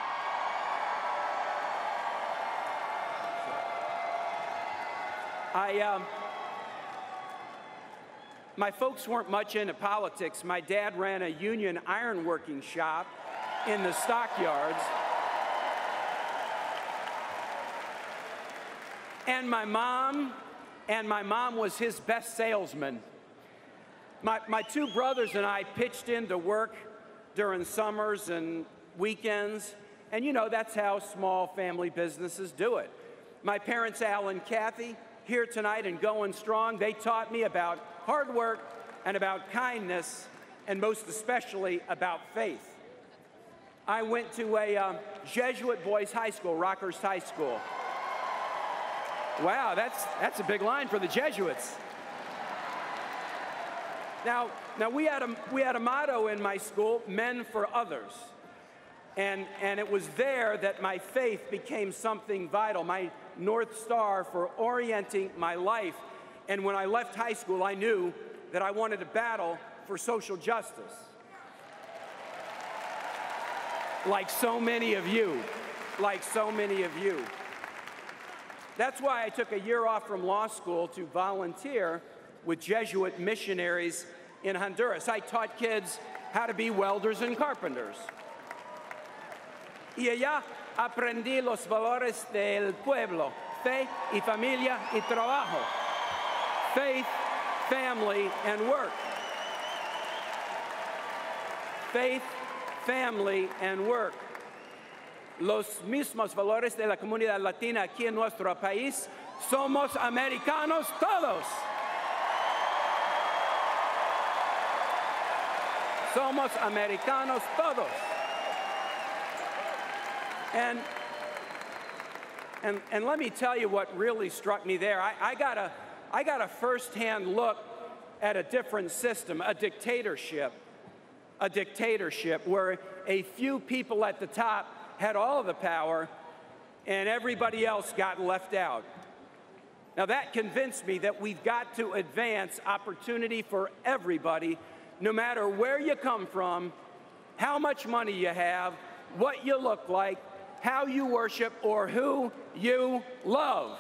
My folks weren't much into politics. My dad ran a union ironworking shop in the stockyards. And my mom was his best salesman. My 2 brothers and I pitched in to work during summers and weekends. And you know, that's how small family businesses do it. My parents, Al and Kathy, here tonight and going strong, they taught me about hard work and about kindness. and most especially about faith. I went to a Jesuit boys' high school, Rockhurst High School. Wow, that's a big line for the Jesuits. Now we had a motto in my school, men for others. And it was there that my faith became something vital, my North Star for orienting my life. And when I left high school, I knew that I wanted to battle for social justice. Like so many of you, That's why I took a year off from law school to volunteer with Jesuit missionaries in Honduras. I taught kids how to be welders and carpenters. Y allá aprendí los valores del pueblo, fe y familia y trabajo, faith, family, and work. Faith, family, and work. Los mismos valores de la comunidad latina aquí en nuestro país. Somos americanos todos. Somos americanos todos. And let me tell you what really struck me there. I got a first-hand look at a different system, a dictatorship where a few people at the top had all of the power and everybody else got left out. Now that convinced me that we've got to advance opportunity for everybody, no matter where you come from, how much money you have, what you look like, how you worship, or who you love.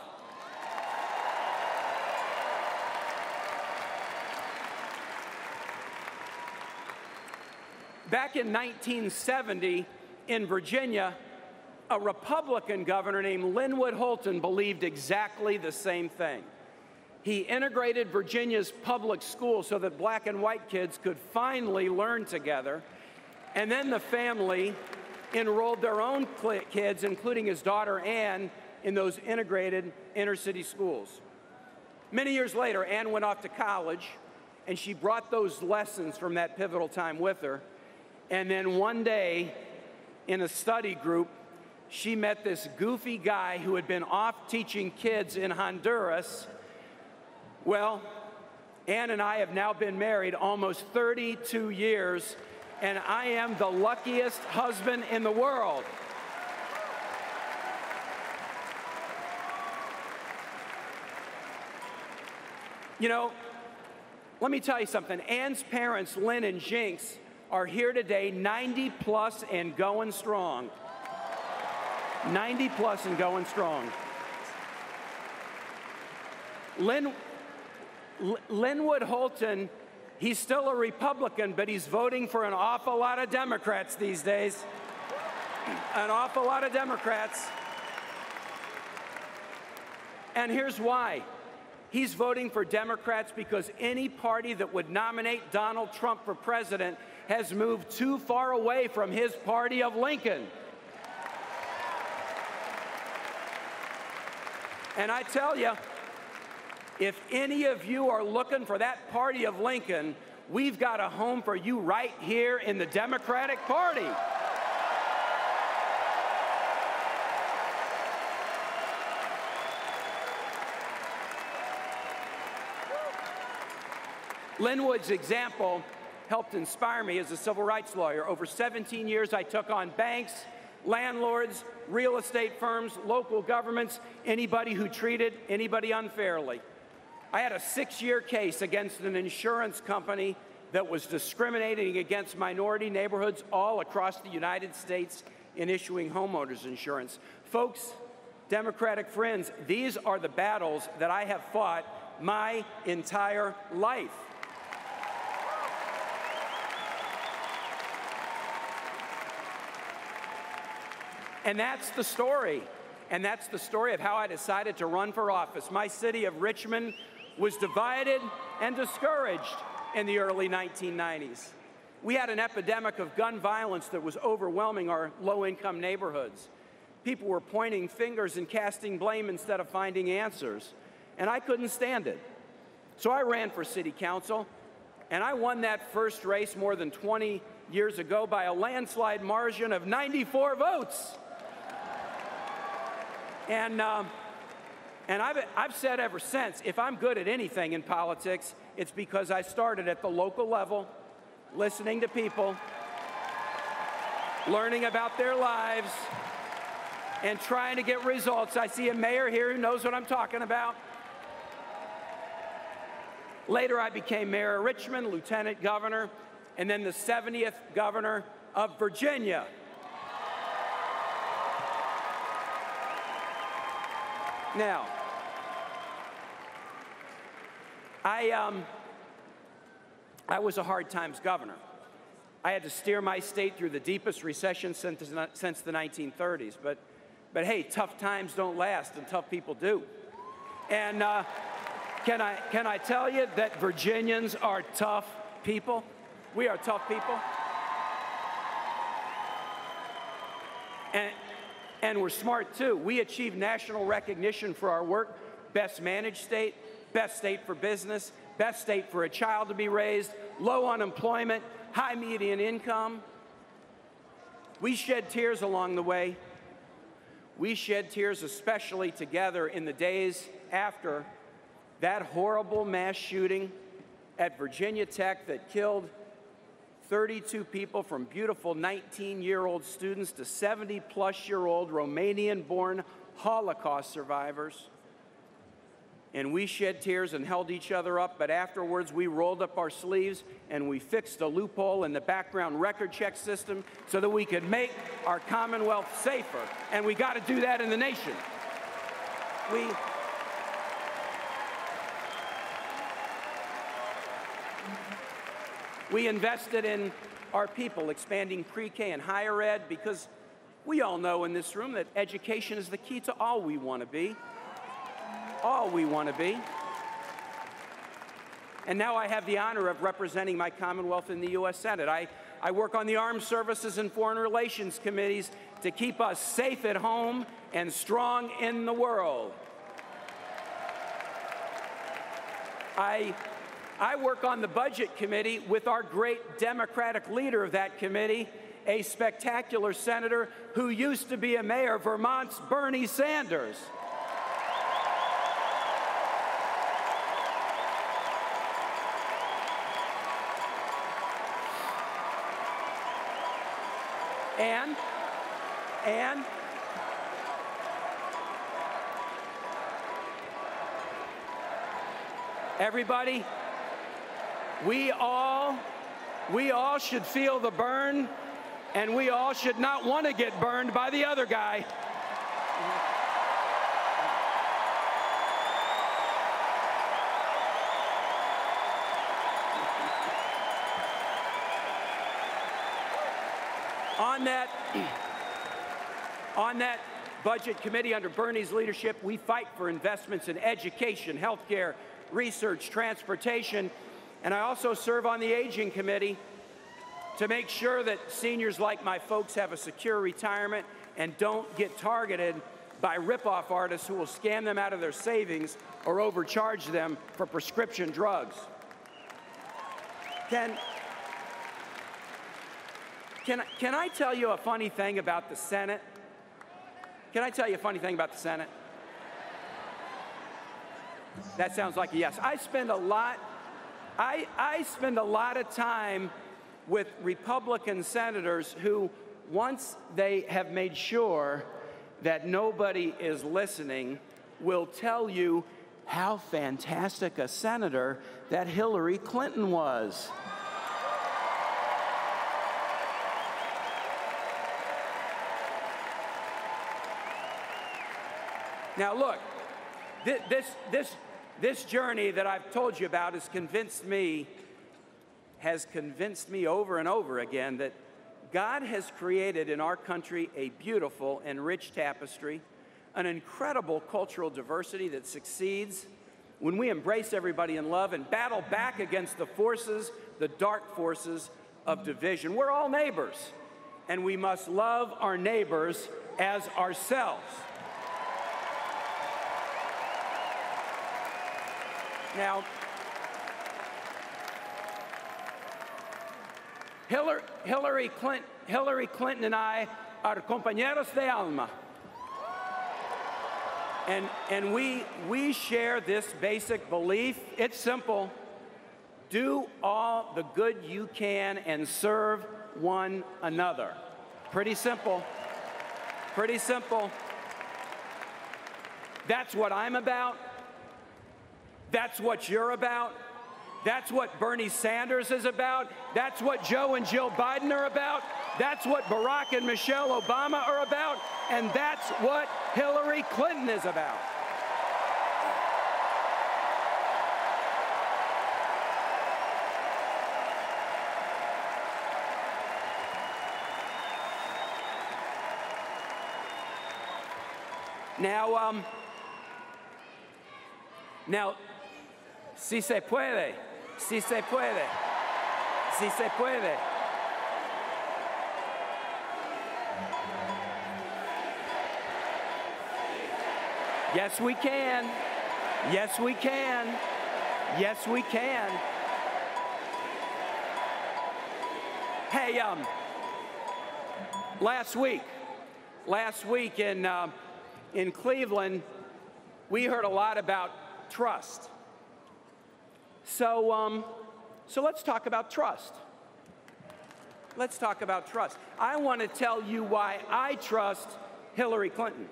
Back in 1970, in Virginia, a Republican governor named Linwood Holton believed exactly the same thing. He integrated Virginia's public schools so that black and white kids could finally learn together, and then the family enrolled their own kids, including his daughter Anne, in those integrated inner-city schools. Many years later, Anne went off to college, and she brought those lessons from that pivotal time with her. And then one day, in a study group, she met this goofy guy who had been off teaching kids in Honduras. Well, Anne and I have now been married almost 32 years, and I am the luckiest husband in the world. You know, let me tell you something. Anne's parents, Lynn and Jinx, are here today, 90 plus and going strong. 90 plus and going strong. Linwood Holton, he's still a Republican, but he's voting for an awful lot of Democrats these days. An awful lot of Democrats. And here's why. He's voting for Democrats because any party that would nominate Donald Trump for president has moved too far away from his party of Lincoln. And I tell you, if any of you are looking for that party of Lincoln, we've got a home for you right here in the Democratic Party. Linwood's example helped inspire me as a civil rights lawyer. Over 17 years, I took on banks, landlords, real estate firms, local governments, anybody who treated anybody unfairly. I had a 6-year case against an insurance company that was discriminating against minority neighborhoods all across the United States in issuing homeowners insurance. Folks, Democratic friends, these are the battles that I have fought my entire life. And that's the story. And that's the story of how I decided to run for office. My city of Richmond was divided and discouraged in the early 1990s. We had an epidemic of gun violence that was overwhelming our low-income neighborhoods. People were pointing fingers and casting blame instead of finding answers. And I couldn't stand it. So I ran for city council, And I won that first race more than 20 years ago by a landslide margin of 94 votes. And I've said ever since, if I'm good at anything in politics, it's because I started at the local level, listening to people, learning about their lives, and trying to get results. I see a mayor here who knows what I'm talking about. Later, I became mayor of Richmond, lieutenant governor, and then the 70th governor of Virginia. Now, I was a hard times governor. I had to steer my state through the deepest recession since the 1930s. But hey, tough times don't last, and tough people do. And can I tell you that Virginians are tough people? We are tough people. And we're smart, too. We achieved national recognition for our work. Best managed state, best state for business, best state for a child to be raised, low unemployment, high median income. We shed tears along the way. We shed tears especially together in the days after that horrible mass shooting at Virginia Tech that killed 32 people, from beautiful 19-year-old students to 70-plus-year-old Romanian-born Holocaust survivors. And we shed tears and held each other up, but afterwards we rolled up our sleeves and we fixed a loophole in the background record check system so that we could make our Commonwealth safer. And we got to do that in the nation. We invested in our people, expanding pre-K and higher ed, because we all know in this room that education is the key to all we want to be. All we want to be. And now I have the honor of representing my Commonwealth in the U.S. Senate. I work on the Armed Services and Foreign Relations Committees to keep us safe at home and strong in the world. I work on the Budget Committee with our great Democratic leader of that committee, a spectacular senator who used to be a mayor, Vermont's Bernie Sanders. And everybody, we all should feel the burn, and we all should not want to get burned by the other guy. On that Budget Committee under Bernie's leadership, we fight for investments in education, healthcare, research, transportation, and I also serve on the Aging Committee to make sure that seniors like my folks have a secure retirement and don't get targeted by rip-off artists who will scam them out of their savings or overcharge them for prescription drugs. Can I tell you a funny thing about the Senate? Can I tell you a funny thing about the Senate? That sounds like a yes. I spend a lot of time with Republican senators who, once they have made sure that nobody is listening, will tell you how fantastic a senator that Hillary Clinton was. Now look, this journey that I've told you about has convinced me over and over again that God has created in our country a beautiful and rich tapestry, an incredible cultural diversity that succeeds when we embrace everybody in love and battle back against the forces, the dark forces of division. We're all neighbors, and we must love our neighbors as ourselves. Hillary Clinton and I are compañeros de alma. And we share this basic belief. It's simple. Do all the good you can and serve one another. Pretty simple. Pretty simple. That's what I'm about. That's what you're about. That's what Bernie Sanders is about. That's what Joe and Jill Biden are about. That's what Barack and Michelle Obama are about. And that's what Hillary Clinton is about. Now, si se puede, si se puede, si se puede. Yes, we can. Yes, we can. Yes, we can. Hey, last week in Cleveland, we heard a lot about trust. So let's talk about trust. Let's talk about trust. I want to tell you why I trust Hillary Clinton.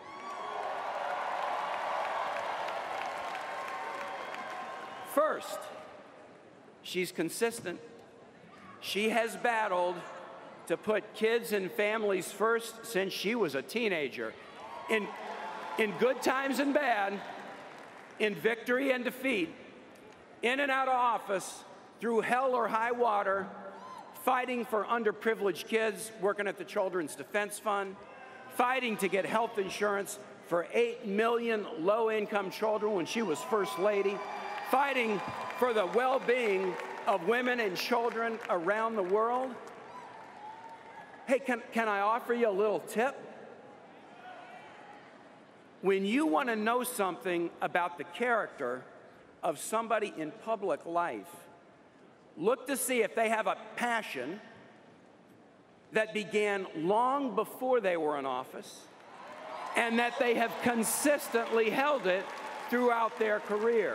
First, she's consistent. She has battled to put kids and families first since she was a teenager. In good times and bad, in victory and defeat, in and out of office, through hell or high water, fighting for underprivileged kids, working at the Children's Defense Fund, fighting to get health insurance for 8 million low-income children when she was First Lady, fighting for the well-being of women and children around the world. Hey, can I offer you a little tip? When you want to know something about the character of somebody in public life, look to see if they have a passion that began long before they were in office and that they have consistently held it throughout their career.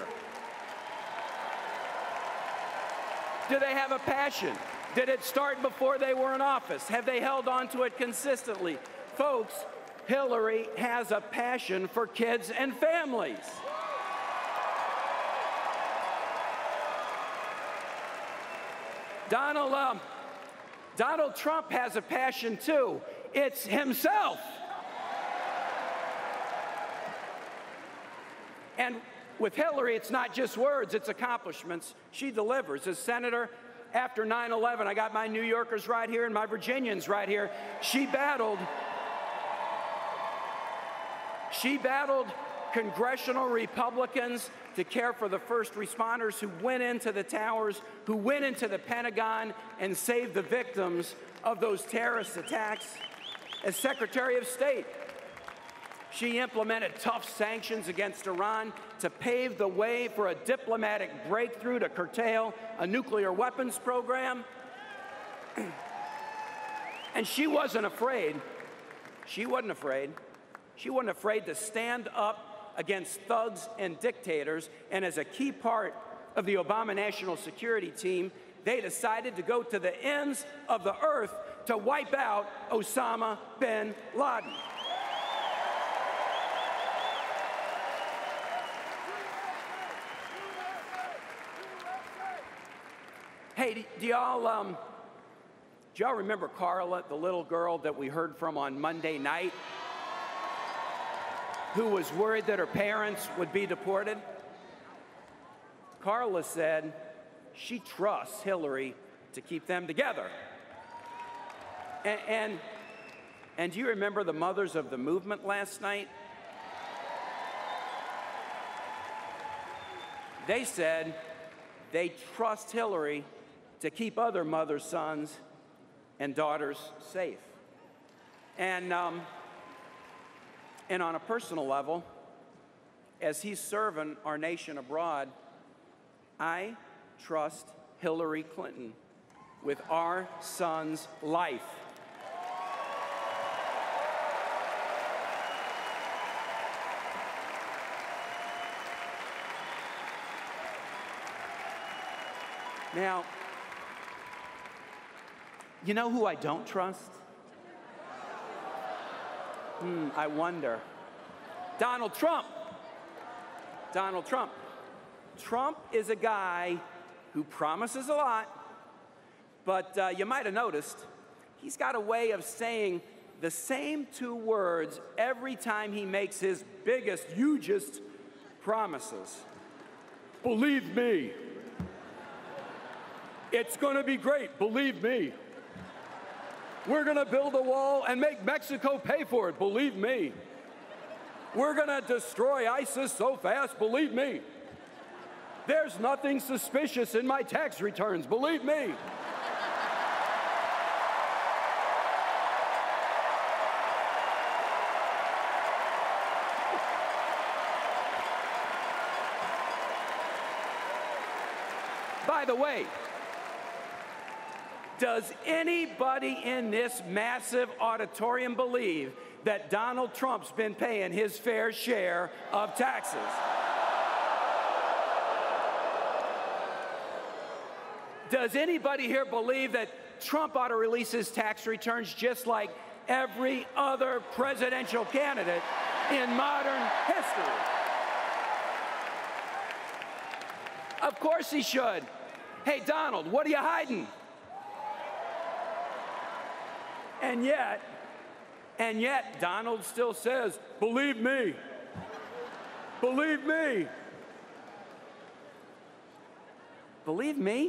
Do they have a passion? Did it start before they were in office? Have they held on to it consistently? Folks, Hillary has a passion for kids and families. Donald Trump has a passion too. It's himself. And with Hillary, it's not just words, it's accomplishments. She delivers. As senator, after 9/11, I got my New Yorkers right here and my Virginians right here. She battled congressional Republicans to care for the first responders who went into the towers, who went into the Pentagon and saved the victims of those terrorist attacks. As Secretary of State, she implemented tough sanctions against Iran to pave the way for a diplomatic breakthrough to curtail a nuclear weapons program. And she wasn't afraid. She wasn't afraid. She wasn't afraid to stand up against thugs and dictators. And as a key part of the Obama National Security Team, they decided to go to the ends of the earth to wipe out Osama bin Laden. Hey, do y'all remember Carla, the little girl that we heard from on Monday night, who was worried that her parents would be deported? Carla said she trusts Hillary to keep them together. And do you remember the mothers of the movement last night? They said they trust Hillary to keep other mothers, sons, and daughters safe. And on a personal level, as he's serving our nation abroad, I trust Hillary Clinton with our son's life. Now, you know who I don't trust? I wonder. Donald Trump. Donald Trump. Trump is a guy who promises a lot, but you might have noticed he's got a way of saying the same two words every time he makes his biggest, hugest promises. Believe me. It's going to be great, believe me. We're going to build a wall and make Mexico pay for it, believe me. We're going to destroy ISIS so fast, believe me. There's nothing suspicious in my tax returns, believe me. By the way, does anybody in this massive auditorium believe that Donald Trump's been paying his fair share of taxes? Does anybody here believe that Trump ought to release his tax returns just like every other presidential candidate in modern history? Of course he should. Hey, Donald, what are you hiding? And yet, Donald still says, believe me. Believe me. Believe me?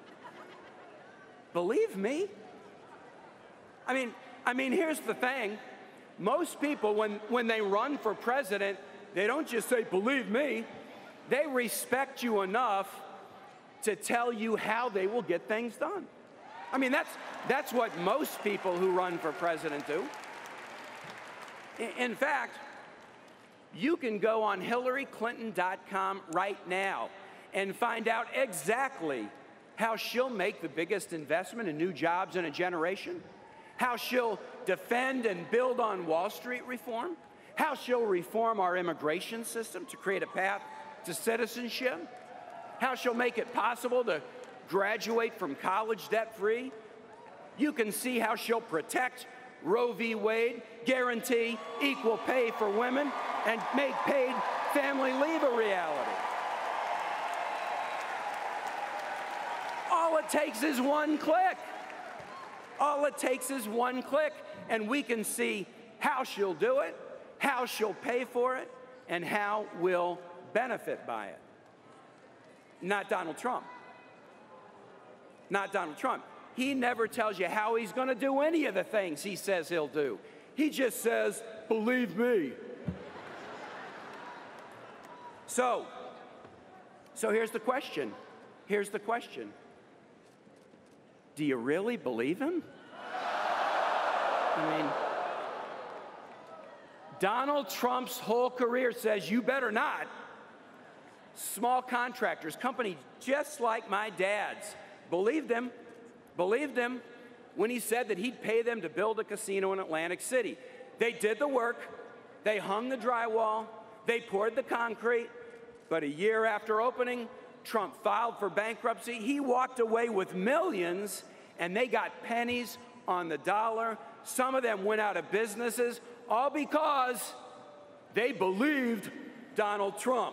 Believe me? I mean, here's the thing. Most people, when they run for president, they don't just say, believe me. They respect you enough to tell you how they will get things done. I mean, that's what most people who run for president do. In fact, you can go on HillaryClinton.com right now and find out exactly how she'll make the biggest investment in new jobs in a generation, how she'll defend and build on Wall Street reform, how she'll reform our immigration system to create a path to citizenship, how she'll make it possible to graduate from college debt-free. You can see how she'll protect Roe v. Wade, guarantee equal pay for women, and make paid family leave a reality. All it takes is one click. All it takes is one click, and we can see how she'll do it, how she'll pay for it, and how we'll benefit by it. Not Donald Trump. Not Donald Trump. He never tells you how he's going to do any of the things he says he'll do. He just says, believe me. So here's the question. Here's the question. Do you really believe him? I mean, Donald Trump's whole career says you better not. Small contractors, companies just like my dad's, believed him when he said that he'd pay them to build a casino in Atlantic City. They did the work, they hung the drywall, they poured the concrete, but a year after opening, Trump filed for bankruptcy. He walked away with millions, and they got pennies on the dollar. Some of them went out of businesses, all because they believed Donald Trump.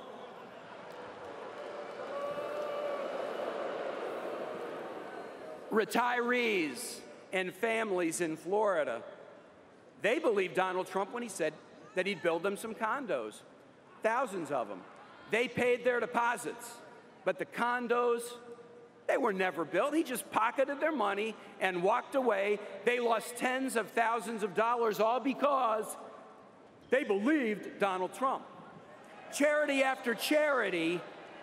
Retirees and families in Florida, they believed Donald Trump when he said that he'd build them some condos, thousands of them. They paid their deposits, but the condos, they were never built. He just pocketed their money and walked away. They lost tens of thousands of dollars, all because they believed Donald Trump. Charity after charity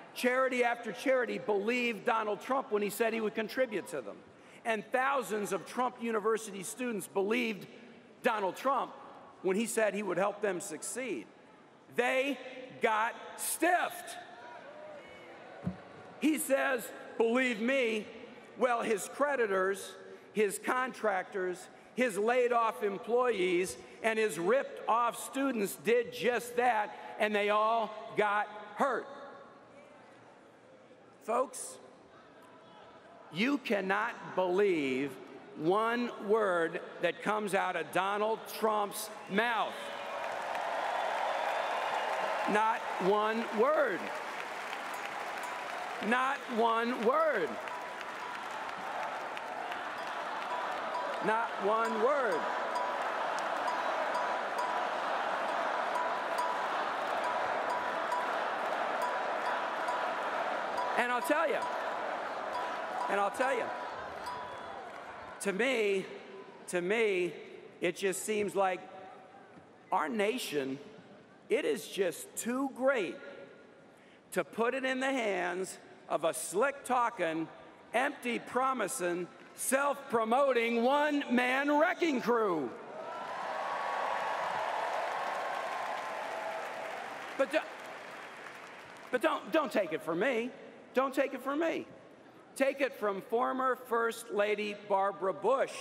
believed Donald Trump when he said he would contribute to them. And thousands of Trump University students believed Donald Trump when he said he would help them succeed. They got stiffed. He says, believe me, Well, his creditors, his contractors, his laid-off employees, and his ripped-off students did just that, and they all got hurt. Folks, you cannot believe one word that comes out of Donald Trump's mouth. Not one word. Not one word. Not one word. And I'll tell you, to me, it just seems like our nation, it is just too great to put it in the hands of a slick-talking, empty-promising, self-promoting, one-man wrecking crew. But don't take it from me. Don't take it from me. Take it from former First Lady Barbara Bush.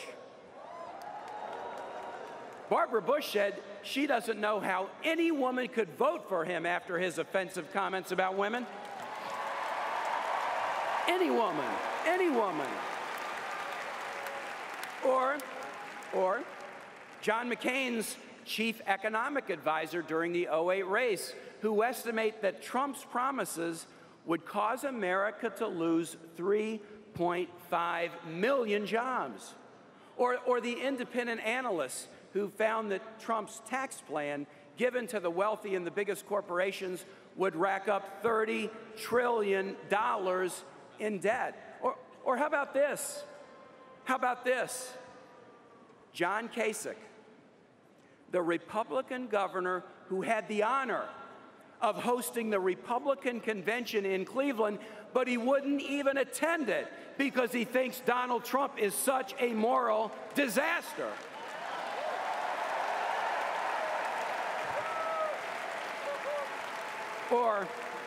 Barbara Bush said she doesn't know how any woman could vote for him after his offensive comments about women. Any woman, any woman. Or John McCain's chief economic advisor during the '08 race, who estimate that Trump's promises would cause America to lose 3.5 million jobs. Or the independent analysts who found that Trump's tax plan given to the wealthy and the biggest corporations would rack up $30 trillion in debt. Or how about this? How about this? John Kasich, the Republican governor who had the honor of hosting the Republican convention in Cleveland, but he wouldn't even attend it because he thinks Donald Trump is such a moral disaster. Or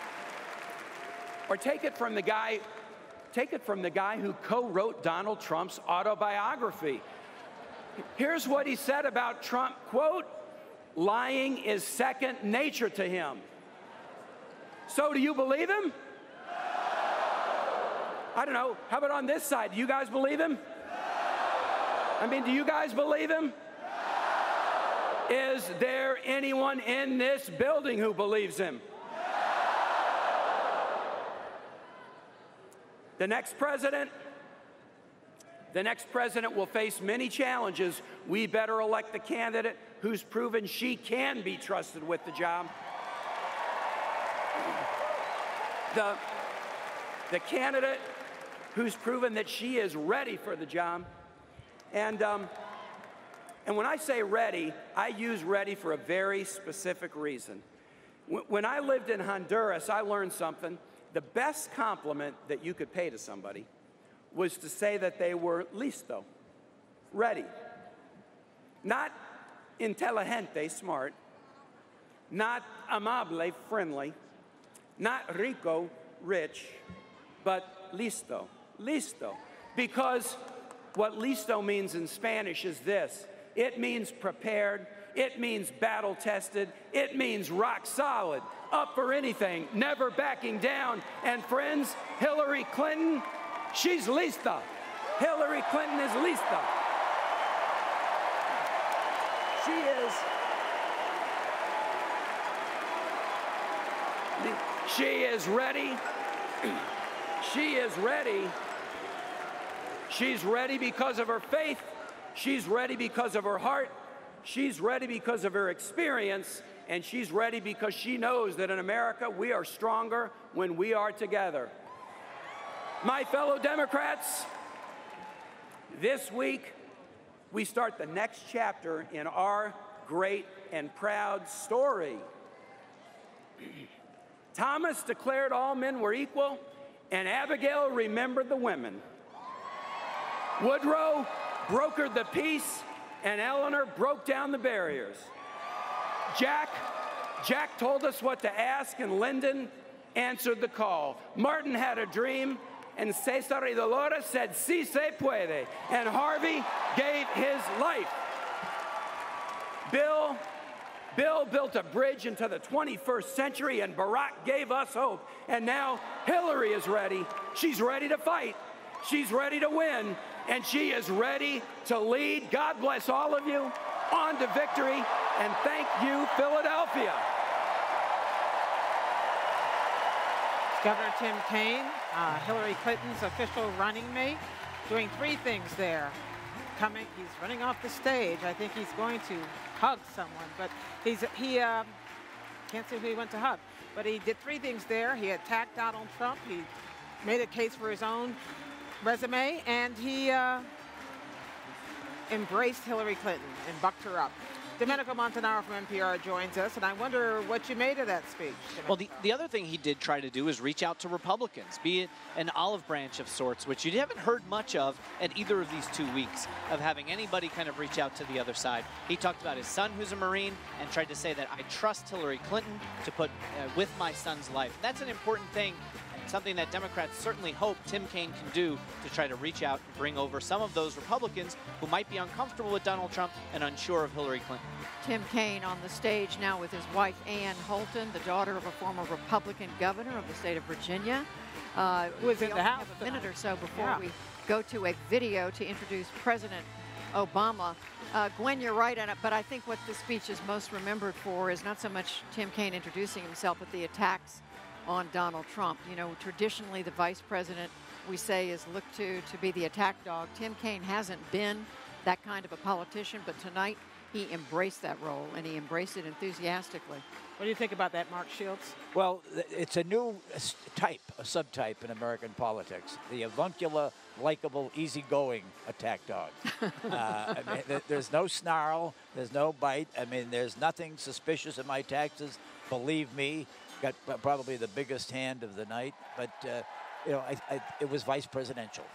take it from the guy who co-wrote Donald Trump's autobiography. Here's what he said about Trump, quote, "Lying is second nature to him." So do you believe him? I don't know. How about on this side? Do you guys believe him? I mean, do you guys believe him? Is there anyone in this building who believes him? The next president will face many challenges. We better elect the candidate who's proven she can be trusted with the job. The candidate who's proven that she is ready for the job. And when I say ready, I use ready for a very specific reason. When I lived in Honduras, I learned something. The best compliment that you could pay to somebody was to say that they were listo, ready. Not inteligente, smart. Not amable, friendly. Not rico, rich, but listo, listo. Because what listo means in Spanish is this. It means prepared, it means battle-tested, it means rock solid, up for anything, never backing down. And friends, Hillary Clinton, she's lista. Hillary Clinton is lista. She is ready. She is ready. She's ready because of her faith. She's ready because of her heart. She's ready because of her experience. And she's ready because she knows that in America, we are stronger when we are together. My fellow Democrats, this week, we start the next chapter in our great and proud story. Thomas declared all men were equal, and Abigail remembered the women. Woodrow brokered the peace, and Eleanor broke down the barriers. Jack told us what to ask, and Lyndon answered the call. Martin had a dream, and Cesar y Dolores said, "Si se puede," and Harvey gave his life. Bill built a bridge into the 21st century, and Barack gave us hope. And now Hillary is ready. She's ready to fight. She's ready to win, and she is ready to lead. God bless all of you. On to victory, and thank you, Philadelphia. Governor Tim Kaine, Hillary Clinton's official running mate, doing three things there. He's running off the stage. I think he's going to hug someone, but he can't say who he went to hug. But he did three things there. He attacked Donald Trump. He made a case for his own resume, and he embraced Hillary Clinton and bucked her up. Domenico Montanaro from NPR joins us, and I wonder what you made of that speech. Well, the other thing he did try to do is reach out to Republicans, be it an olive branch of sorts, which you haven't heard much of at either of these 2 weeks, of having anybody kind of reach out to the other side. He talked about his son, who's a Marine, and tried to say that I trust Hillary Clinton to put with my son's life. That's an important thing, something that Democrats certainly hope Tim Kaine can do to try to reach out and bring over some of those Republicans who might be uncomfortable with Donald Trump and unsure of Hillary Clinton. Tim Kaine on the stage now with his wife, Ann Holton, the daughter of a former Republican governor of the state of Virginia. Who is in the House have a minute or so before we go to a video to introduce President Obama. Gwen, you're right on it, but I think what the speech is most remembered for is not so much Tim Kaine introducing himself, but the attacks on Donald Trump. You know, traditionally the vice president, we say, is looked to be the attack dog. Tim Kaine hasn't been that kind of a politician, but tonight he embraced that role, and he embraced it enthusiastically. What do you think about that, Mark Shields? Well, it's a new type, a subtype in American politics. The avuncular, likable, easygoing attack dog. I mean, there's no snarl, there's no bite. I mean, there's nothing suspicious in my taxes. Believe me, got probably the biggest hand of the night, but you know, it was vice presidential.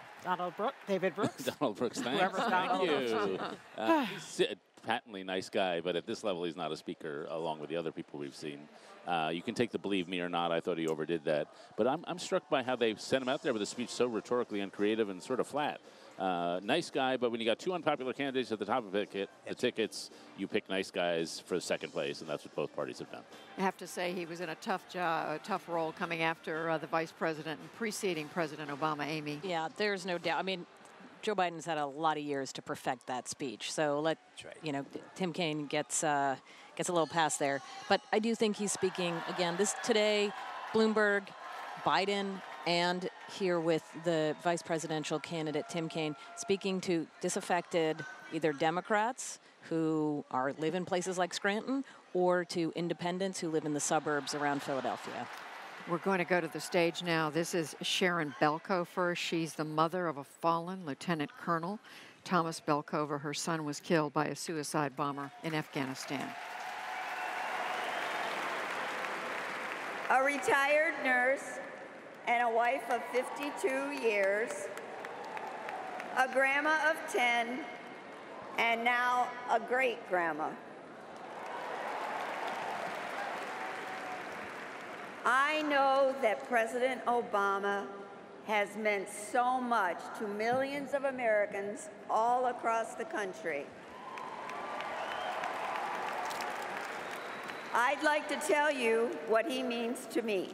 David Brooks. Donald Brooks, thanks. Thank you. He's a patently nice guy, but at this level, he's not a speaker along with the other people we've seen. You can take the believe me or not. I thought he overdid that. But I'm struck by how they sent him out there with a speech so rhetorically uncreative and sort of flat. Nice guy, but when you got two unpopular candidates at the top of the tickets, you pick nice guys for second place, and that's what both parties have done. I have to say he was in a tough role coming after the vice president and preceding President Obama, Amy. Yeah, there's no doubt. I mean, Joe Biden's had a lot of years to perfect that speech, so you know, Tim Kaine gets a little pass there. But I do think he's speaking again. Today, Bloomberg, Biden, and here with the vice presidential candidate, Tim Kaine, speaking to disaffected either Democrats who live in places like Scranton or to independents who live in the suburbs around Philadelphia. We're going to go to the stage now. This is Sharon Belcover. She's the mother of a fallen Lieutenant Colonel Thomas Belcover. Her son was killed by a suicide bomber in Afghanistan. A retired nurse and a wife of 52 years, a grandma of 10, and now a great-grandma. I know that President Obama has meant so much to millions of Americans all across the country. I'd like to tell you what he means to me.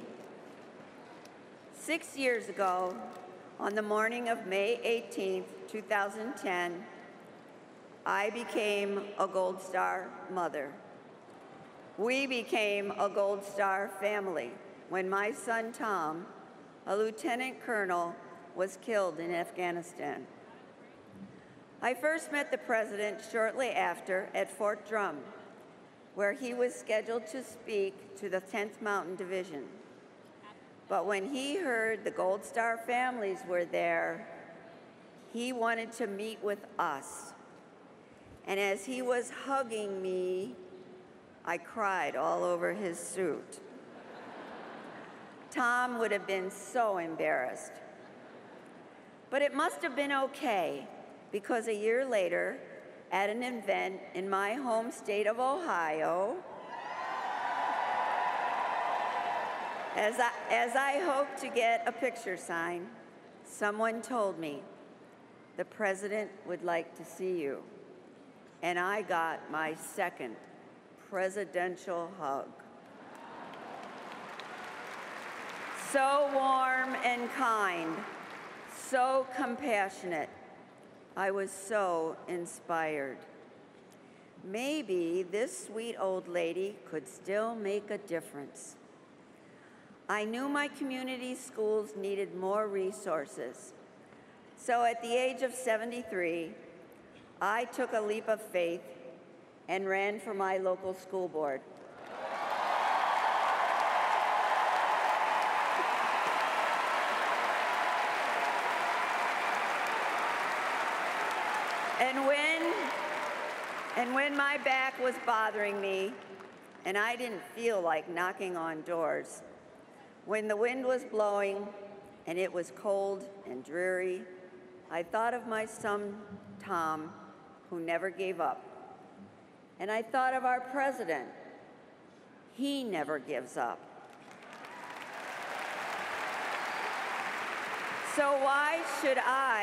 6 years ago, on the morning of May 18th, 2010, I became a Gold Star mother. We became a Gold Star family when my son Tom, a lieutenant colonel, was killed in Afghanistan. I first met the president shortly after at Fort Drum, where he was scheduled to speak to the 10th Mountain Division. But when he heard the Gold Star families were there, he wanted to meet with us. And as he was hugging me, I cried all over his suit. Tom would have been so embarrassed. But it must have been okay, because a year later, at an event in my home state of Ohio, as I hoped to get a picture sign, Someone told me, the president would like to see you. And I got my second presidential hug. So warm and kind, so compassionate. I was so inspired. Maybe this sweet old lady could still make a difference. I knew my community schools needed more resources. So at the age of 73, I took a leap of faith and ran for my local school board. And when my back was bothering me and I didn't feel like knocking on doors, when the wind was blowing and it was cold and dreary, I thought of my son, Tom, who never gave up. And I thought of our president. He never gives up. So why should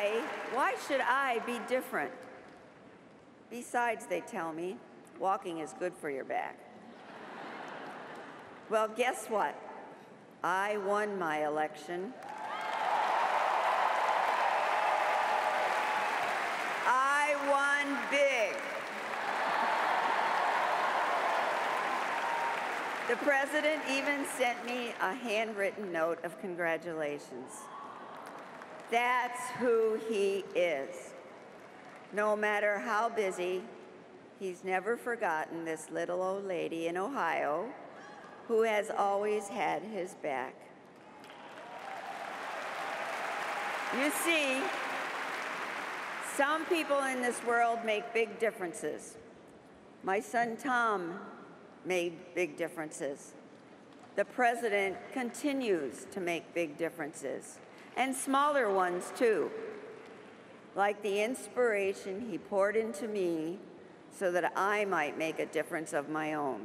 I be different? Besides, they tell me, walking is good for your back. Well, guess what? I won my election. I won big. The president even sent me a handwritten note of congratulations. That's who he is. No matter how busy, he's never forgotten this little old lady in Ohio who has always had his back. You see, some people in this world make big differences. My son Tom made big differences. The president continues to make big differences, and smaller ones too, like the inspiration he poured into me so that I might make a difference of my own.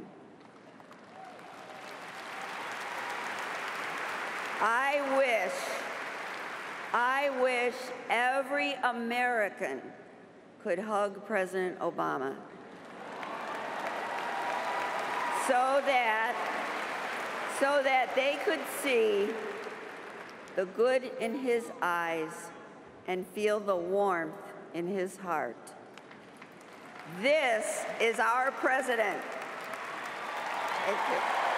I wish every American could hug President Obama so that they could see the good in his eyes and feel the warmth in his heart. This is our president. Thank you.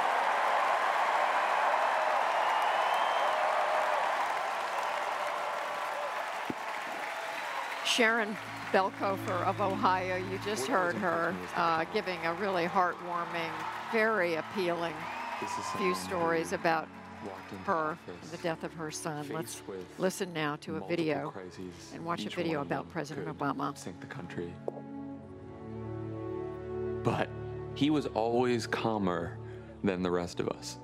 Sharon Belkofer of Ohio, you just heard her giving a really heartwarming, very appealing few stories about her and the death of her son. Let's listen now to a video and watch a video about President Obama. Sink the country. But he was always calmer than the rest of us.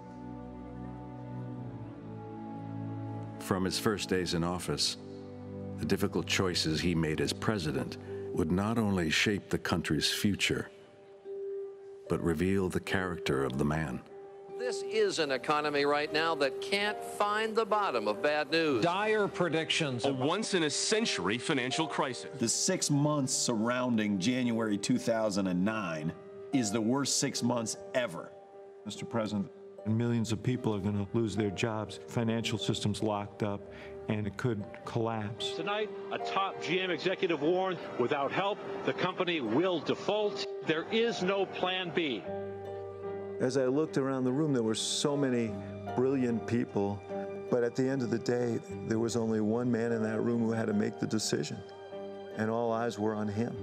From his first days in office, the difficult choices he made as president would not only shape the country's future, but reveal the character of the man. This is an economy right now that can't find the bottom of bad news. Dire predictions. A once-in-a-century financial crisis. The 6 months surrounding January 2009 is the worst 6 months ever. Mr. President, millions of people are going to lose their jobs, financial systems locked up, and it could collapse. Tonight, a top GM executive warned, without help, the company will default. There is no plan B. As I looked around the room, there were so many brilliant people, but at the end of the day, there was only one man in that room who had to make the decision, and all eyes were on him.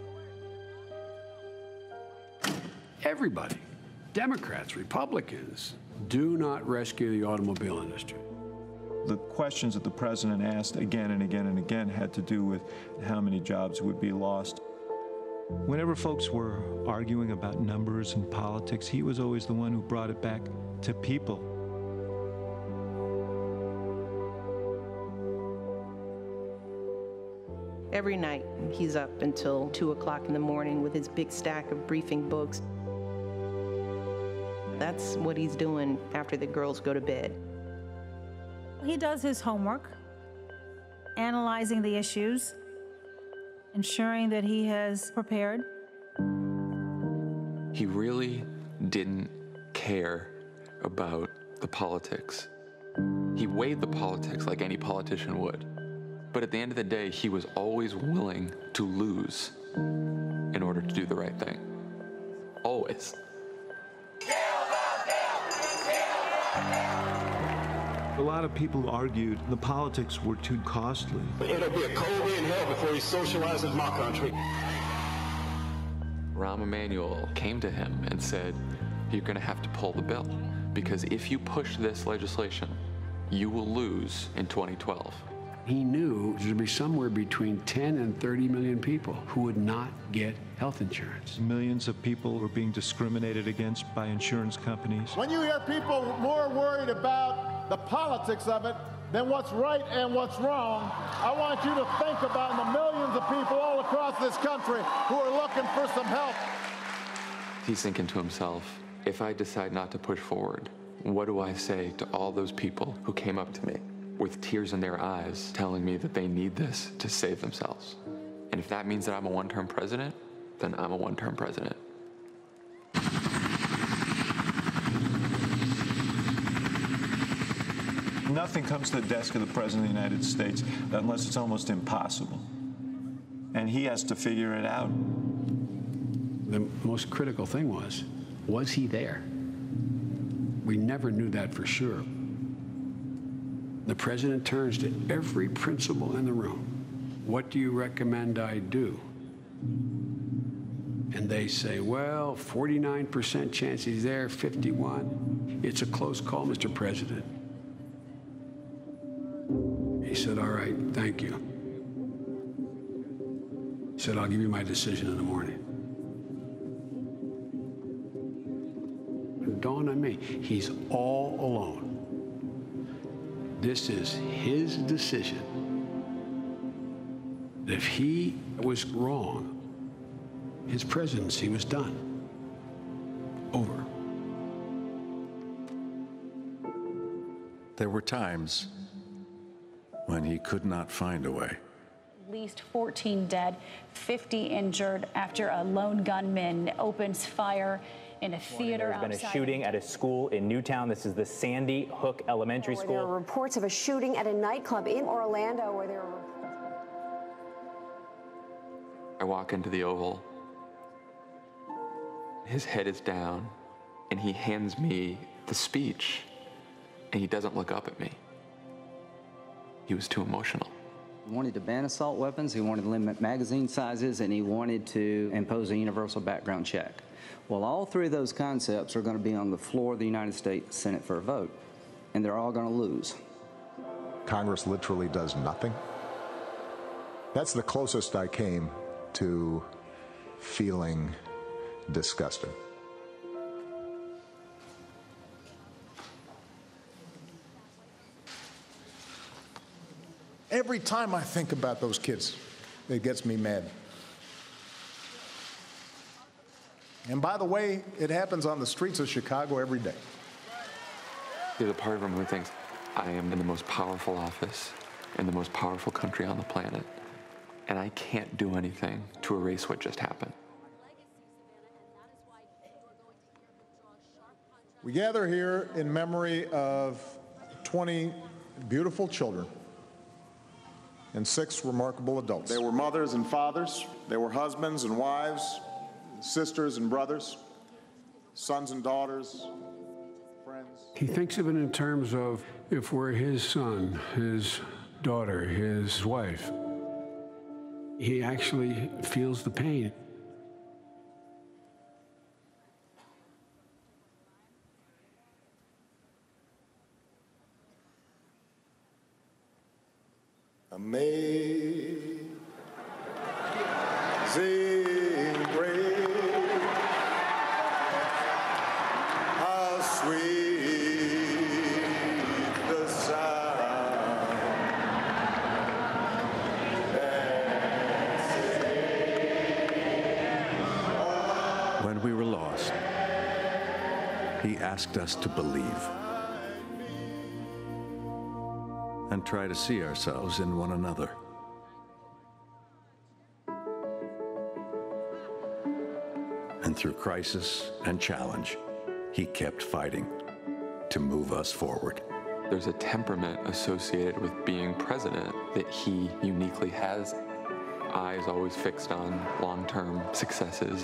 Everybody, Democrats, Republicans, do not rescue the automobile industry. The questions that the president asked again and again and again had to do with how many jobs would be lost. Whenever folks were arguing about numbers and politics, he was always the one who brought it back to people. Every night, he's up until 2 o'clock in the morning with his big stack of briefing books. That's what he's doing after the girls go to bed. He does his homework. analyzing the issues, ensuring that he has prepared. He really didn't care about the politics. He weighed the politics like any politician would. But at the end of the day, he was always willing to lose in order to do the right thing. Always. A lot of people argued the politics were too costly. It'll be a cold day in hell before he socializes my country. Rahm Emanuel came to him and said, you're going to have to pull the bill, because if you push this legislation, you will lose in 2012. He knew there would be somewhere between 10 and 30 million people who would not get health insurance. Millions of people were being discriminated against by insurance companies. When you hear people more worried about the politics of it than what's right and what's wrong, I want you to think about the millions of people all across this country who are looking for some help. He's thinking to himself, if I decide not to push forward, what do I say to all those people who came up to me with tears in their eyes telling me that they need this to save themselves? And if that means that I'm a one-term president, then I'm a one-term president. Nothing comes to the desk of the President of the United States unless it's almost impossible. And he has to figure it out. The most critical thing was he there? We never knew that for sure. The president turns to every principal in the room. What do you recommend I do? And they say, well, 49% chance he's there, 51. It's a close call, Mr. President. He said, all right, thank you. He said, I'll give you my decision in the morning. It dawned on me, he's all alone. This is his decision. If he was wrong, his presidency was done. Over. There were times when he could not find a way. At least 14 dead, 50 injured after a lone gunman opens fire in a theater outside. There's been a shooting at a school in Newtown. This is the Sandy Hook Elementary School. There are reports of a shooting at a nightclub in Orlando where there were... I walk into the Oval. His head is down, and he hands me the speech, and he doesn't look up at me. He was too emotional. He wanted to ban assault weapons, he wanted to limit magazine sizes, and he wanted to impose a universal background check. Well, all three of those concepts are going to be on the floor of the United States Senate for a vote, and they're all going to lose. Congress literally does nothing. That's the closest I came to feeling disgusted. Every time I think about those kids, it gets me mad. And by the way, it happens on the streets of Chicago every day. There's a part of him who thinks, I am in the most powerful office in the most powerful country on the planet, and I can't do anything to erase what just happened. We gather here in memory of 20 beautiful children and 6 remarkable adults. They were mothers and fathers. They were husbands and wives, sisters and brothers, sons and daughters, friends. He thinks of it in terms of if we're his son, his daughter, his wife. He actually feels the pain. Amazing grace, how sweet the sound that saved. When we were lost, he asked us to believe. and try to see ourselves in one another. And through crisis and challenge, he kept fighting to move us forward. There's a temperament associated with being president that he uniquely has. Eyes always fixed on long-term successes.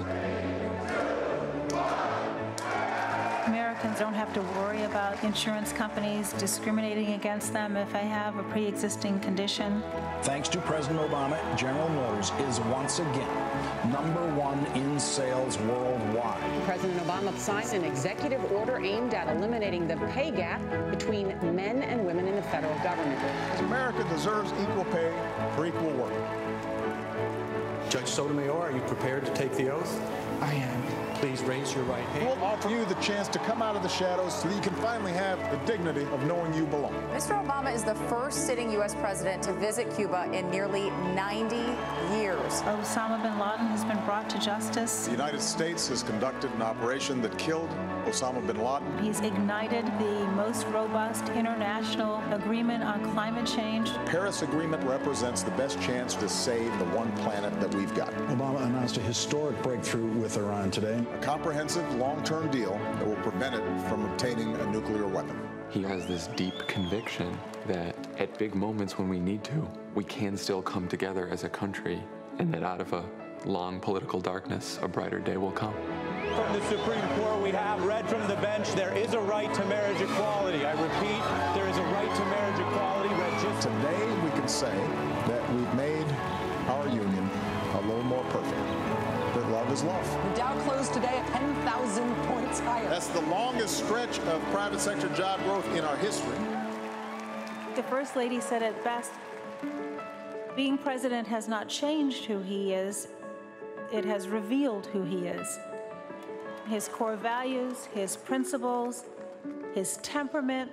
Americans don't have to worry about insurance companies discriminating against them if they have a pre-existing condition. Thanks to President Obama, General Motors is once again #1 in sales worldwide. President Obama signed an executive order aimed at eliminating the pay gap between men and women in the federal government. America deserves equal pay for equal work. Judge Sotomayor, are you prepared to take the oath? I am. Please raise your right hand. We'll offer you the chance to come out of the shadows so that you can finally have the dignity of knowing you belong. Mr. Obama is the first sitting U.S. president to visit Cuba in nearly 90 years. Osama bin Laden has been brought to justice. The United States has conducted an operation that killed Osama bin Laden. He's ignited the most robust international agreement on climate change. The Paris Agreement represents the best chance to save the one planet that we've got. Obama announced a historic breakthrough with Iran today. A comprehensive long-term deal that will prevent it from obtaining a nuclear weapon. He has this deep conviction that at big moments when we need to, we can still come together as a country, and that out of a long political darkness, a brighter day will come. From the Supreme Court, we have read from the bench, there is a right to marriage equality. I repeat, there is a right to marriage equality. Today, we can say that we've made our union a little more perfect. That love is love. The Dow closed today at 10,000 points higher. That's the longest stretch of private sector job growth in our history. The First Lady said it best, being president has not changed who he is, it has revealed who he is. His core values, his principles, his temperament.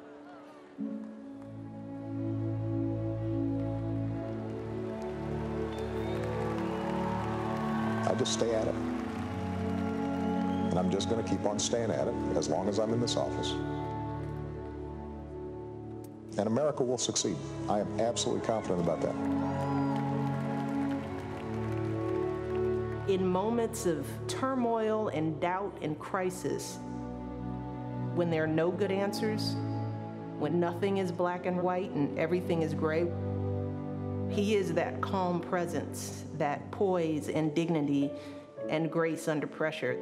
I just stay at it. And I'm just going to keep on staying at it as long as I'm in this office. And America will succeed. I am absolutely confident about that. In moments of turmoil and doubt and crisis, when there are no good answers, when nothing is black and white and everything is gray, he is that calm presence, that poise and dignity and grace under pressure.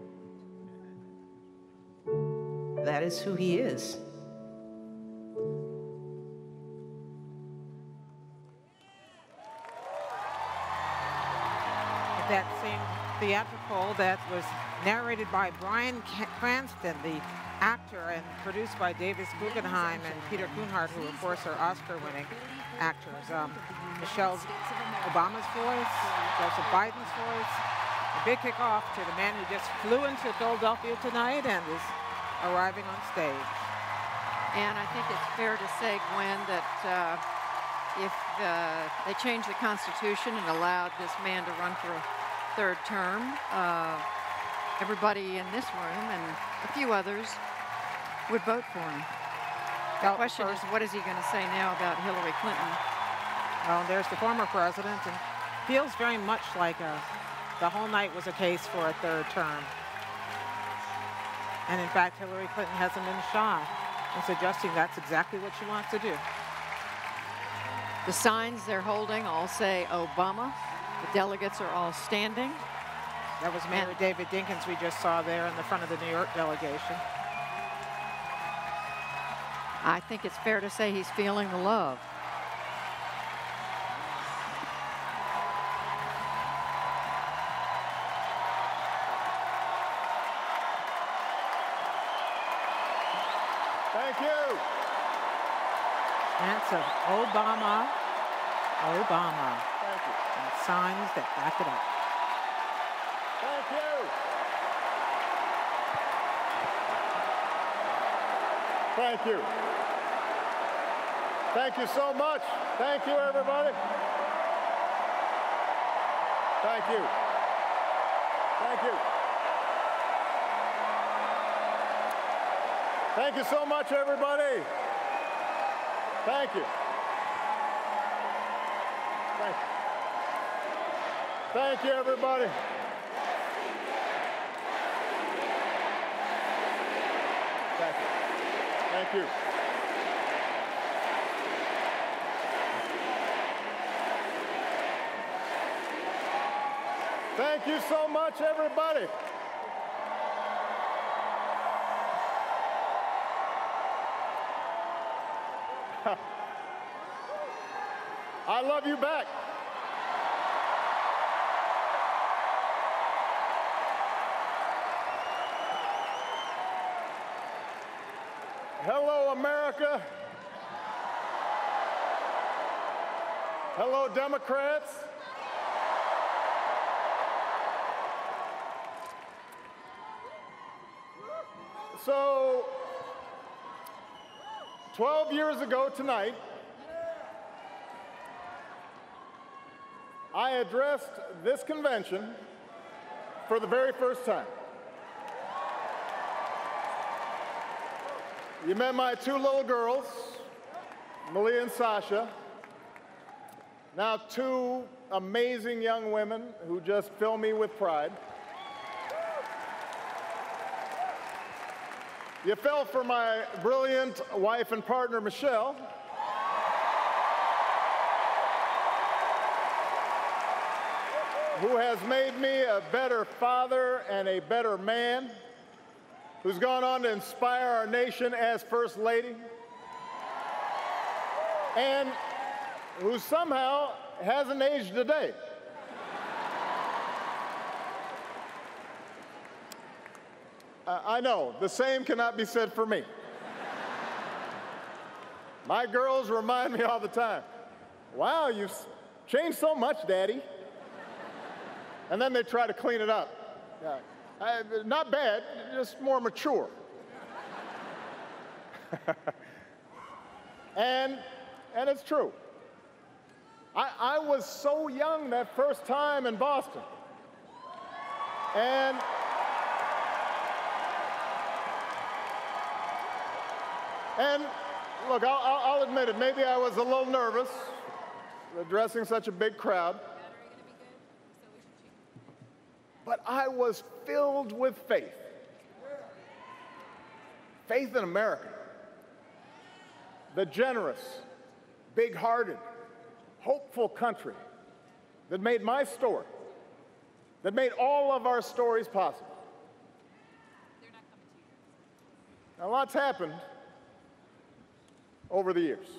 That is who he is. That same theatrical that was narrated by Bryan Cranston, the actor, and produced by Davis Guggenheim and Peter Kuhnhart, who of course are Oscar-winning actors. Michelle Obama's voice, Joseph Biden's voice. A big kickoff to the man who just flew into Philadelphia tonight and is arriving on stage. And I think it's fair to say, Gwen, that if they changed the Constitution and allowed this man to run for a third term, everybody in this room and a few others would vote for him. The question is, what is he going to say now about Hillary Clinton? Well, there's the former president, and feels very much like the whole night was a case for a third term. And in fact, Hillary Clinton hasn't been shy in suggesting that's exactly what she wants to do. The signs they're holding all say Obama. The delegates are all standing. That was Mayor David Dinkins we just saw there in the front of the New York delegation. I think it's fair to say he's feeling the love. Thank you. Chants of Obama, Obama. Thank you. And signs that back it up. Thank you. Thank you. Thank you so much. Thank you, everybody. Thank you. Thank you. Thank you so much, everybody. Thank you. Thank you. Thank you, everybody. Thank you. Thank you. Thank you so much, everybody. I love you back. Hello, America. Hello, Democrats. So, 12 years ago tonight, I addressed this convention for the very first time. You met my two little girls, Malia and Sasha, now two amazing young women who just fill me with pride. You fell for my brilliant wife and partner, Michelle. Who has made me a better father and a better man, who's gone on to inspire our nation as First Lady, and who somehow hasn't aged a day. I know, the same cannot be said for me. My girls remind me all the time, wow, you've changed so much, Daddy. And then they try to clean it up. Not bad, just more mature. and it's true. I was so young that first time in Boston. And look, I'll admit it, maybe I was a little nervous addressing such a big crowd. But I was filled with faith. Faith in America. The generous, big-hearted, hopeful country that made my story, that made all of our stories possible. Now, lots happened over the years.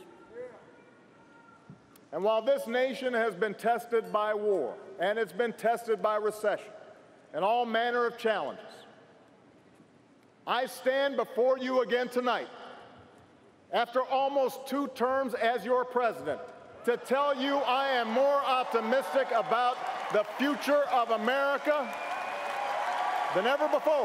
And while this nation has been tested by war, and it's been tested by recession, and all manner of challenges, I stand before you again tonight, after almost 2 terms as your president, to tell you I am more optimistic about the future of America than ever before.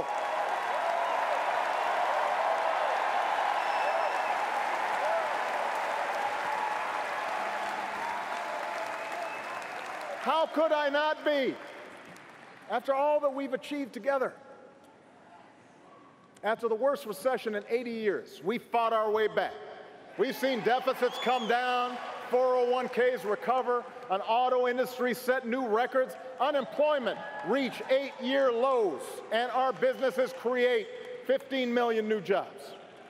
How could I not be? After all that we've achieved together. After the worst recession in 80 years, we fought our way back. We've seen deficits come down, 401ks recover, an auto industry set new records, unemployment reach 8-year lows, and our businesses create 15 million new jobs.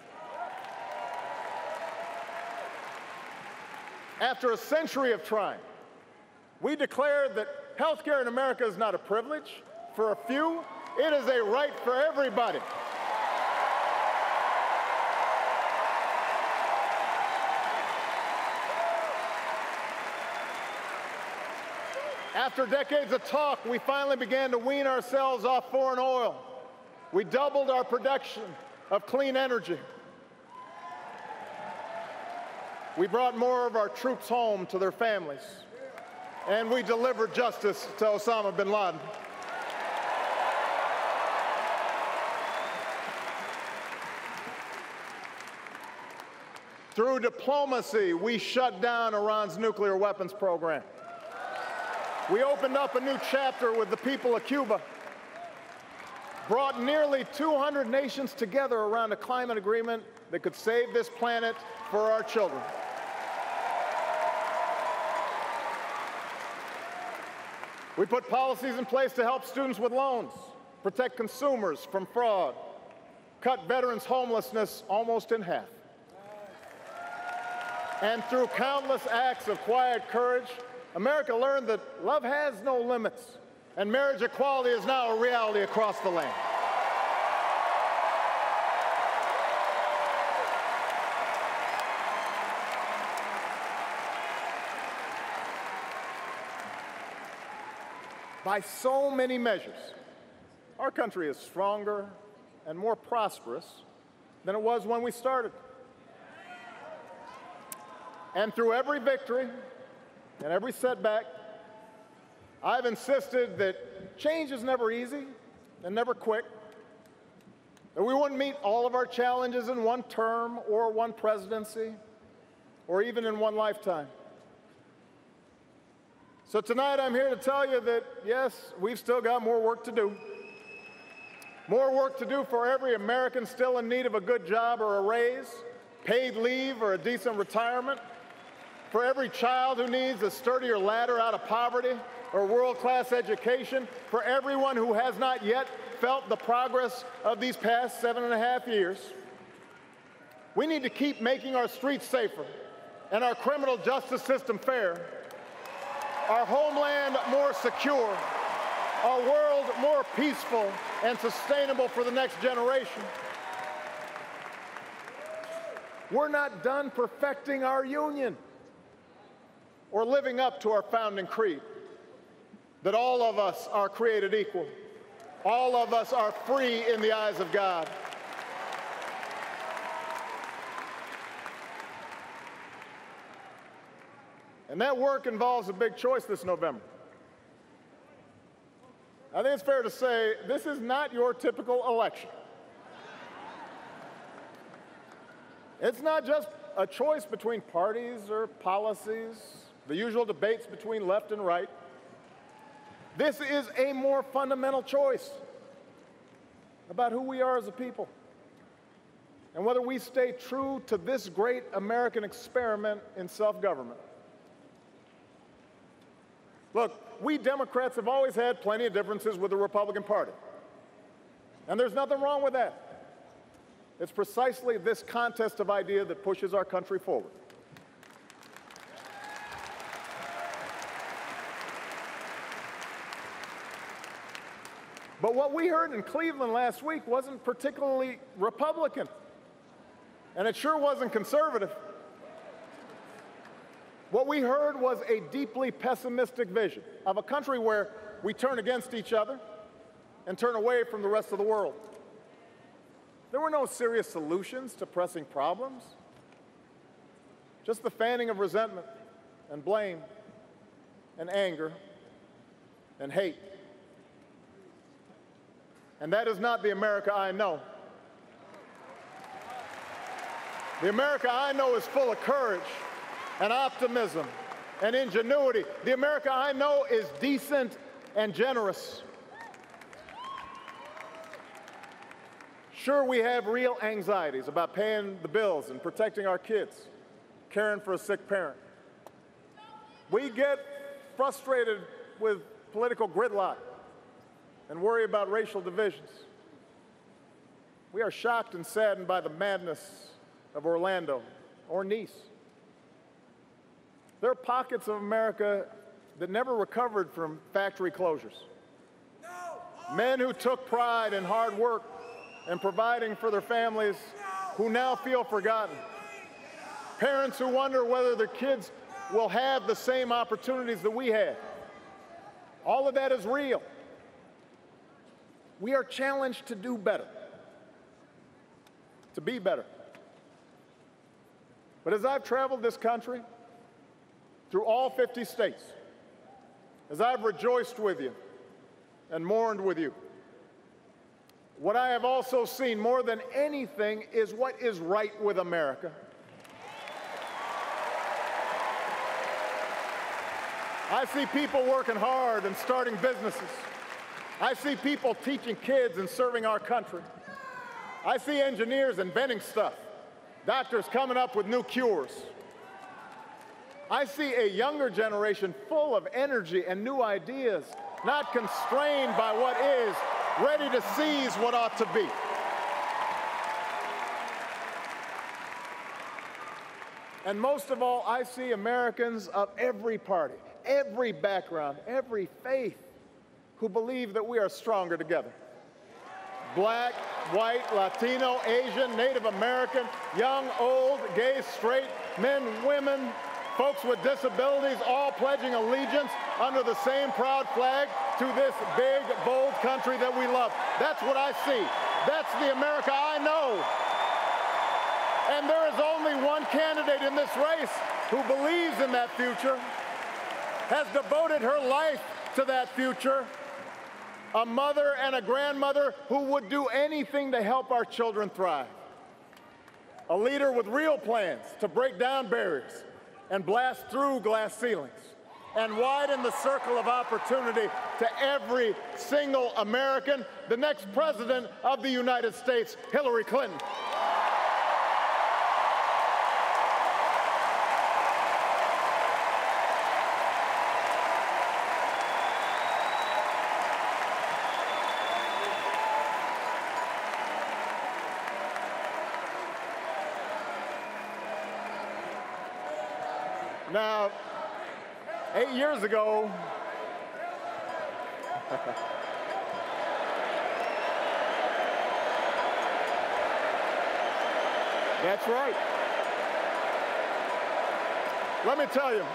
After a century of trying, we declared that health care in America is not a privilege for a few, it is a right for everybody. After decades of talk, we finally began to wean ourselves off foreign oil. We doubled our production of clean energy. We brought more of our troops home to their families. And we delivered justice to Osama bin Laden. Through diplomacy, we shut down Iran's nuclear weapons program. We opened up a new chapter with the people of Cuba, brought nearly 200 nations together around a climate agreement that could save this planet for our children. We put policies in place to help students with loans, protect consumers from fraud, cut veterans' homelessness almost in half. And through countless acts of quiet courage, America learned that love has no limits, and marriage equality is now a reality across the land. By so many measures, our country is stronger and more prosperous than it was when we started. And through every victory and every setback, I've insisted that change is never easy and never quick, that we wouldn't meet all of our challenges in one term or one presidency or even in one lifetime. So tonight I'm here to tell you that, yes, we've still got more work to do. More work to do for every American still in need of a good job or a raise, paid leave or a decent retirement, for every child who needs a sturdier ladder out of poverty or world-class education, for everyone who has not yet felt the progress of these past 7.5 years. We need to keep making our streets safer and our criminal justice system fair, our homeland more secure, our world more peaceful and sustainable for the next generation. We're not done perfecting our union or living up to our founding creed, that all of us are created equal. All of us are free in the eyes of God. And that work involves a big choice this November. I think it's fair to say this is not your typical election. It's not just a choice between parties or policies, the usual debates between left and right. This is a more fundamental choice about who we are as a people and whether we stay true to this great American experiment in self-government. Look, we Democrats have always had plenty of differences with the Republican Party, and there's nothing wrong with that. It's precisely this contest of ideas that pushes our country forward. But what we heard in Cleveland last week wasn't particularly Republican, and it sure wasn't conservative. What we heard was a deeply pessimistic vision of a country where we turn against each other and turn away from the rest of the world. There were no serious solutions to pressing problems, just the fanning of resentment and blame and anger and hate. And that is not the America I know. The America I know is full of courage and optimism and ingenuity. The America I know is decent and generous. Sure, we have real anxieties about paying the bills and protecting our kids, caring for a sick parent. We get frustrated with political gridlock and worry about racial divisions. We are shocked and saddened by the madness of Orlando or Nice. There are pockets of America that never recovered from factory closures. Men who took pride in hard work and providing for their families who now feel forgotten. Parents who wonder whether their kids will have the same opportunities that we had. All of that is real. We are challenged to do better, to be better. But as I've traveled this country, through all 50 states, as I've rejoiced with you and mourned with you, what I have also seen more than anything is what is right with America. I see people working hard and starting businesses. I see people teaching kids and serving our country. I see engineers inventing stuff, doctors coming up with new cures. I see a younger generation full of energy and new ideas, not constrained by what is, ready to seize what ought to be. And most of all, I see Americans of every party, every background, every faith, who believe that we are stronger together. Black, white, Latino, Asian, Native American, young, old, gay, straight, men, women, folks with disabilities, all pledging allegiance under the same proud flag to this big, bold country that we love. That's what I see. That's the America I know. And there is only one candidate in this race who believes in that future, has devoted her life to that future, a mother and a grandmother who would do anything to help our children thrive. A leader with real plans to break down barriers and blast through glass ceilings and widen the circle of opportunity to every single American, the next president of the United States, Hillary Clinton. Now, 8 years ago, that's right. Let me tell you,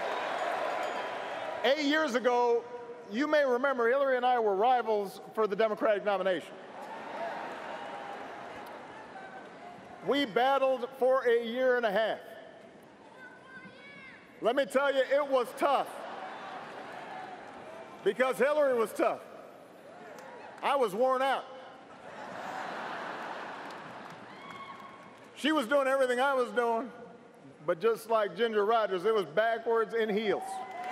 8 years ago, you may remember Hillary and I were rivals for the Democratic nomination. We battled for a year and a half. Let me tell you, it was tough, because Hillary was tough. I was worn out. She was doing everything I was doing, but just like Ginger Rogers, it was backwards in heels.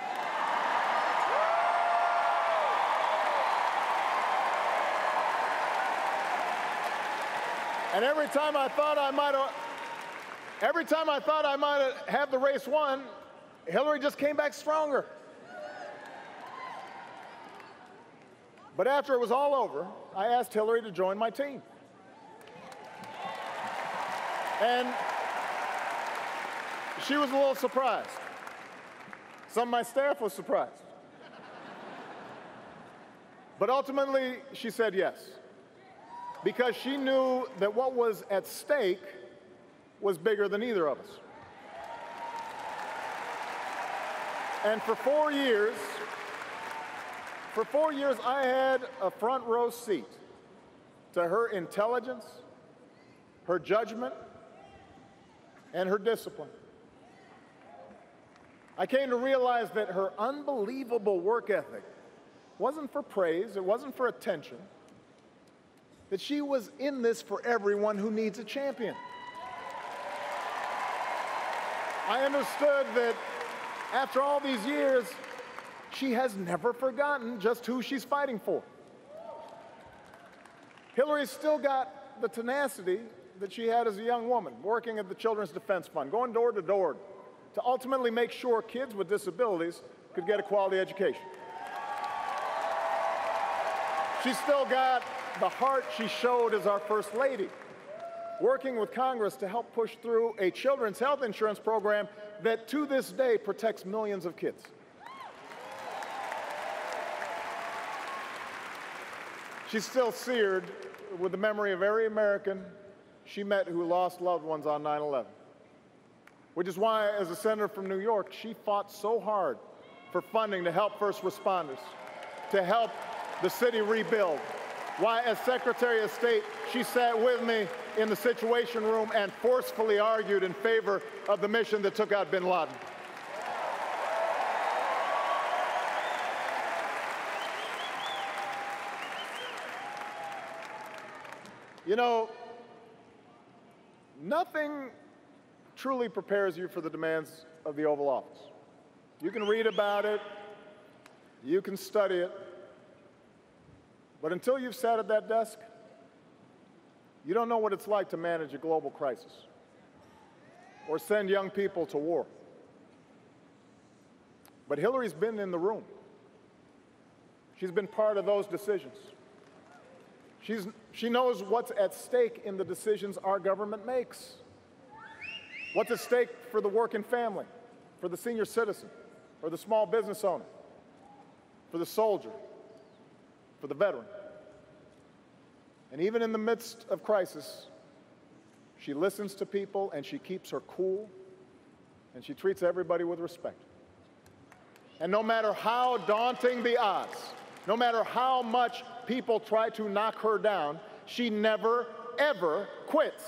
And every time I thought I might have the race won, Hillary just came back stronger. But after it was all over, I asked Hillary to join my team. And she was a little surprised. Some of my staff was surprised. But ultimately, she said yes, because she knew that what was at stake was bigger than either of us. And for 4 years, I had a front row seat to her intelligence, her judgment, and her discipline. I came to realize that her unbelievable work ethic wasn't for praise, it wasn't for attention, that she was in this for everyone who needs a champion. I understood that after all these years, she has never forgotten just who she's fighting for. Hillary's still got the tenacity that she had as a young woman, working at the Children's Defense Fund, going door to door to ultimately make sure kids with disabilities could get a quality education. She's still got the heart she showed as our First Lady, working with Congress to help push through a children's health insurance program that to this day protects millions of kids. She's still seared with the memory of every American she met who lost loved ones on 9/11. Which is why, as a senator from New York, she fought so hard for funding to help first responders, to help the city rebuild. Why, as Secretary of State, she sat with me in the Situation Room and forcefully argued in favor of the mission that took out bin Laden. You know, nothing truly prepares you for the demands of the Oval Office. You can read about it, you can study it, but until you've sat at that desk, you don't know what it's like to manage a global crisis or send young people to war. But Hillary's been in the room. She's been part of those decisions. She knows what's at stake in the decisions our government makes. What's at stake for the working family, for the senior citizen, or the small business owner, for the soldier, for the veteran. And even in the midst of crisis, she listens to people and she keeps her cool and she treats everybody with respect. And no matter how daunting the odds, no matter how much people try to knock her down, she never, ever quits.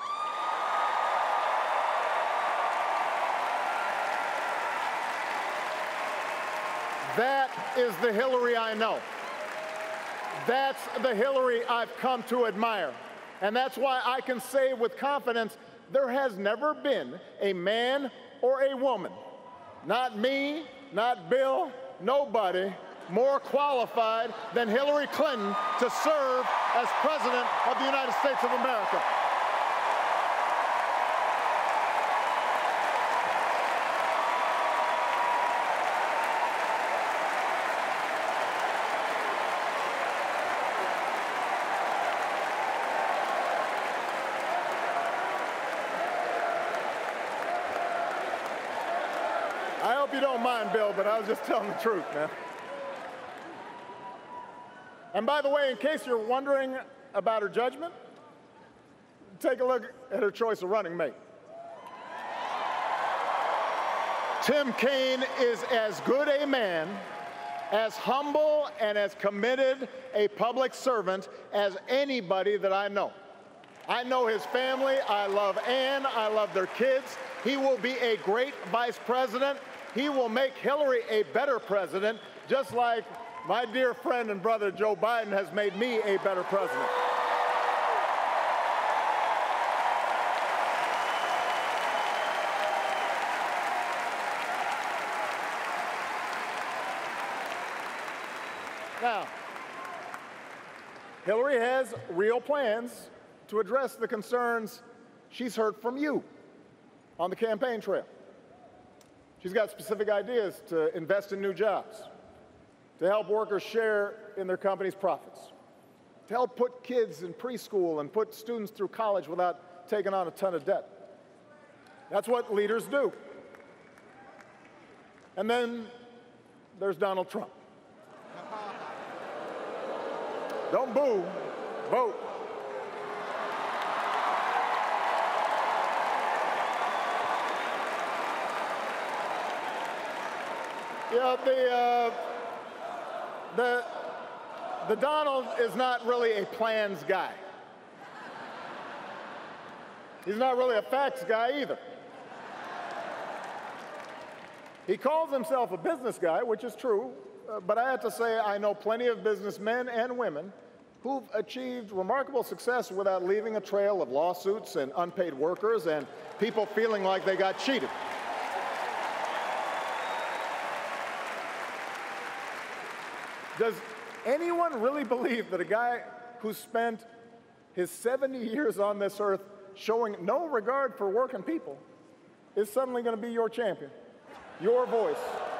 That is the Hillary I know. That's the Hillary I've come to admire. And that's why I can say with confidence, there has never been a man or a woman, not me, not Bill, nobody, more qualified than Hillary Clinton to serve as President of the United States of America. I hope you don't mind, Bill, but I was just telling the truth, man. And by the way, in case you're wondering about her judgment, take a look at her choice of running mate. Tim Kaine is as good a man, as humble and as committed a public servant as anybody that I know. I know his family. I love Ann. I love their kids. He will be a great vice president. He will make Hillary a better president, just like my dear friend and brother Joe Biden has made me a better president. Now, Hillary has real plans to address the concerns she's heard from you on the campaign trail. She's got specific ideas to invest in new jobs, to help workers share in their company's profits, to help put kids in preschool and put students through college without taking on a ton of debt. That's what leaders do. And then there's Donald Trump. Don't boo, vote. Yeah, the Donald is not really a plans guy. He's not really a facts guy either. He calls himself a business guy, which is true, but I have to say I know plenty of businessmen and women who've achieved remarkable success without leaving a trail of lawsuits and unpaid workers and people feeling like they got cheated. Does anyone really believe that a guy who spent his 70 years on this earth showing no regard for working people is suddenly going to be your champion, your voice?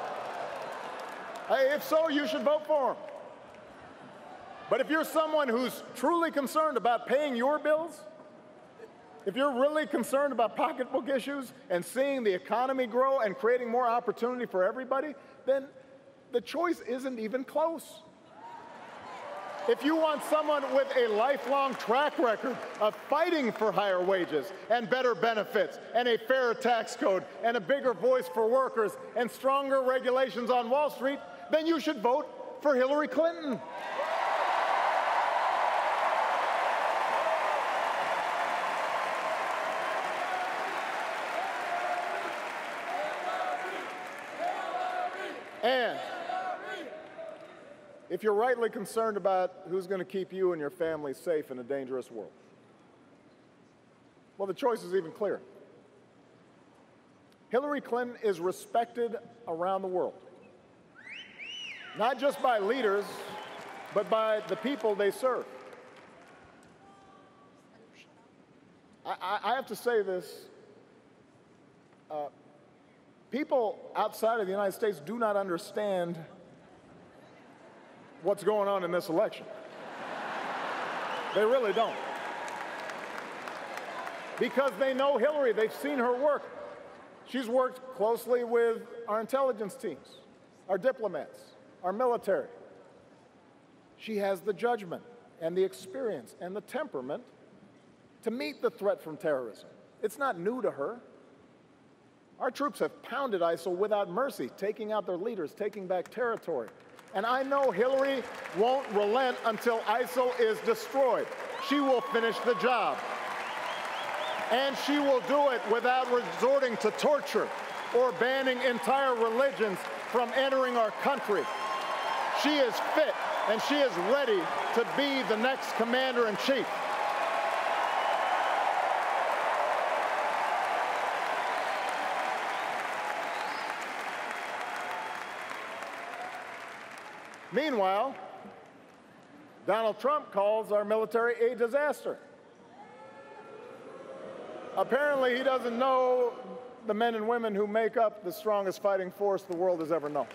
If so, you should vote for him. But if you're someone who's truly concerned about paying your bills, if you're really concerned about pocketbook issues and seeing the economy grow and creating more opportunity for everybody, then the choice isn't even close. If you want someone with a lifelong track record of fighting for higher wages and better benefits and a fairer tax code and a bigger voice for workers and stronger regulations on Wall Street, then you should vote for Hillary Clinton. And if you're rightly concerned about who's going to keep you and your family safe in a dangerous world, well, the choice is even clearer. Hillary Clinton is respected around the world, not just by leaders, but by the people they serve. I have to say this. People outside of the United States do not understand what's going on in this election. They really don't. Because they know Hillary, they've seen her work. She's worked closely with our intelligence teams, our diplomats, our military. She has the judgment and the experience and the temperament to meet the threat from terrorism. It's not new to her. Our troops have pounded ISIL without mercy, taking out their leaders, taking back territory. And I know Hillary won't relent until ISIL is destroyed. She will finish the job. And she will do it without resorting to torture or banning entire religions from entering our country. She is fit and she is ready to be the next commander-in-chief. Meanwhile, Donald Trump calls our military a disaster. Apparently, he doesn't know the men and women who make up the strongest fighting force the world has ever known.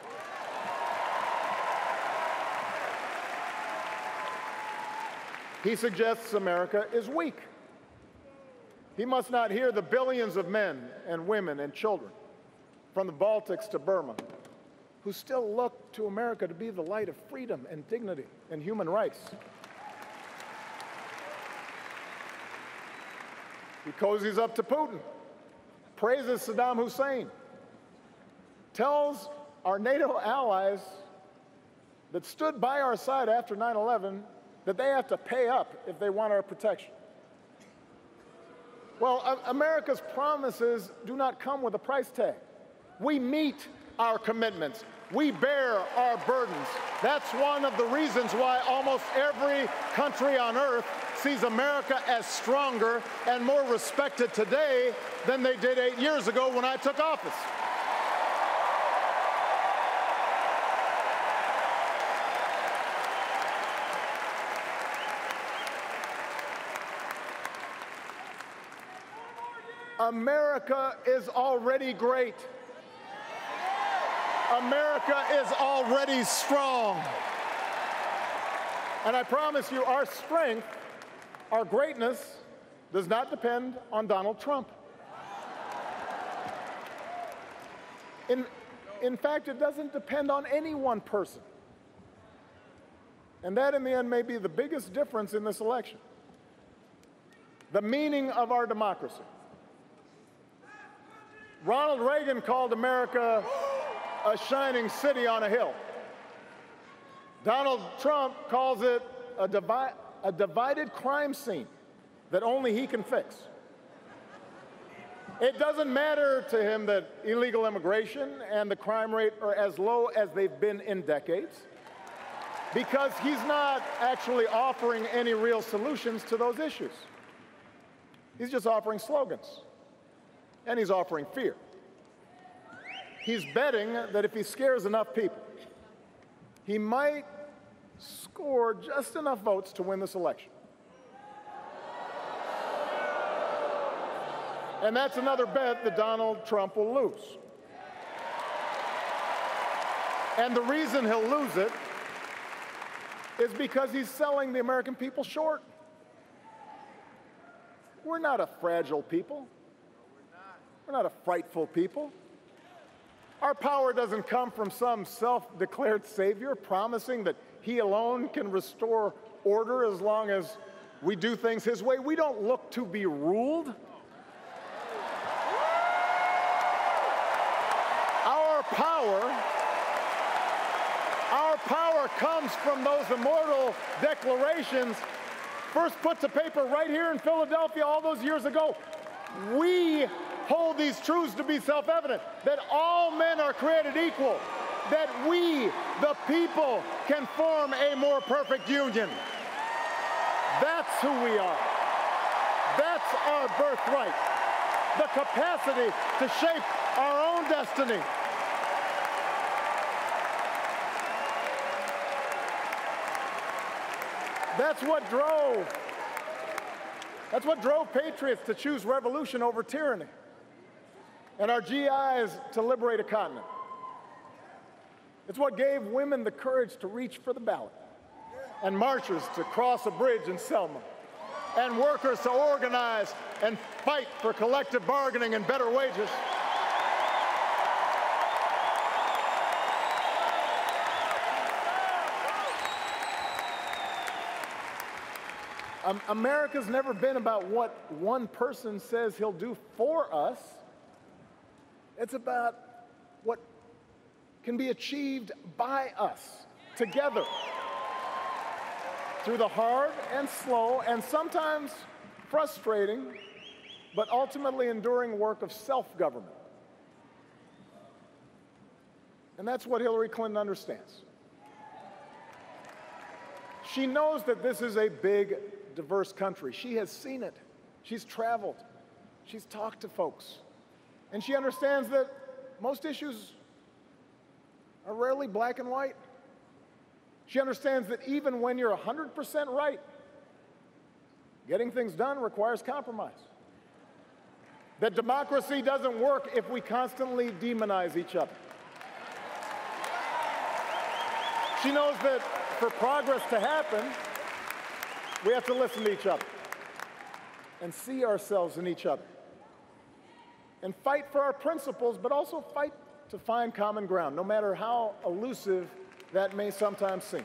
He suggests America is weak. He must not hear the billions of men and women and children, from the Baltics to Burma, who still look to America to be the light of freedom and dignity and human rights. He cozies up to Putin, praises Saddam Hussein, tells our NATO allies that stood by our side after 9/11 that they have to pay up if they want our protection. Well, America's promises do not come with a price tag. We meet our commitments. We bear our burdens. That's one of the reasons why almost every country on earth sees America as stronger and more respected today than they did 8 years ago when I took office. America is already great. America is already strong. And I promise you, our strength, our greatness, does not depend on Donald Trump. In fact, it doesn't depend on any one person. And that, in the end, may be the biggest difference in this election. The meaning of our democracy. Ronald Reagan called America a shining city on a hill. Donald Trump calls it a divided crime scene that only he can fix. It doesn't matter to him that illegal immigration and the crime rate are as low as they've been in decades, because he's not actually offering any real solutions to those issues. He's just offering slogans, and he's offering fear. He's betting that if he scares enough people, he might score just enough votes to win this election. And that's another bet that Donald Trump will lose. And the reason he'll lose it is because he's selling the American people short. We're not a fragile people. We're not a frightful people. Our power doesn't come from some self-declared savior promising that he alone can restore order as long as we do things his way. We don't look to be ruled. Our power comes from those immortal declarations first put to paper right here in Philadelphia all those years ago. We hold these truths to be self-evident, that all men are created equal, that we, the people, can form a more perfect union. That's who we are. That's our birthright, the capacity to shape our own destiny. That's what drove patriots to choose revolution over tyranny. and our GIs to liberate a continent. It's what gave women the courage to reach for the ballot, and marchers to cross a bridge in Selma, and workers to organize and fight for collective bargaining and better wages. America's never been about what one person says he'll do for us. It's about what can be achieved by us together through the hard and slow and sometimes frustrating, but ultimately enduring work of self-government. And that's what Hillary Clinton understands. She knows that this is a big, diverse country. She has seen it. She's traveled. She's talked to folks. And she understands that most issues are rarely black and white. She understands that even when you're 100% right, getting things done requires compromise. That democracy doesn't work if we constantly demonize each other. She knows that for progress to happen, we have to listen to each other and see ourselves in each other and fight for our principles, but also fight to find common ground, no matter how elusive that may sometimes seem.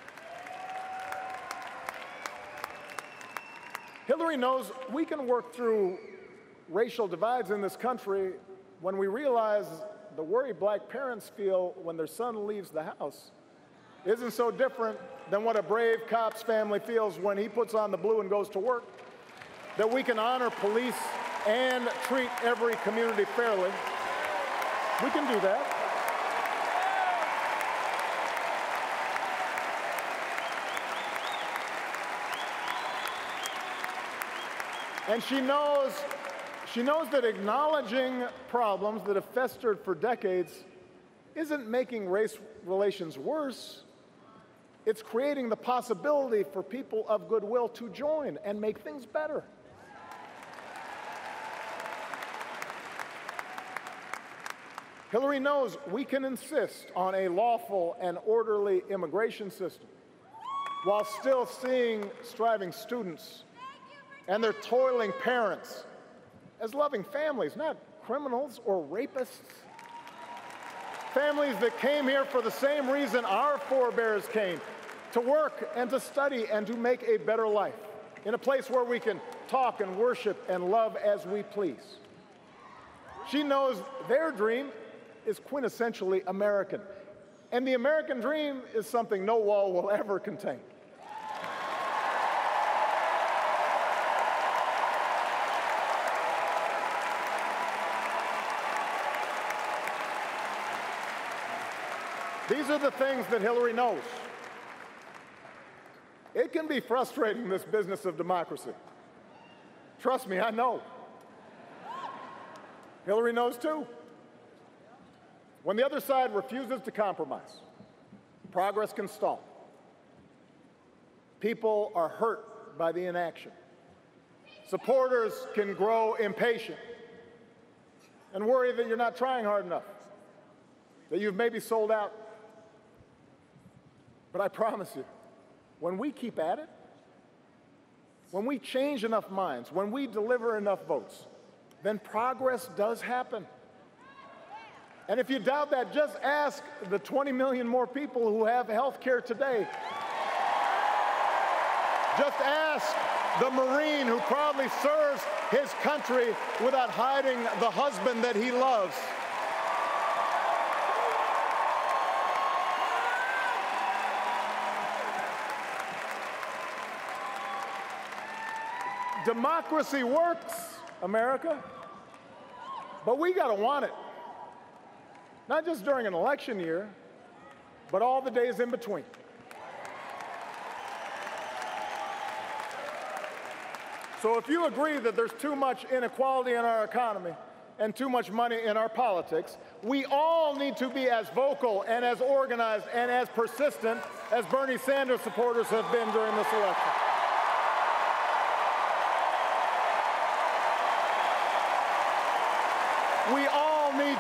Hillary knows we can work through racial divides in this country when we realize the worry black parents feel when their son leaves the house isn't so different than what a brave cop's family feels when he puts on the blue and goes to work. That we can honor police and treat every community fairly. We can do that. And she knows that acknowledging problems that have festered for decades isn't making race relations worse. It's creating the possibility for people of goodwill to join and make things better. Hillary knows we can insist on a lawful and orderly immigration system while still seeing striving students and their toiling parents as loving families, not criminals or rapists. Families that came here for the same reason our forebears came, to work and to study and to make a better life in a place where we can talk and worship and love as we please. She knows their dream is quintessentially American, and the American dream is something no wall will ever contain. These are the things that Hillary knows. It can be frustrating, this business of democracy. Trust me, I know. Hillary knows too. When the other side refuses to compromise, progress can stall. People are hurt by the inaction. Supporters can grow impatient and worry that you're not trying hard enough, that you've maybe sold out. But I promise you, when we keep at it, when we change enough minds, when we deliver enough votes, then progress does happen. And if you doubt that, just ask the 20 million more people who have health care today. Just ask the Marine who proudly serves his country without hiding the husband that he loves. Democracy works, America, but we gotta want it. Not just during an election year, but all the days in between. So if you agree that there's too much inequality in our economy and too much money in our politics, we all need to be as vocal and as organized and as persistent as Bernie Sanders supporters have been during this election. We all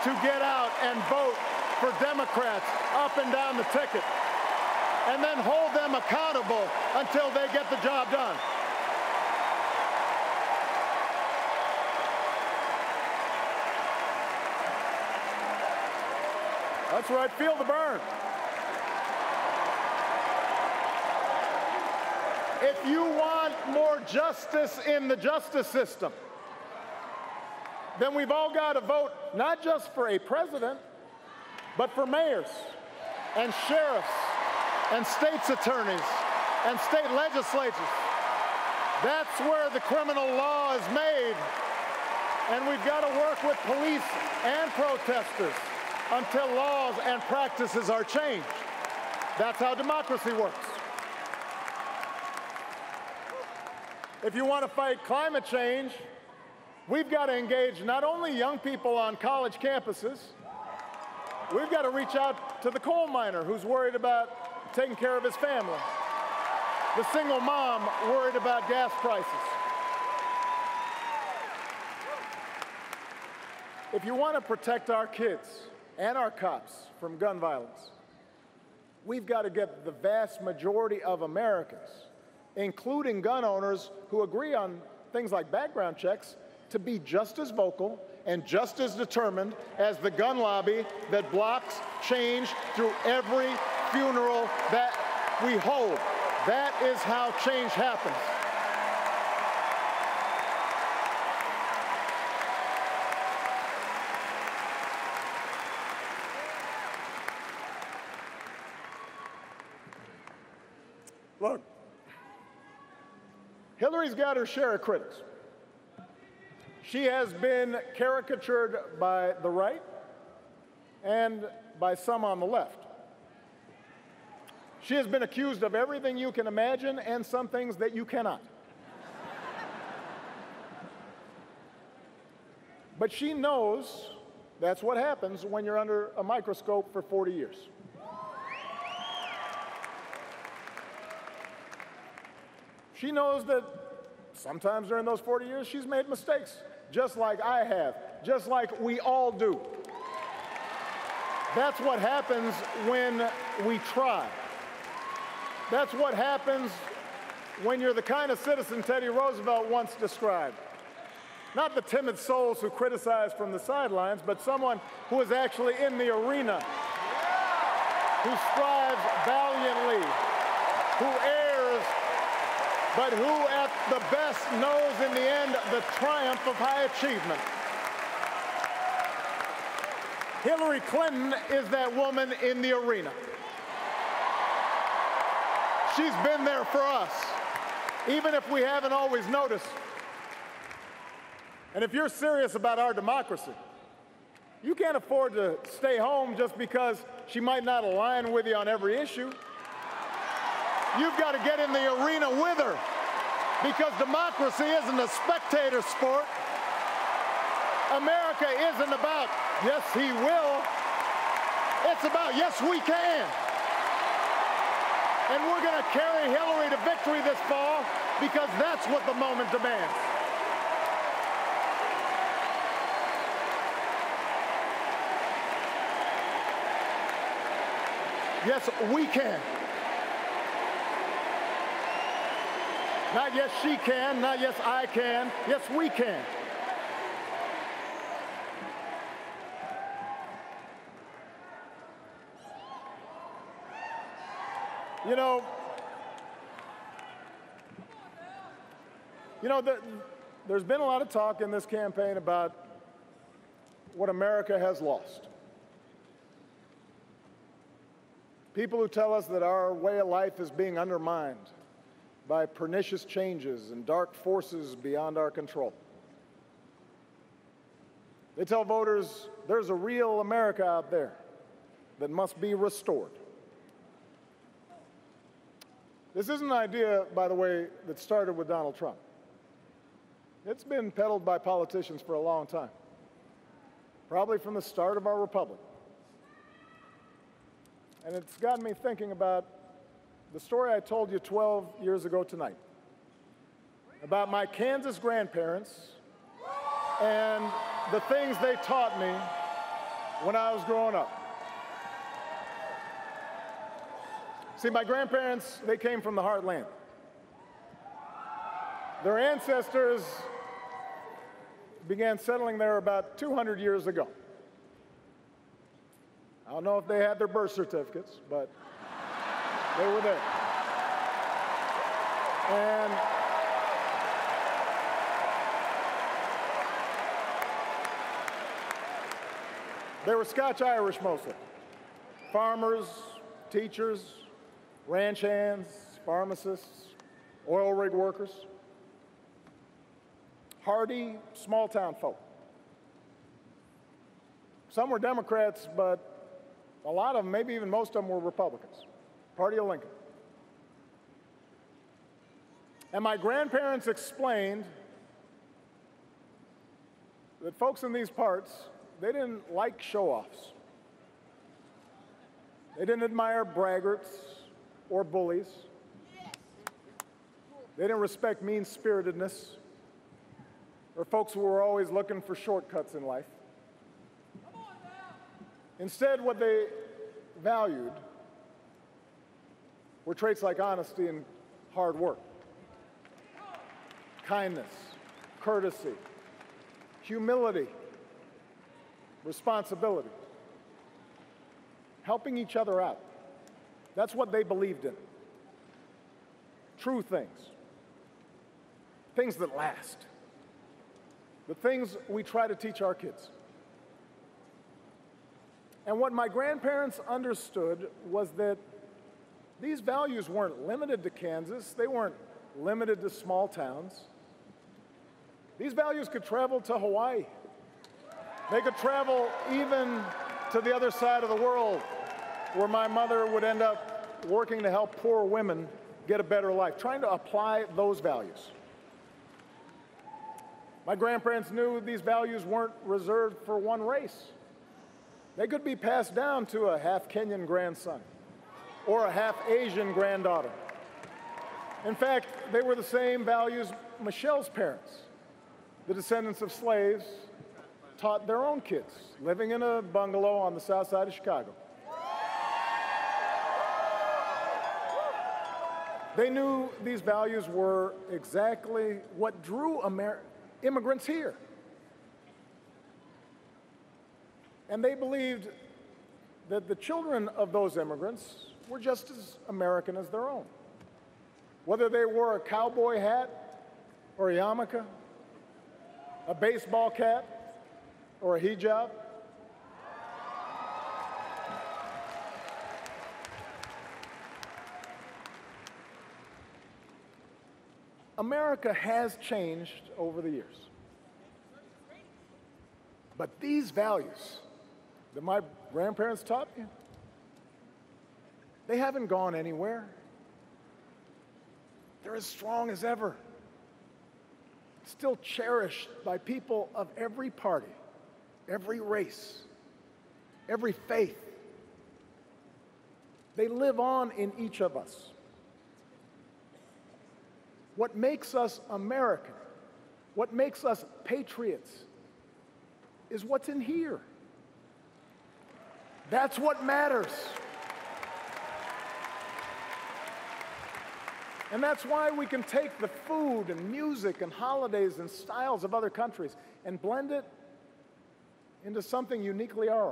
to get out and vote for Democrats up and down the ticket, and then hold them accountable until they get the job done. That's right, feel the burn. If you want more justice in the justice system, then we've all got to vote not just for a president, but for mayors and sheriffs and state's attorneys and state legislatures. That's where the criminal law is made. And we've got to work with police and protesters until laws and practices are changed. That's how democracy works. If you want to fight climate change, we've got to engage not only young people on college campuses, we've got to reach out to the coal miner who's worried about taking care of his family, the single mom worried about gas prices. If you want to protect our kids and our cops from gun violence, we've got to get the vast majority of Americans, including gun owners who agree on things like background checks, to be just as vocal and just as determined as the gun lobby that blocks change through every funeral that we hold. That is how change happens. Look, Hillary's got her share of critics. She has been caricatured by the right and by some on the left. She has been accused of everything you can imagine and some things that you cannot. But she knows that's what happens when you're under a microscope for 40 years. She knows that sometimes during those 40 years she's made mistakes, just like I have, just like we all do. That's what happens when we try. That's what happens when you're the kind of citizen Teddy Roosevelt once described. Not the timid souls who criticize from the sidelines, but someone who is actually in the arena, who strives valiantly, who errs, but who at the best knows in the end the triumph of high achievement. Hillary Clinton is that woman in the arena. She's been there for us, even if we haven't always noticed. And if you're serious about our democracy, you can't afford to stay home just because she might not align with you on every issue. You've got to get in the arena with her, because democracy isn't a spectator sport. America isn't about, yes, he will. It's about, yes, we can. And we're going to carry Hillary to victory this fall because that's what the moment demands. Yes, we can. Not yes, she can, not yes, I can. Yes, we can. There's been a lot of talk in this campaign about what America has lost. People who tell us that our way of life is being undermined by pernicious changes and dark forces beyond our control. They tell voters there's a real America out there that must be restored. This isn't an idea, by the way, that started with Donald Trump. It's been peddled by politicians for a long time, probably from the start of our republic. And it's gotten me thinking about the story I told you 12 years ago tonight, about my Kansas grandparents and the things they taught me when I was growing up. See, my grandparents, they came from the heartland. Their ancestors began settling there about 200 years ago. I don't know if they had their birth certificates, but they were there. And they were Scotch-Irish mostly. Farmers, teachers, ranch hands, pharmacists, oil rig workers. Hardy, small-town folk. Some were Democrats, but a lot of them, maybe even most of them, were Republicans. Party of Lincoln. And my grandparents explained that folks in these parts, they didn't like show-offs. They didn't admire braggarts or bullies. They didn't respect mean-spiritedness or folks who were always looking for shortcuts in life. Instead, what they valued were traits like honesty and hard work, kindness, courtesy, humility, responsibility, helping each other out. That's what they believed in. True things, things that last, the things we try to teach our kids. And what my grandparents understood was that these values weren't limited to Kansas. They weren't limited to small towns. These values could travel to Hawaii. They could travel even to the other side of the world, where my mother would end up working to help poor women get a better life, trying to apply those values. My grandparents knew these values weren't reserved for one race. They could be passed down to a half Kenyan grandson or a half Asian granddaughter. In fact, they were the same values Michelle's parents, the descendants of slaves, taught their own kids living in a bungalow on the south side of Chicago. They knew these values were exactly what drew immigrants here. And they believed that the children of those immigrants were just as American as their own. Whether they wore a cowboy hat or a yarmulke, a baseball cap or a hijab. America has changed over the years. But these values that my grandparents taught me, they haven't gone anywhere. They're as strong as ever. Still cherished by people of every party, every race, every faith. They live on in each of us. What makes us American, what makes us patriots, is what's in here. That's what matters. And that's why we can take the food and music and holidays and styles of other countries and blend it into something uniquely our own.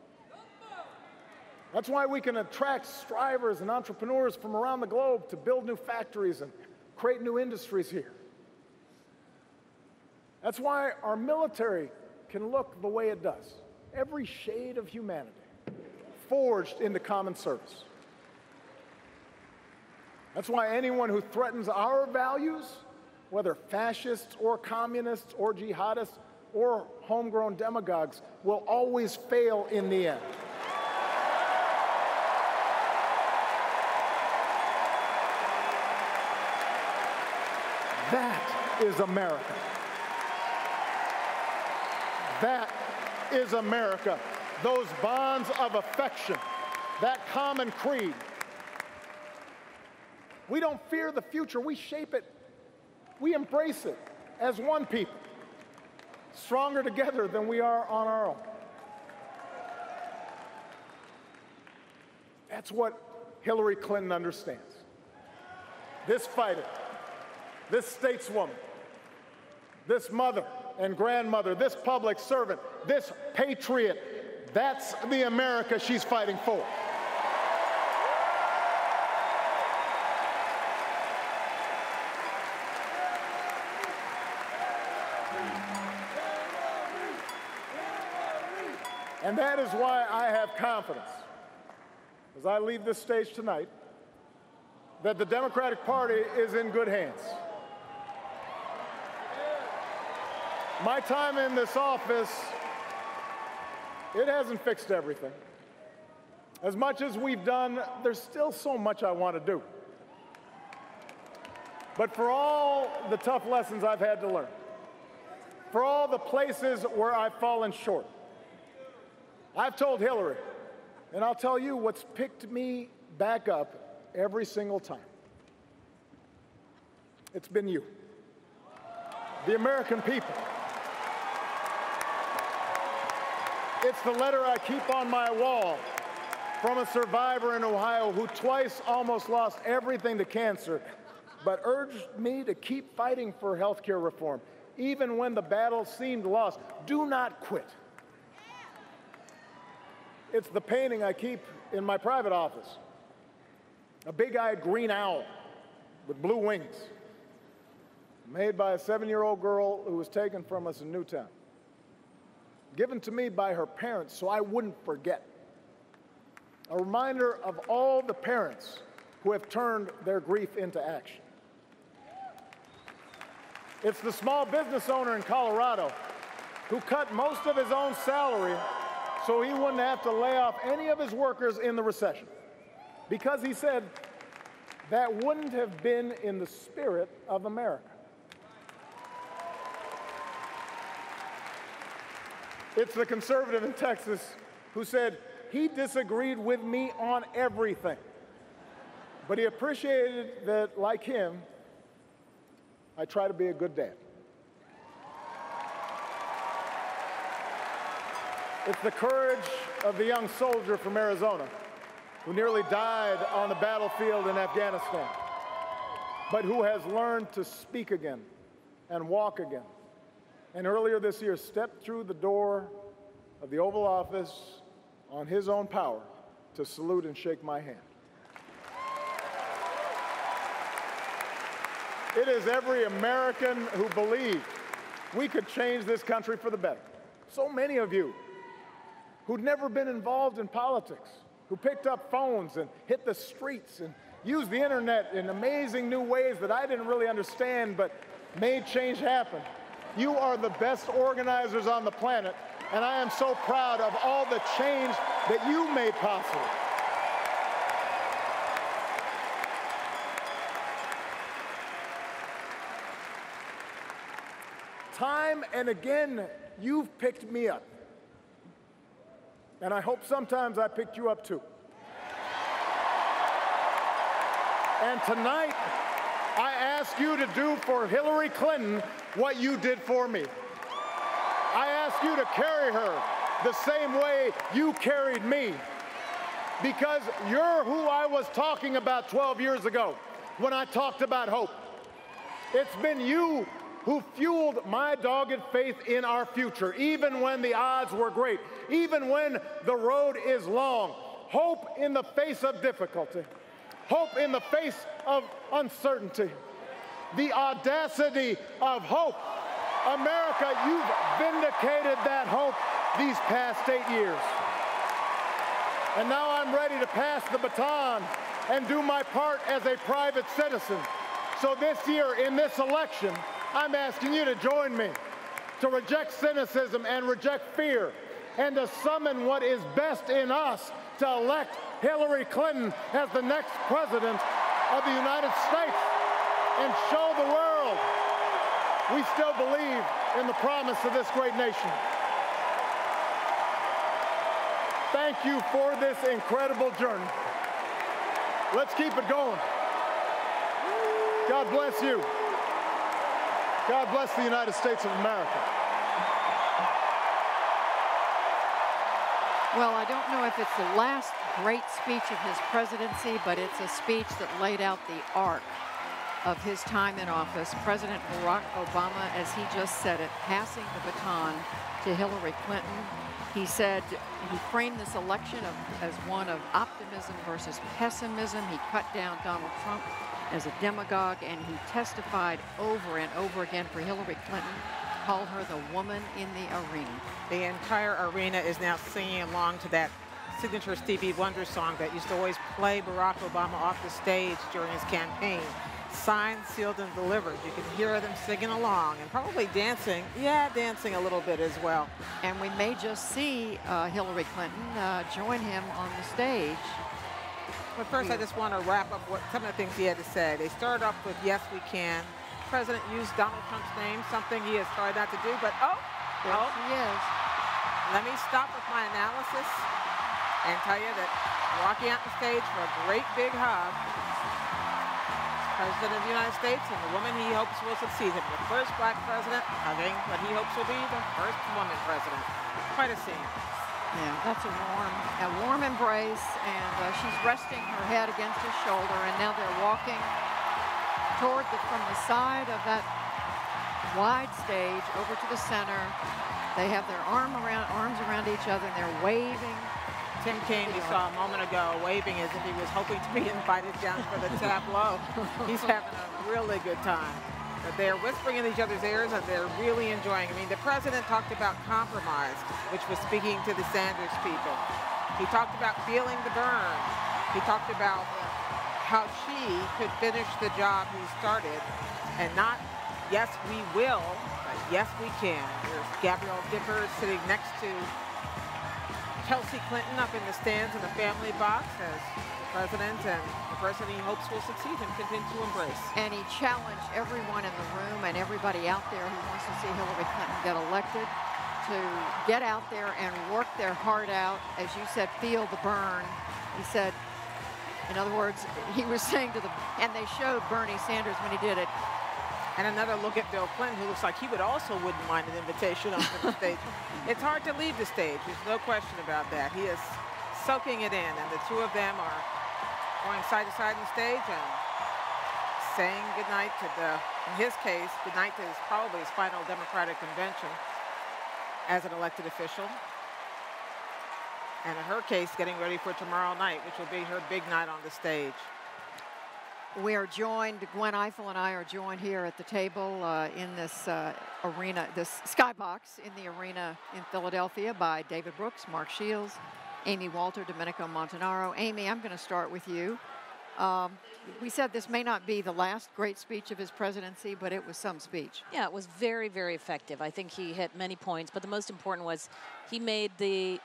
That's why we can attract strivers and entrepreneurs from around the globe to build new factories and create new industries here. That's why our military can look the way it does. Every shade of humanity forged into common service. That's why anyone who threatens our values, whether fascists or communists or jihadists or homegrown demagogues, will always fail in the end. That is America. That is America. Those bonds of affection, that common creed. We don't fear the future, we shape it. We embrace it as one people, stronger together than we are on our own. That's what Hillary Clinton understands. This fighter, this stateswoman, this mother and grandmother, this public servant, this patriot, that's the America she's fighting for. And that is why I have confidence, as I leave this stage tonight, that the Democratic Party is in good hands. My time in this office, it hasn't fixed everything. As much as we've done, there's still so much I want to do. But for all the tough lessons I've had to learn, for all the places where I've fallen short, I've told Hillary, and I'll tell you what's picked me back up every single time. It's been you, the American people. It's the letter I keep on my wall from a survivor in Ohio who twice almost lost everything to cancer, but urged me to keep fighting for health care reform, even when the battle seemed lost. Do not quit. It's the painting I keep in my private office, a big-eyed green owl with blue wings, made by a 7-year-old girl who was taken from us in Newtown, given to me by her parents so I wouldn't forget. A reminder of all the parents who have turned their grief into action. It's the small business owner in Colorado who cut most of his own salary so he wouldn't have to lay off any of his workers in the recession, because he said that wouldn't have been in the spirit of America. It's the conservative in Texas who said he disagreed with me on everything, but he appreciated that, like him, I try to be a good dad. It's the courage of the young soldier from Arizona who nearly died on the battlefield in Afghanistan, but who has learned to speak again and walk again. And earlier this year, stepped through the door of the Oval Office on his own power to salute and shake my hand. It is every American who believed we could change this country for the better. So many of you who'd never been involved in politics, who picked up phones and hit the streets and used the internet in amazing new ways that I didn't really understand but made change happen. You are the best organizers on the planet, and I am so proud of all the change that you made possible. Time and again, you've picked me up. And I hope sometimes I picked you up too. And tonight, I ask you to do for Hillary Clinton what you did for me. I ask you to carry her the same way you carried me, because you're who I was talking about 12 years ago when I talked about hope. It's been you who fueled my dogged faith in our future, even when the odds were great, even when the road is long. Hope in the face of difficulty, hope in the face of uncertainty, the audacity of hope. America, you've vindicated that hope these past 8 years. And now I'm ready to pass the baton and do my part as a private citizen. So this year, in this election, I'm asking you to join me to reject cynicism and reject fear, and to summon what is best in us to elect Hillary Clinton as the next president of the United States and show the world we still believe in the promise of this great nation. Thank you for this incredible journey. Let's keep it going. God bless you. God bless the United States of America. Well, I don't know if it's the last great speech of his presidency, but it's a speech that laid out the arc of his time in office. President Barack Obama, as he just said it, passing the baton to Hillary Clinton. He said he framed this election as one of optimism versus pessimism. He cut down Donald Trump as a demagogue, and he testified over and over again for Hillary Clinton, called her the woman in the arena. The entire arena is now singing along to that signature Stevie Wonder song that used to always play Barack Obama off the stage during his campaign. Signed, sealed, and delivered. You can hear them singing along and probably dancing. Yeah, dancing a little bit as well. And we may just see Hillary Clinton join him on the stage. But first, I just want to wrap up some of the things he had to say. They started off with, yes, we can. The president used Donald Trump's name, something he has tried not to do, but there she is. Let me stop with my analysis and tell you that walking out the stage for a great big hug, President of the United States and the woman he hopes will succeed him. The first black president hugging what he hopes will be the first woman president. Quite a scene. Yeah, that's a warm embrace, and she's resting her head against his shoulder, and now they're walking toward from the side of that wide stage over to the center. They have their arms around each other, and they're waving. Tim Kaine, we saw a moment ago, waving as if he was hoping to be invited down for the tableau. He's having a really good time. But they're whispering in each other's ears, and they're really enjoying. I mean, the president talked about compromise, which was speaking to the Sanders people. He talked about feeling the burn. He talked about how she could finish the job he started, and not, yes, we will, but yes, we can. There's Gabrielle Dippers sitting next to Chelsea Clinton up in the stands in the family box as the president and the person he hopes will succeed him continue to embrace. And he challenged everyone in the room and everybody out there who wants to see Hillary Clinton get elected to get out there and work their heart out. As you said, feel the burn. He said, in other words, he was saying to them, and they showed Bernie Sanders when he did it. And another look at Bill Clinton, who looks like he wouldn't mind an invitation onto the stage. It's hard to leave the stage. There's no question about that. He is soaking it in, and the two of them are going side to side on the stage and saying goodnight to in his case, goodnight to probably his final Democratic convention as an elected official. And in her case, getting ready for tomorrow night, which will be her big night on the stage. We are joined, Gwen Eiffel and I are joined here at the table in this arena, this skybox in the arena in Philadelphia by David Brooks, Mark Shields, Amy Walter, Domenico Montanaro. Amy, I'm going to start with you. We said this may not be the last great speech of his presidency, but it was some speech. Yeah, it was very, very effective. I think he hit many points, but the most important was he made the,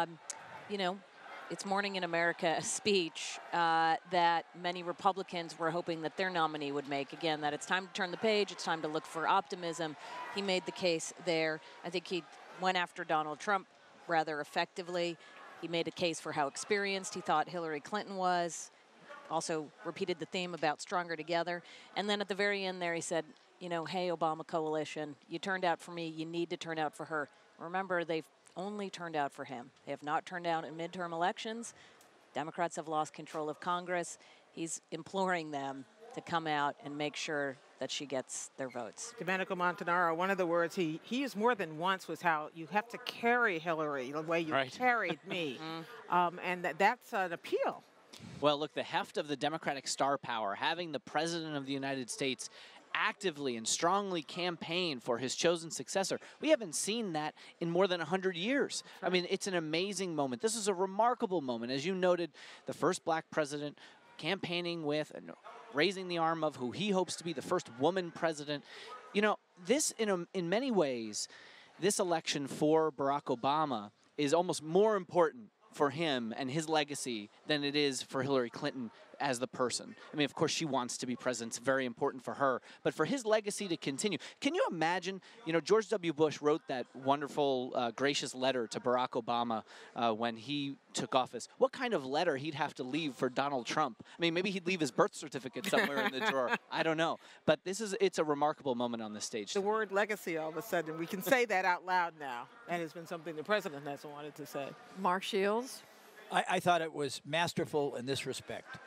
It's Morning in America speech that many Republicans were hoping that their nominee would make. Again, that it's time to turn the page, it's time to look for optimism. He made the case there. I think he went after Donald Trump rather effectively. He made a case for how experienced he thought Hillary Clinton was. Also repeated the theme about stronger together. And then at the very end there he said, hey, Obama coalition, you turned out for me, you need to turn out for her. Remember, they've only turned out for him. They have not turned out in midterm elections. Democrats have lost control of Congress. He's imploring them to come out and make sure that she gets their votes. Domenico Montanaro, one of the words he used more than once was how you have to carry Hillary the way you carried me. And that's an appeal. Well, look, the heft of the Democratic star power, having the President of the United States actively and strongly campaign for his chosen successor. We haven't seen that in more than 100 years. I mean, it's an amazing moment. This is a remarkable moment. As you noted, the first black president campaigning with and raising the arm of who he hopes to be the first woman president. This, in many ways, this election for Barack Obama is almost more important for him and his legacy than it is for Hillary Clinton, as the person. I mean, of course, she wants to be president. It's very important for her. But for his legacy to continue, can you imagine, George W. Bush wrote that wonderful, gracious letter to Barack Obama when he took office. What kind of letter he'd have to leave for Donald Trump? I mean, maybe he'd leave his birth certificate somewhere in the drawer. I don't know. But it's a remarkable moment on the stage. The word legacy, all of a sudden, we can say that out loud now. And it's been something the president hasn't wanted to say. Mark Shields? I thought it was masterful in this respect.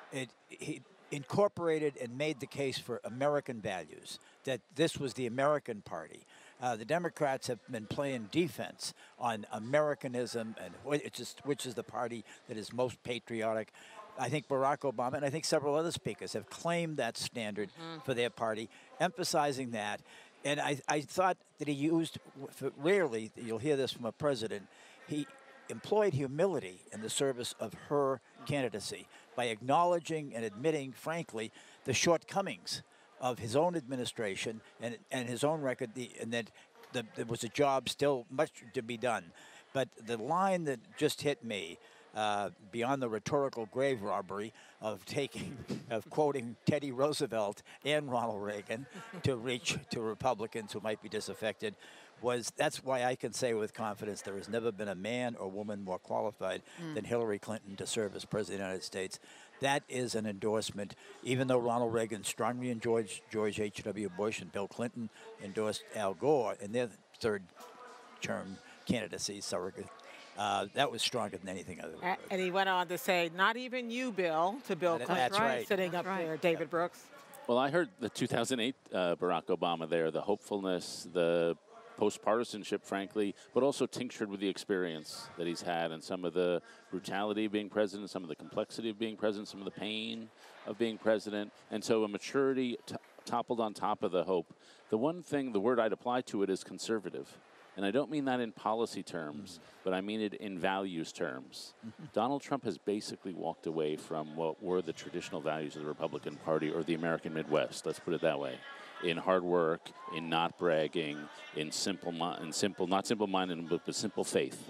He incorporated and made the case for American values, that this was the American party. The Democrats have been playing defense on Americanism and which is the party that is most patriotic. I think Barack Obama and I think several other speakers have claimed that standard for their party, emphasizing that. And I thought that he used, rarely you'll hear this from a president, he employed humility in the service of her candidacy by acknowledging and admitting, frankly, the shortcomings of his own administration and his own record, and that there was a job still much to be done. But the line that just hit me, beyond the rhetorical grave robbery of quoting Teddy Roosevelt and Ronald Reagan to reach to Republicans who might be disaffected, that's why I can say with confidence there has never been a man or woman more qualified than Hillary Clinton to serve as President of the United States. That is an endorsement, even though Ronald Reagan strongly enjoyed George H.W. Bush and Bill Clinton endorsed Al Gore in their third-term candidacy surrogate. That was stronger than anything other. And he went on to say, not even you, Bill, to Bill Clinton. That's right. Sitting up there, David Brooks. Well, I heard the 2008 Barack Obama there, the hopefulness, the post-partisanship, frankly, but also tinctured with the experience that he's had and some of the brutality of being president, some of the complexity of being president, some of the pain of being president. And so a maturity toppled on top of the hope. The one thing, the word I'd apply to it is conservative. And I don't mean that in policy terms, but I mean it in values terms. Donald Trump has basically walked away from what were the traditional values of the Republican Party or the American Midwest, let's put it that way. In hard work, in not bragging, in not simple-minded, but simple faith.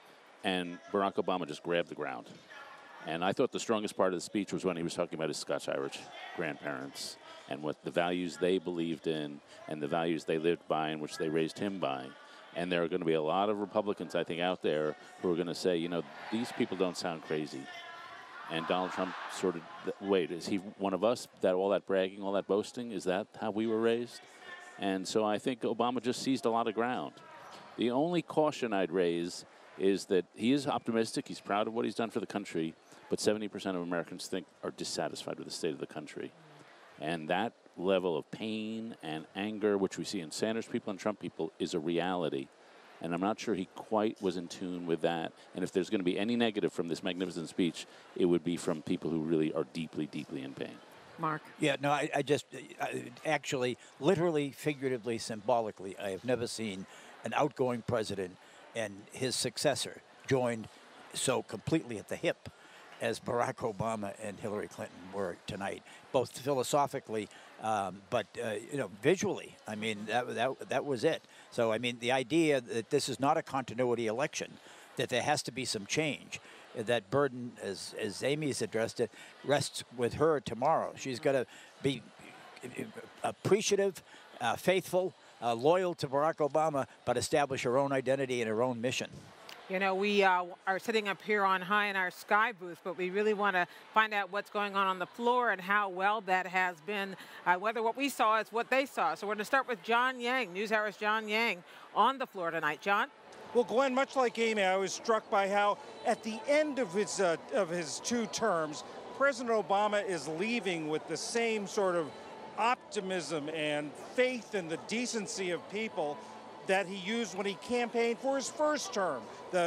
And Barack Obama just grabbed the ground. And I thought the strongest part of the speech was when he was talking about his Scotch-Irish grandparents and what the values they believed in and the values they lived by and which they raised him by. And there are going to be a lot of Republicans, I think, out there who are going to say, these people don't sound crazy. And Donald Trump sort of, wait, is he one of us, that all that bragging, all that boasting, is that how we were raised? And so I think Obama just seized a lot of ground. The only caution I'd raise is that he is optimistic, he's proud of what he's done for the country, but 70% of Americans are dissatisfied with the state of the country. And that level of pain and anger, which we see in Sanders people and Trump people, is a reality. And I'm not sure he quite was in tune with that. And if there's going to be any negative from this magnificent speech, it would be from people who really are deeply, deeply in pain. Mark? Yeah, no, I actually, literally, figuratively, symbolically, I have never seen an outgoing president and his successor joined so completely at the hip as Barack Obama and Hillary Clinton were tonight, both philosophically, but visually. I mean, that was it. So, I mean, the idea that this is not a continuity election, that there has to be some change, that burden, as Amy's addressed it, rests with her tomorrow. She's got to be appreciative, faithful, loyal to Barack Obama, but establish her own identity and her own mission. We are sitting up here on high in our Sky booth, but we really want to find out what's going on the floor and how well that has been, whether what we saw is what they saw. So we're going to start with John Yang, NewsHour's John Yang, on the floor tonight. John? Well, Glenn, much like Amy, I was struck by how at the end of his 2 terms, President Obama is leaving with the same sort of optimism and faith in the decency of people that he used when he campaigned for his first term,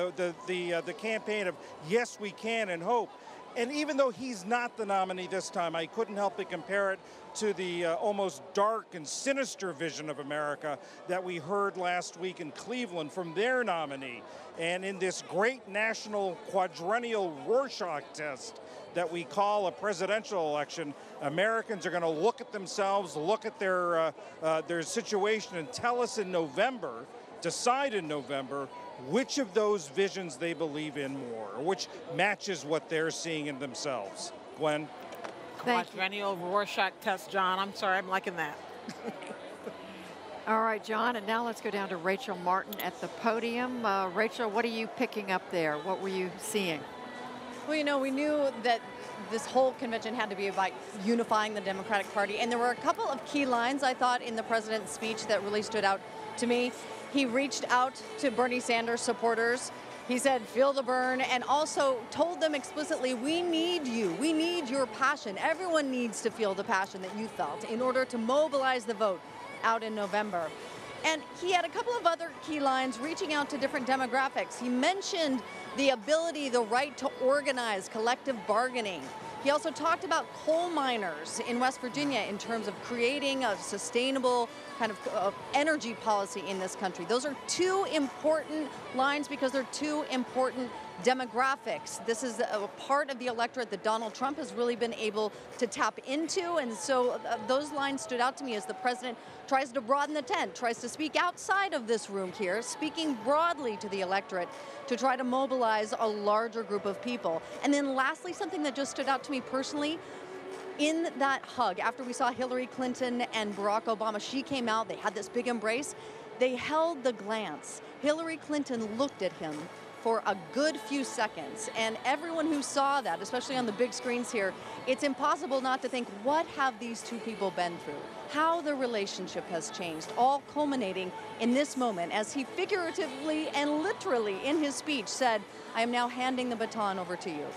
the campaign of yes, we can and hope. And even though he's not the nominee this time, I couldn't help but compare it to the almost dark and sinister vision of America that we heard last week in Cleveland from their nominee. And in this great national quadrennial Rorschach test that we call a presidential election, Americans are going to look at themselves, look at their situation, and tell us in November, decide in November, which of those visions they believe in more, or which matches what they're seeing in themselves. Gwen. Watch any old Rorschach test, John. I'm sorry, I'm liking that. All right, John, and now let's go down to Rachel Martin at the podium. Rachel, what are you picking up there? What were you seeing? Well, you know, we knew that this whole convention had to be about unifying the Democratic Party, and there were a couple of key lines, I thought, in the president's speech that really stood out to me. He reached out to Bernie Sanders supporters. He said, feel the burn, and also told them explicitly, we need you. We need your passion. Everyone needs to feel the passion that you felt in order to mobilize the vote out in November. And he had a couple of other key lines reaching out to different demographics. He mentioned the ability, the right to organize, collective bargaining. He also talked about coal miners in West Virginia in terms of creating a sustainable kind of energy policy in this country. Those are two important lines because they're two important demographics. This is a part of the electorate that Donald Trump has really been able to tap into, and so those lines stood out to me as the president tries to broaden the tent, tries to speak outside of this room here, speaking broadly to the electorate to try to mobilize a larger group of people. And then lastly, something that just stood out to me personally, in that hug, after we saw Hillary Clinton and Barack Obama, she came out, they had this big embrace, they held the glance. Hillary Clinton looked at him for a good few seconds, and everyone who saw that, especially on the big screens here, it's impossible not to think, what have these two people been through? How their relationship has changed, all culminating in this moment as he figuratively and literally in his speech said, I am now handing the baton over to you.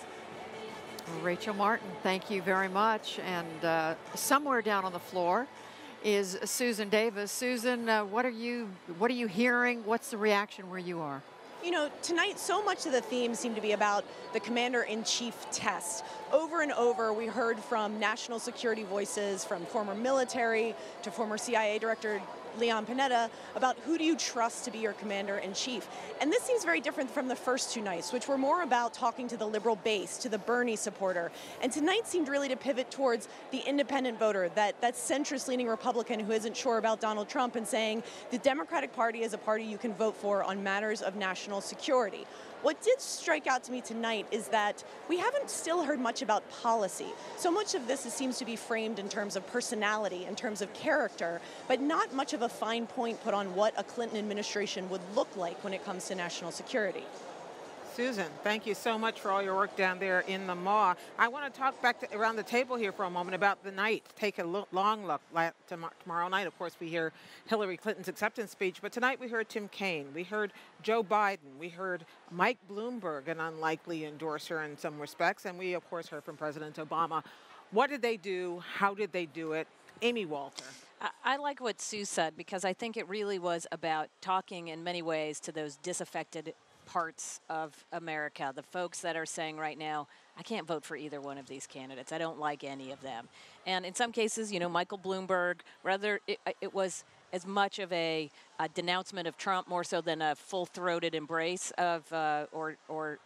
Rachel Martin, thank you very much. And somewhere down on the floor is Susan Davis. Susan, what are you hearing? What's the reaction where you are? You know, tonight, so much of the theme seemed to be about the commander-in-chief test. Over and over, we heard from national security voices, from former military to former CIA Director Leon Panetta, about who do you trust to be your commander-in-chief. And this seems very different from the first two nights, which were more about talking to the liberal base, to the Bernie supporter. And tonight seemed really to pivot towards the independent voter, that centrist-leaning Republican who isn't sure about Donald Trump, and saying the Democratic Party is a party you can vote for on matters of national security. What did strike out to me tonight is that we haven't still heard much about policy. So much of this seems to be framed in terms of personality, in terms of character, but not much of a fine point put on what a Clinton administration would look like when it comes to national security. Susan, thank you so much for all your work down there in the maw. I want to talk back around the table here for a moment about the night. Take a long look. Tomorrow night, of course, we hear Hillary Clinton's acceptance speech, but tonight we heard Tim Kaine, we heard Joe Biden, we heard Mike Bloomberg, an unlikely endorser in some respects, and we, of course, heard from President Obama. What did they do? How did they do it? Amy Walter. I like what Sue said, because I think it really was about talking in many ways to those disaffected parts of America, the folks that are saying right now, I can't vote for either one of these candidates. I don't like any of them. And in some cases, you know, Michael Bloomberg, rather, it was as much of a denouncement of Trump more so than a full-throated embrace of or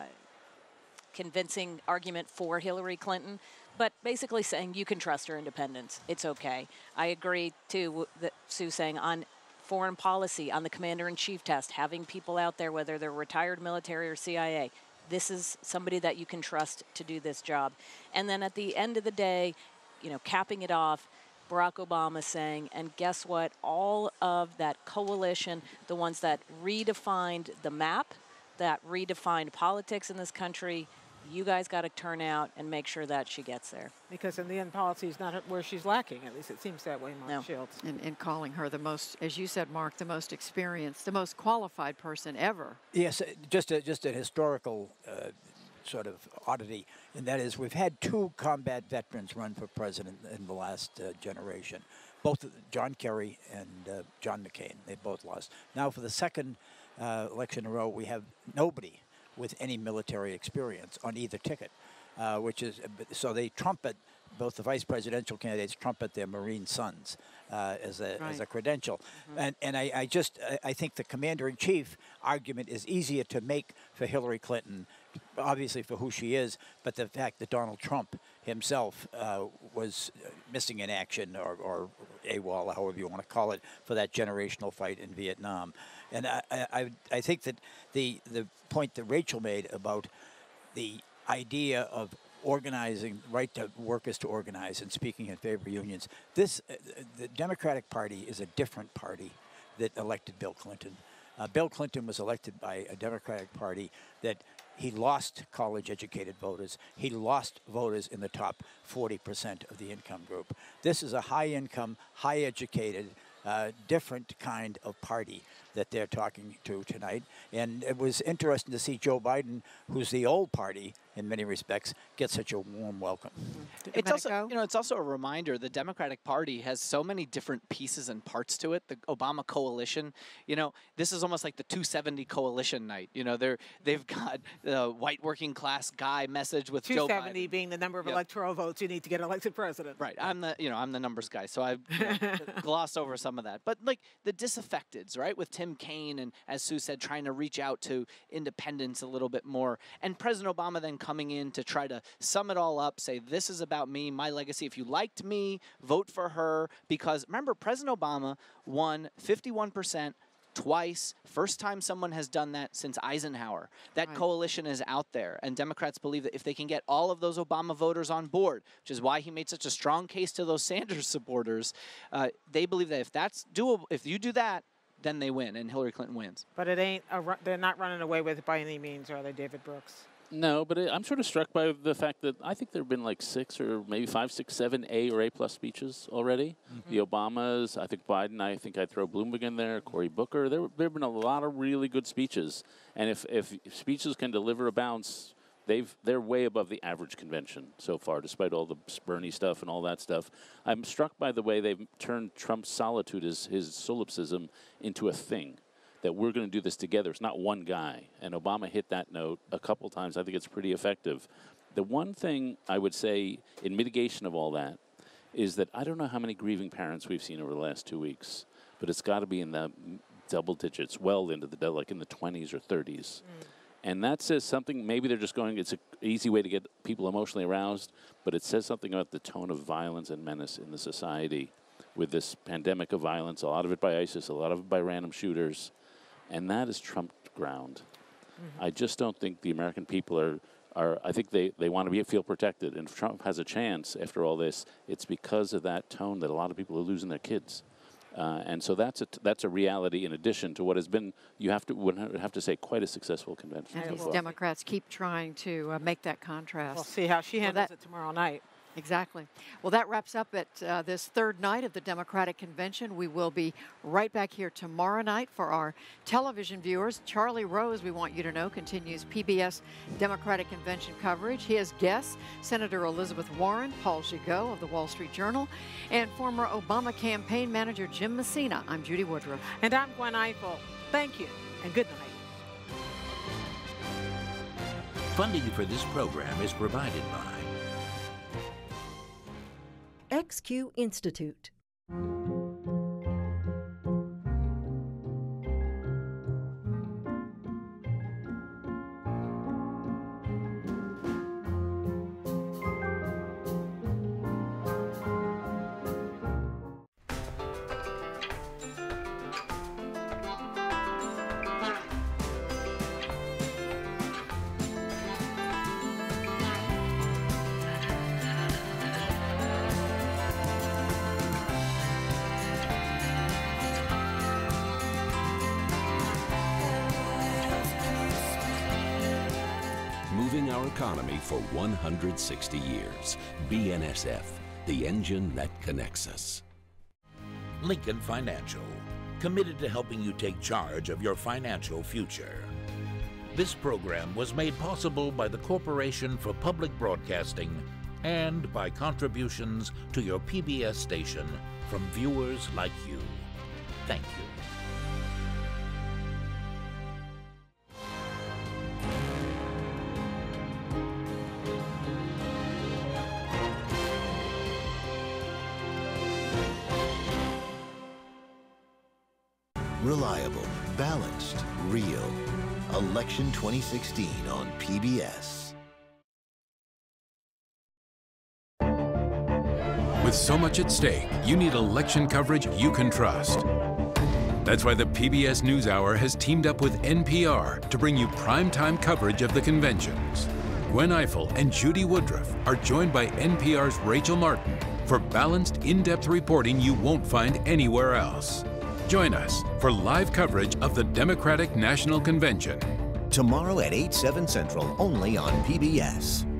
convincing argument for Hillary Clinton, but basically saying you can trust her independence. It's okay. I agree, too, that Sue saying on foreign policy, on the commander-in-chief test, having people out there, whether they're retired military or CIA, this is somebody that you can trust to do this job. And then at the end of the day, you know, capping it off, Barack Obama saying, and guess what, all of that coalition, the ones that redefined the map, that redefined politics in this country, you guys got to turn out and make sure that she gets there. Because in the end, policy is not where she's lacking. At least it seems that way, Mark No. Shields. And calling her the most, as you said, Mark, the most experienced, the most qualified person ever. Yes, just a historical sort of oddity, and that is we've had two combat veterans run for president in the last generation, both John Kerry and John McCain. They both lost. Now for the second election in a row, we have nobody with any military experience on either ticket, which is, so they trumpet, both the vice presidential candidates trumpet their Marine sons as a credential. Mm-hmm. And I think the commander-in-chief argument is easier to make for Hillary Clinton, obviously for who she is, but the fact that Donald Trump himself was missing in action or AWOL, however you want to call it, for that generational fight in Vietnam. And I think that the point that Rachel made about the idea of organizing, right to workers to organize, and speaking in favor of unions. The Democratic Party is a different party that elected Bill Clinton. Bill Clinton was elected by a Democratic Party that he lost college-educated voters. He lost voters in the top 40% of the income group. This is a high-income, high-educated, different kind of party that they're talking to tonight. And it was interesting to see Joe Biden, who's the old party in many respects, get such a warm welcome. It's also, it's also a reminder the Democratic Party has so many different pieces and parts to it. The Obama coalition, this is almost like the 270 coalition night. They've got the white working class guy message with Joe Biden. 270 being the number of electoral votes you need to get elected president. Right. I'm the numbers guy, so I gloss over some of that. But like the disaffecteds, right, with Tim Kaine and, as Sue said, trying to reach out to independents a little bit more, and President Obama then coming in to try to sum it all up, say, this is about me, my legacy. If you liked me, vote for her. Because remember, President Obama won 51% twice. First time someone has done that since Eisenhower. That coalition is out there, and Democrats believe that if they can get all of those Obama voters on board, which is why he made such a strong case to those Sanders supporters, they believe that if that's doable, if you do that, then they win, and Hillary Clinton wins. But it ain't they're not running away with it by any means, are they, David Brooks? No, but I'm sort of struck by the fact that I think there have been like 6 or maybe 5, 6, 7 A or A+ speeches already. The Obamas, I think Biden, I think I'd throw Bloomberg in there, Cory Booker. There have been a lot of really good speeches. And if speeches can deliver a bounce, they're way above the average convention so far, despite all the Bernie stuff and all that stuff. I'm struck by the way they've turned Trump's solitude, his solipsism, into a thing. That we're going to do this together. It's not one guy. And Obama hit that note a couple times. I think it's pretty effective. The one thing I would say in mitigation of all that is that I don't know how many grieving parents we've seen over the last 2 weeks, but it's got to be in the double digits, well into the, like in the 20s or 30s. And that says something, maybe they're just going, it's an easy way to get people emotionally aroused, but it says something about the tone of violence and menace in the society with this pandemic of violence, a lot of it by ISIS, a lot of it by random shooters. And that is trumped ground. I just don't think the American people I think they want to feel protected. And if Trump has a chance after all this, it's because of that tone that a lot of people are losing their kids. And so that's a reality in addition to what has been, would have to say, quite a successful convention. And these Democrats keep trying to make that contrast. We'll see how she handles it tomorrow night. Exactly. Well, that wraps up at this third night of the Democratic Convention. We will be right back here tomorrow night for our television viewers. Charlie Rose, we want you to know, continues PBS Democratic Convention coverage. His guests, Senator Elizabeth Warren, Paul Gigot of the Wall Street Journal, and former Obama campaign manager Jim Messina. I'm Judy Woodruff. And I'm Gwen Eiffel. Thank you, and good night. Funding for this program is provided by XQ Institute. Our economy for 160 years. BNSF, the engine that connects us. Lincoln Financial, committed to helping you take charge of your financial future. This program was made possible by the Corporation for Public Broadcasting and by contributions to your PBS station from viewers like you. Thank you. Reliable, balanced, real. Election 2016 on PBS. With so much at stake, you need election coverage you can trust. That's why the PBS NewsHour has teamed up with NPR to bring you primetime coverage of the conventions. Gwen Eiffel and Judy Woodruff are joined by NPR's Rachel Martin for balanced, in-depth reporting you won't find anywhere else. Join us for live coverage of the Democratic National Convention. Tomorrow at 8, 7 Central, only on PBS.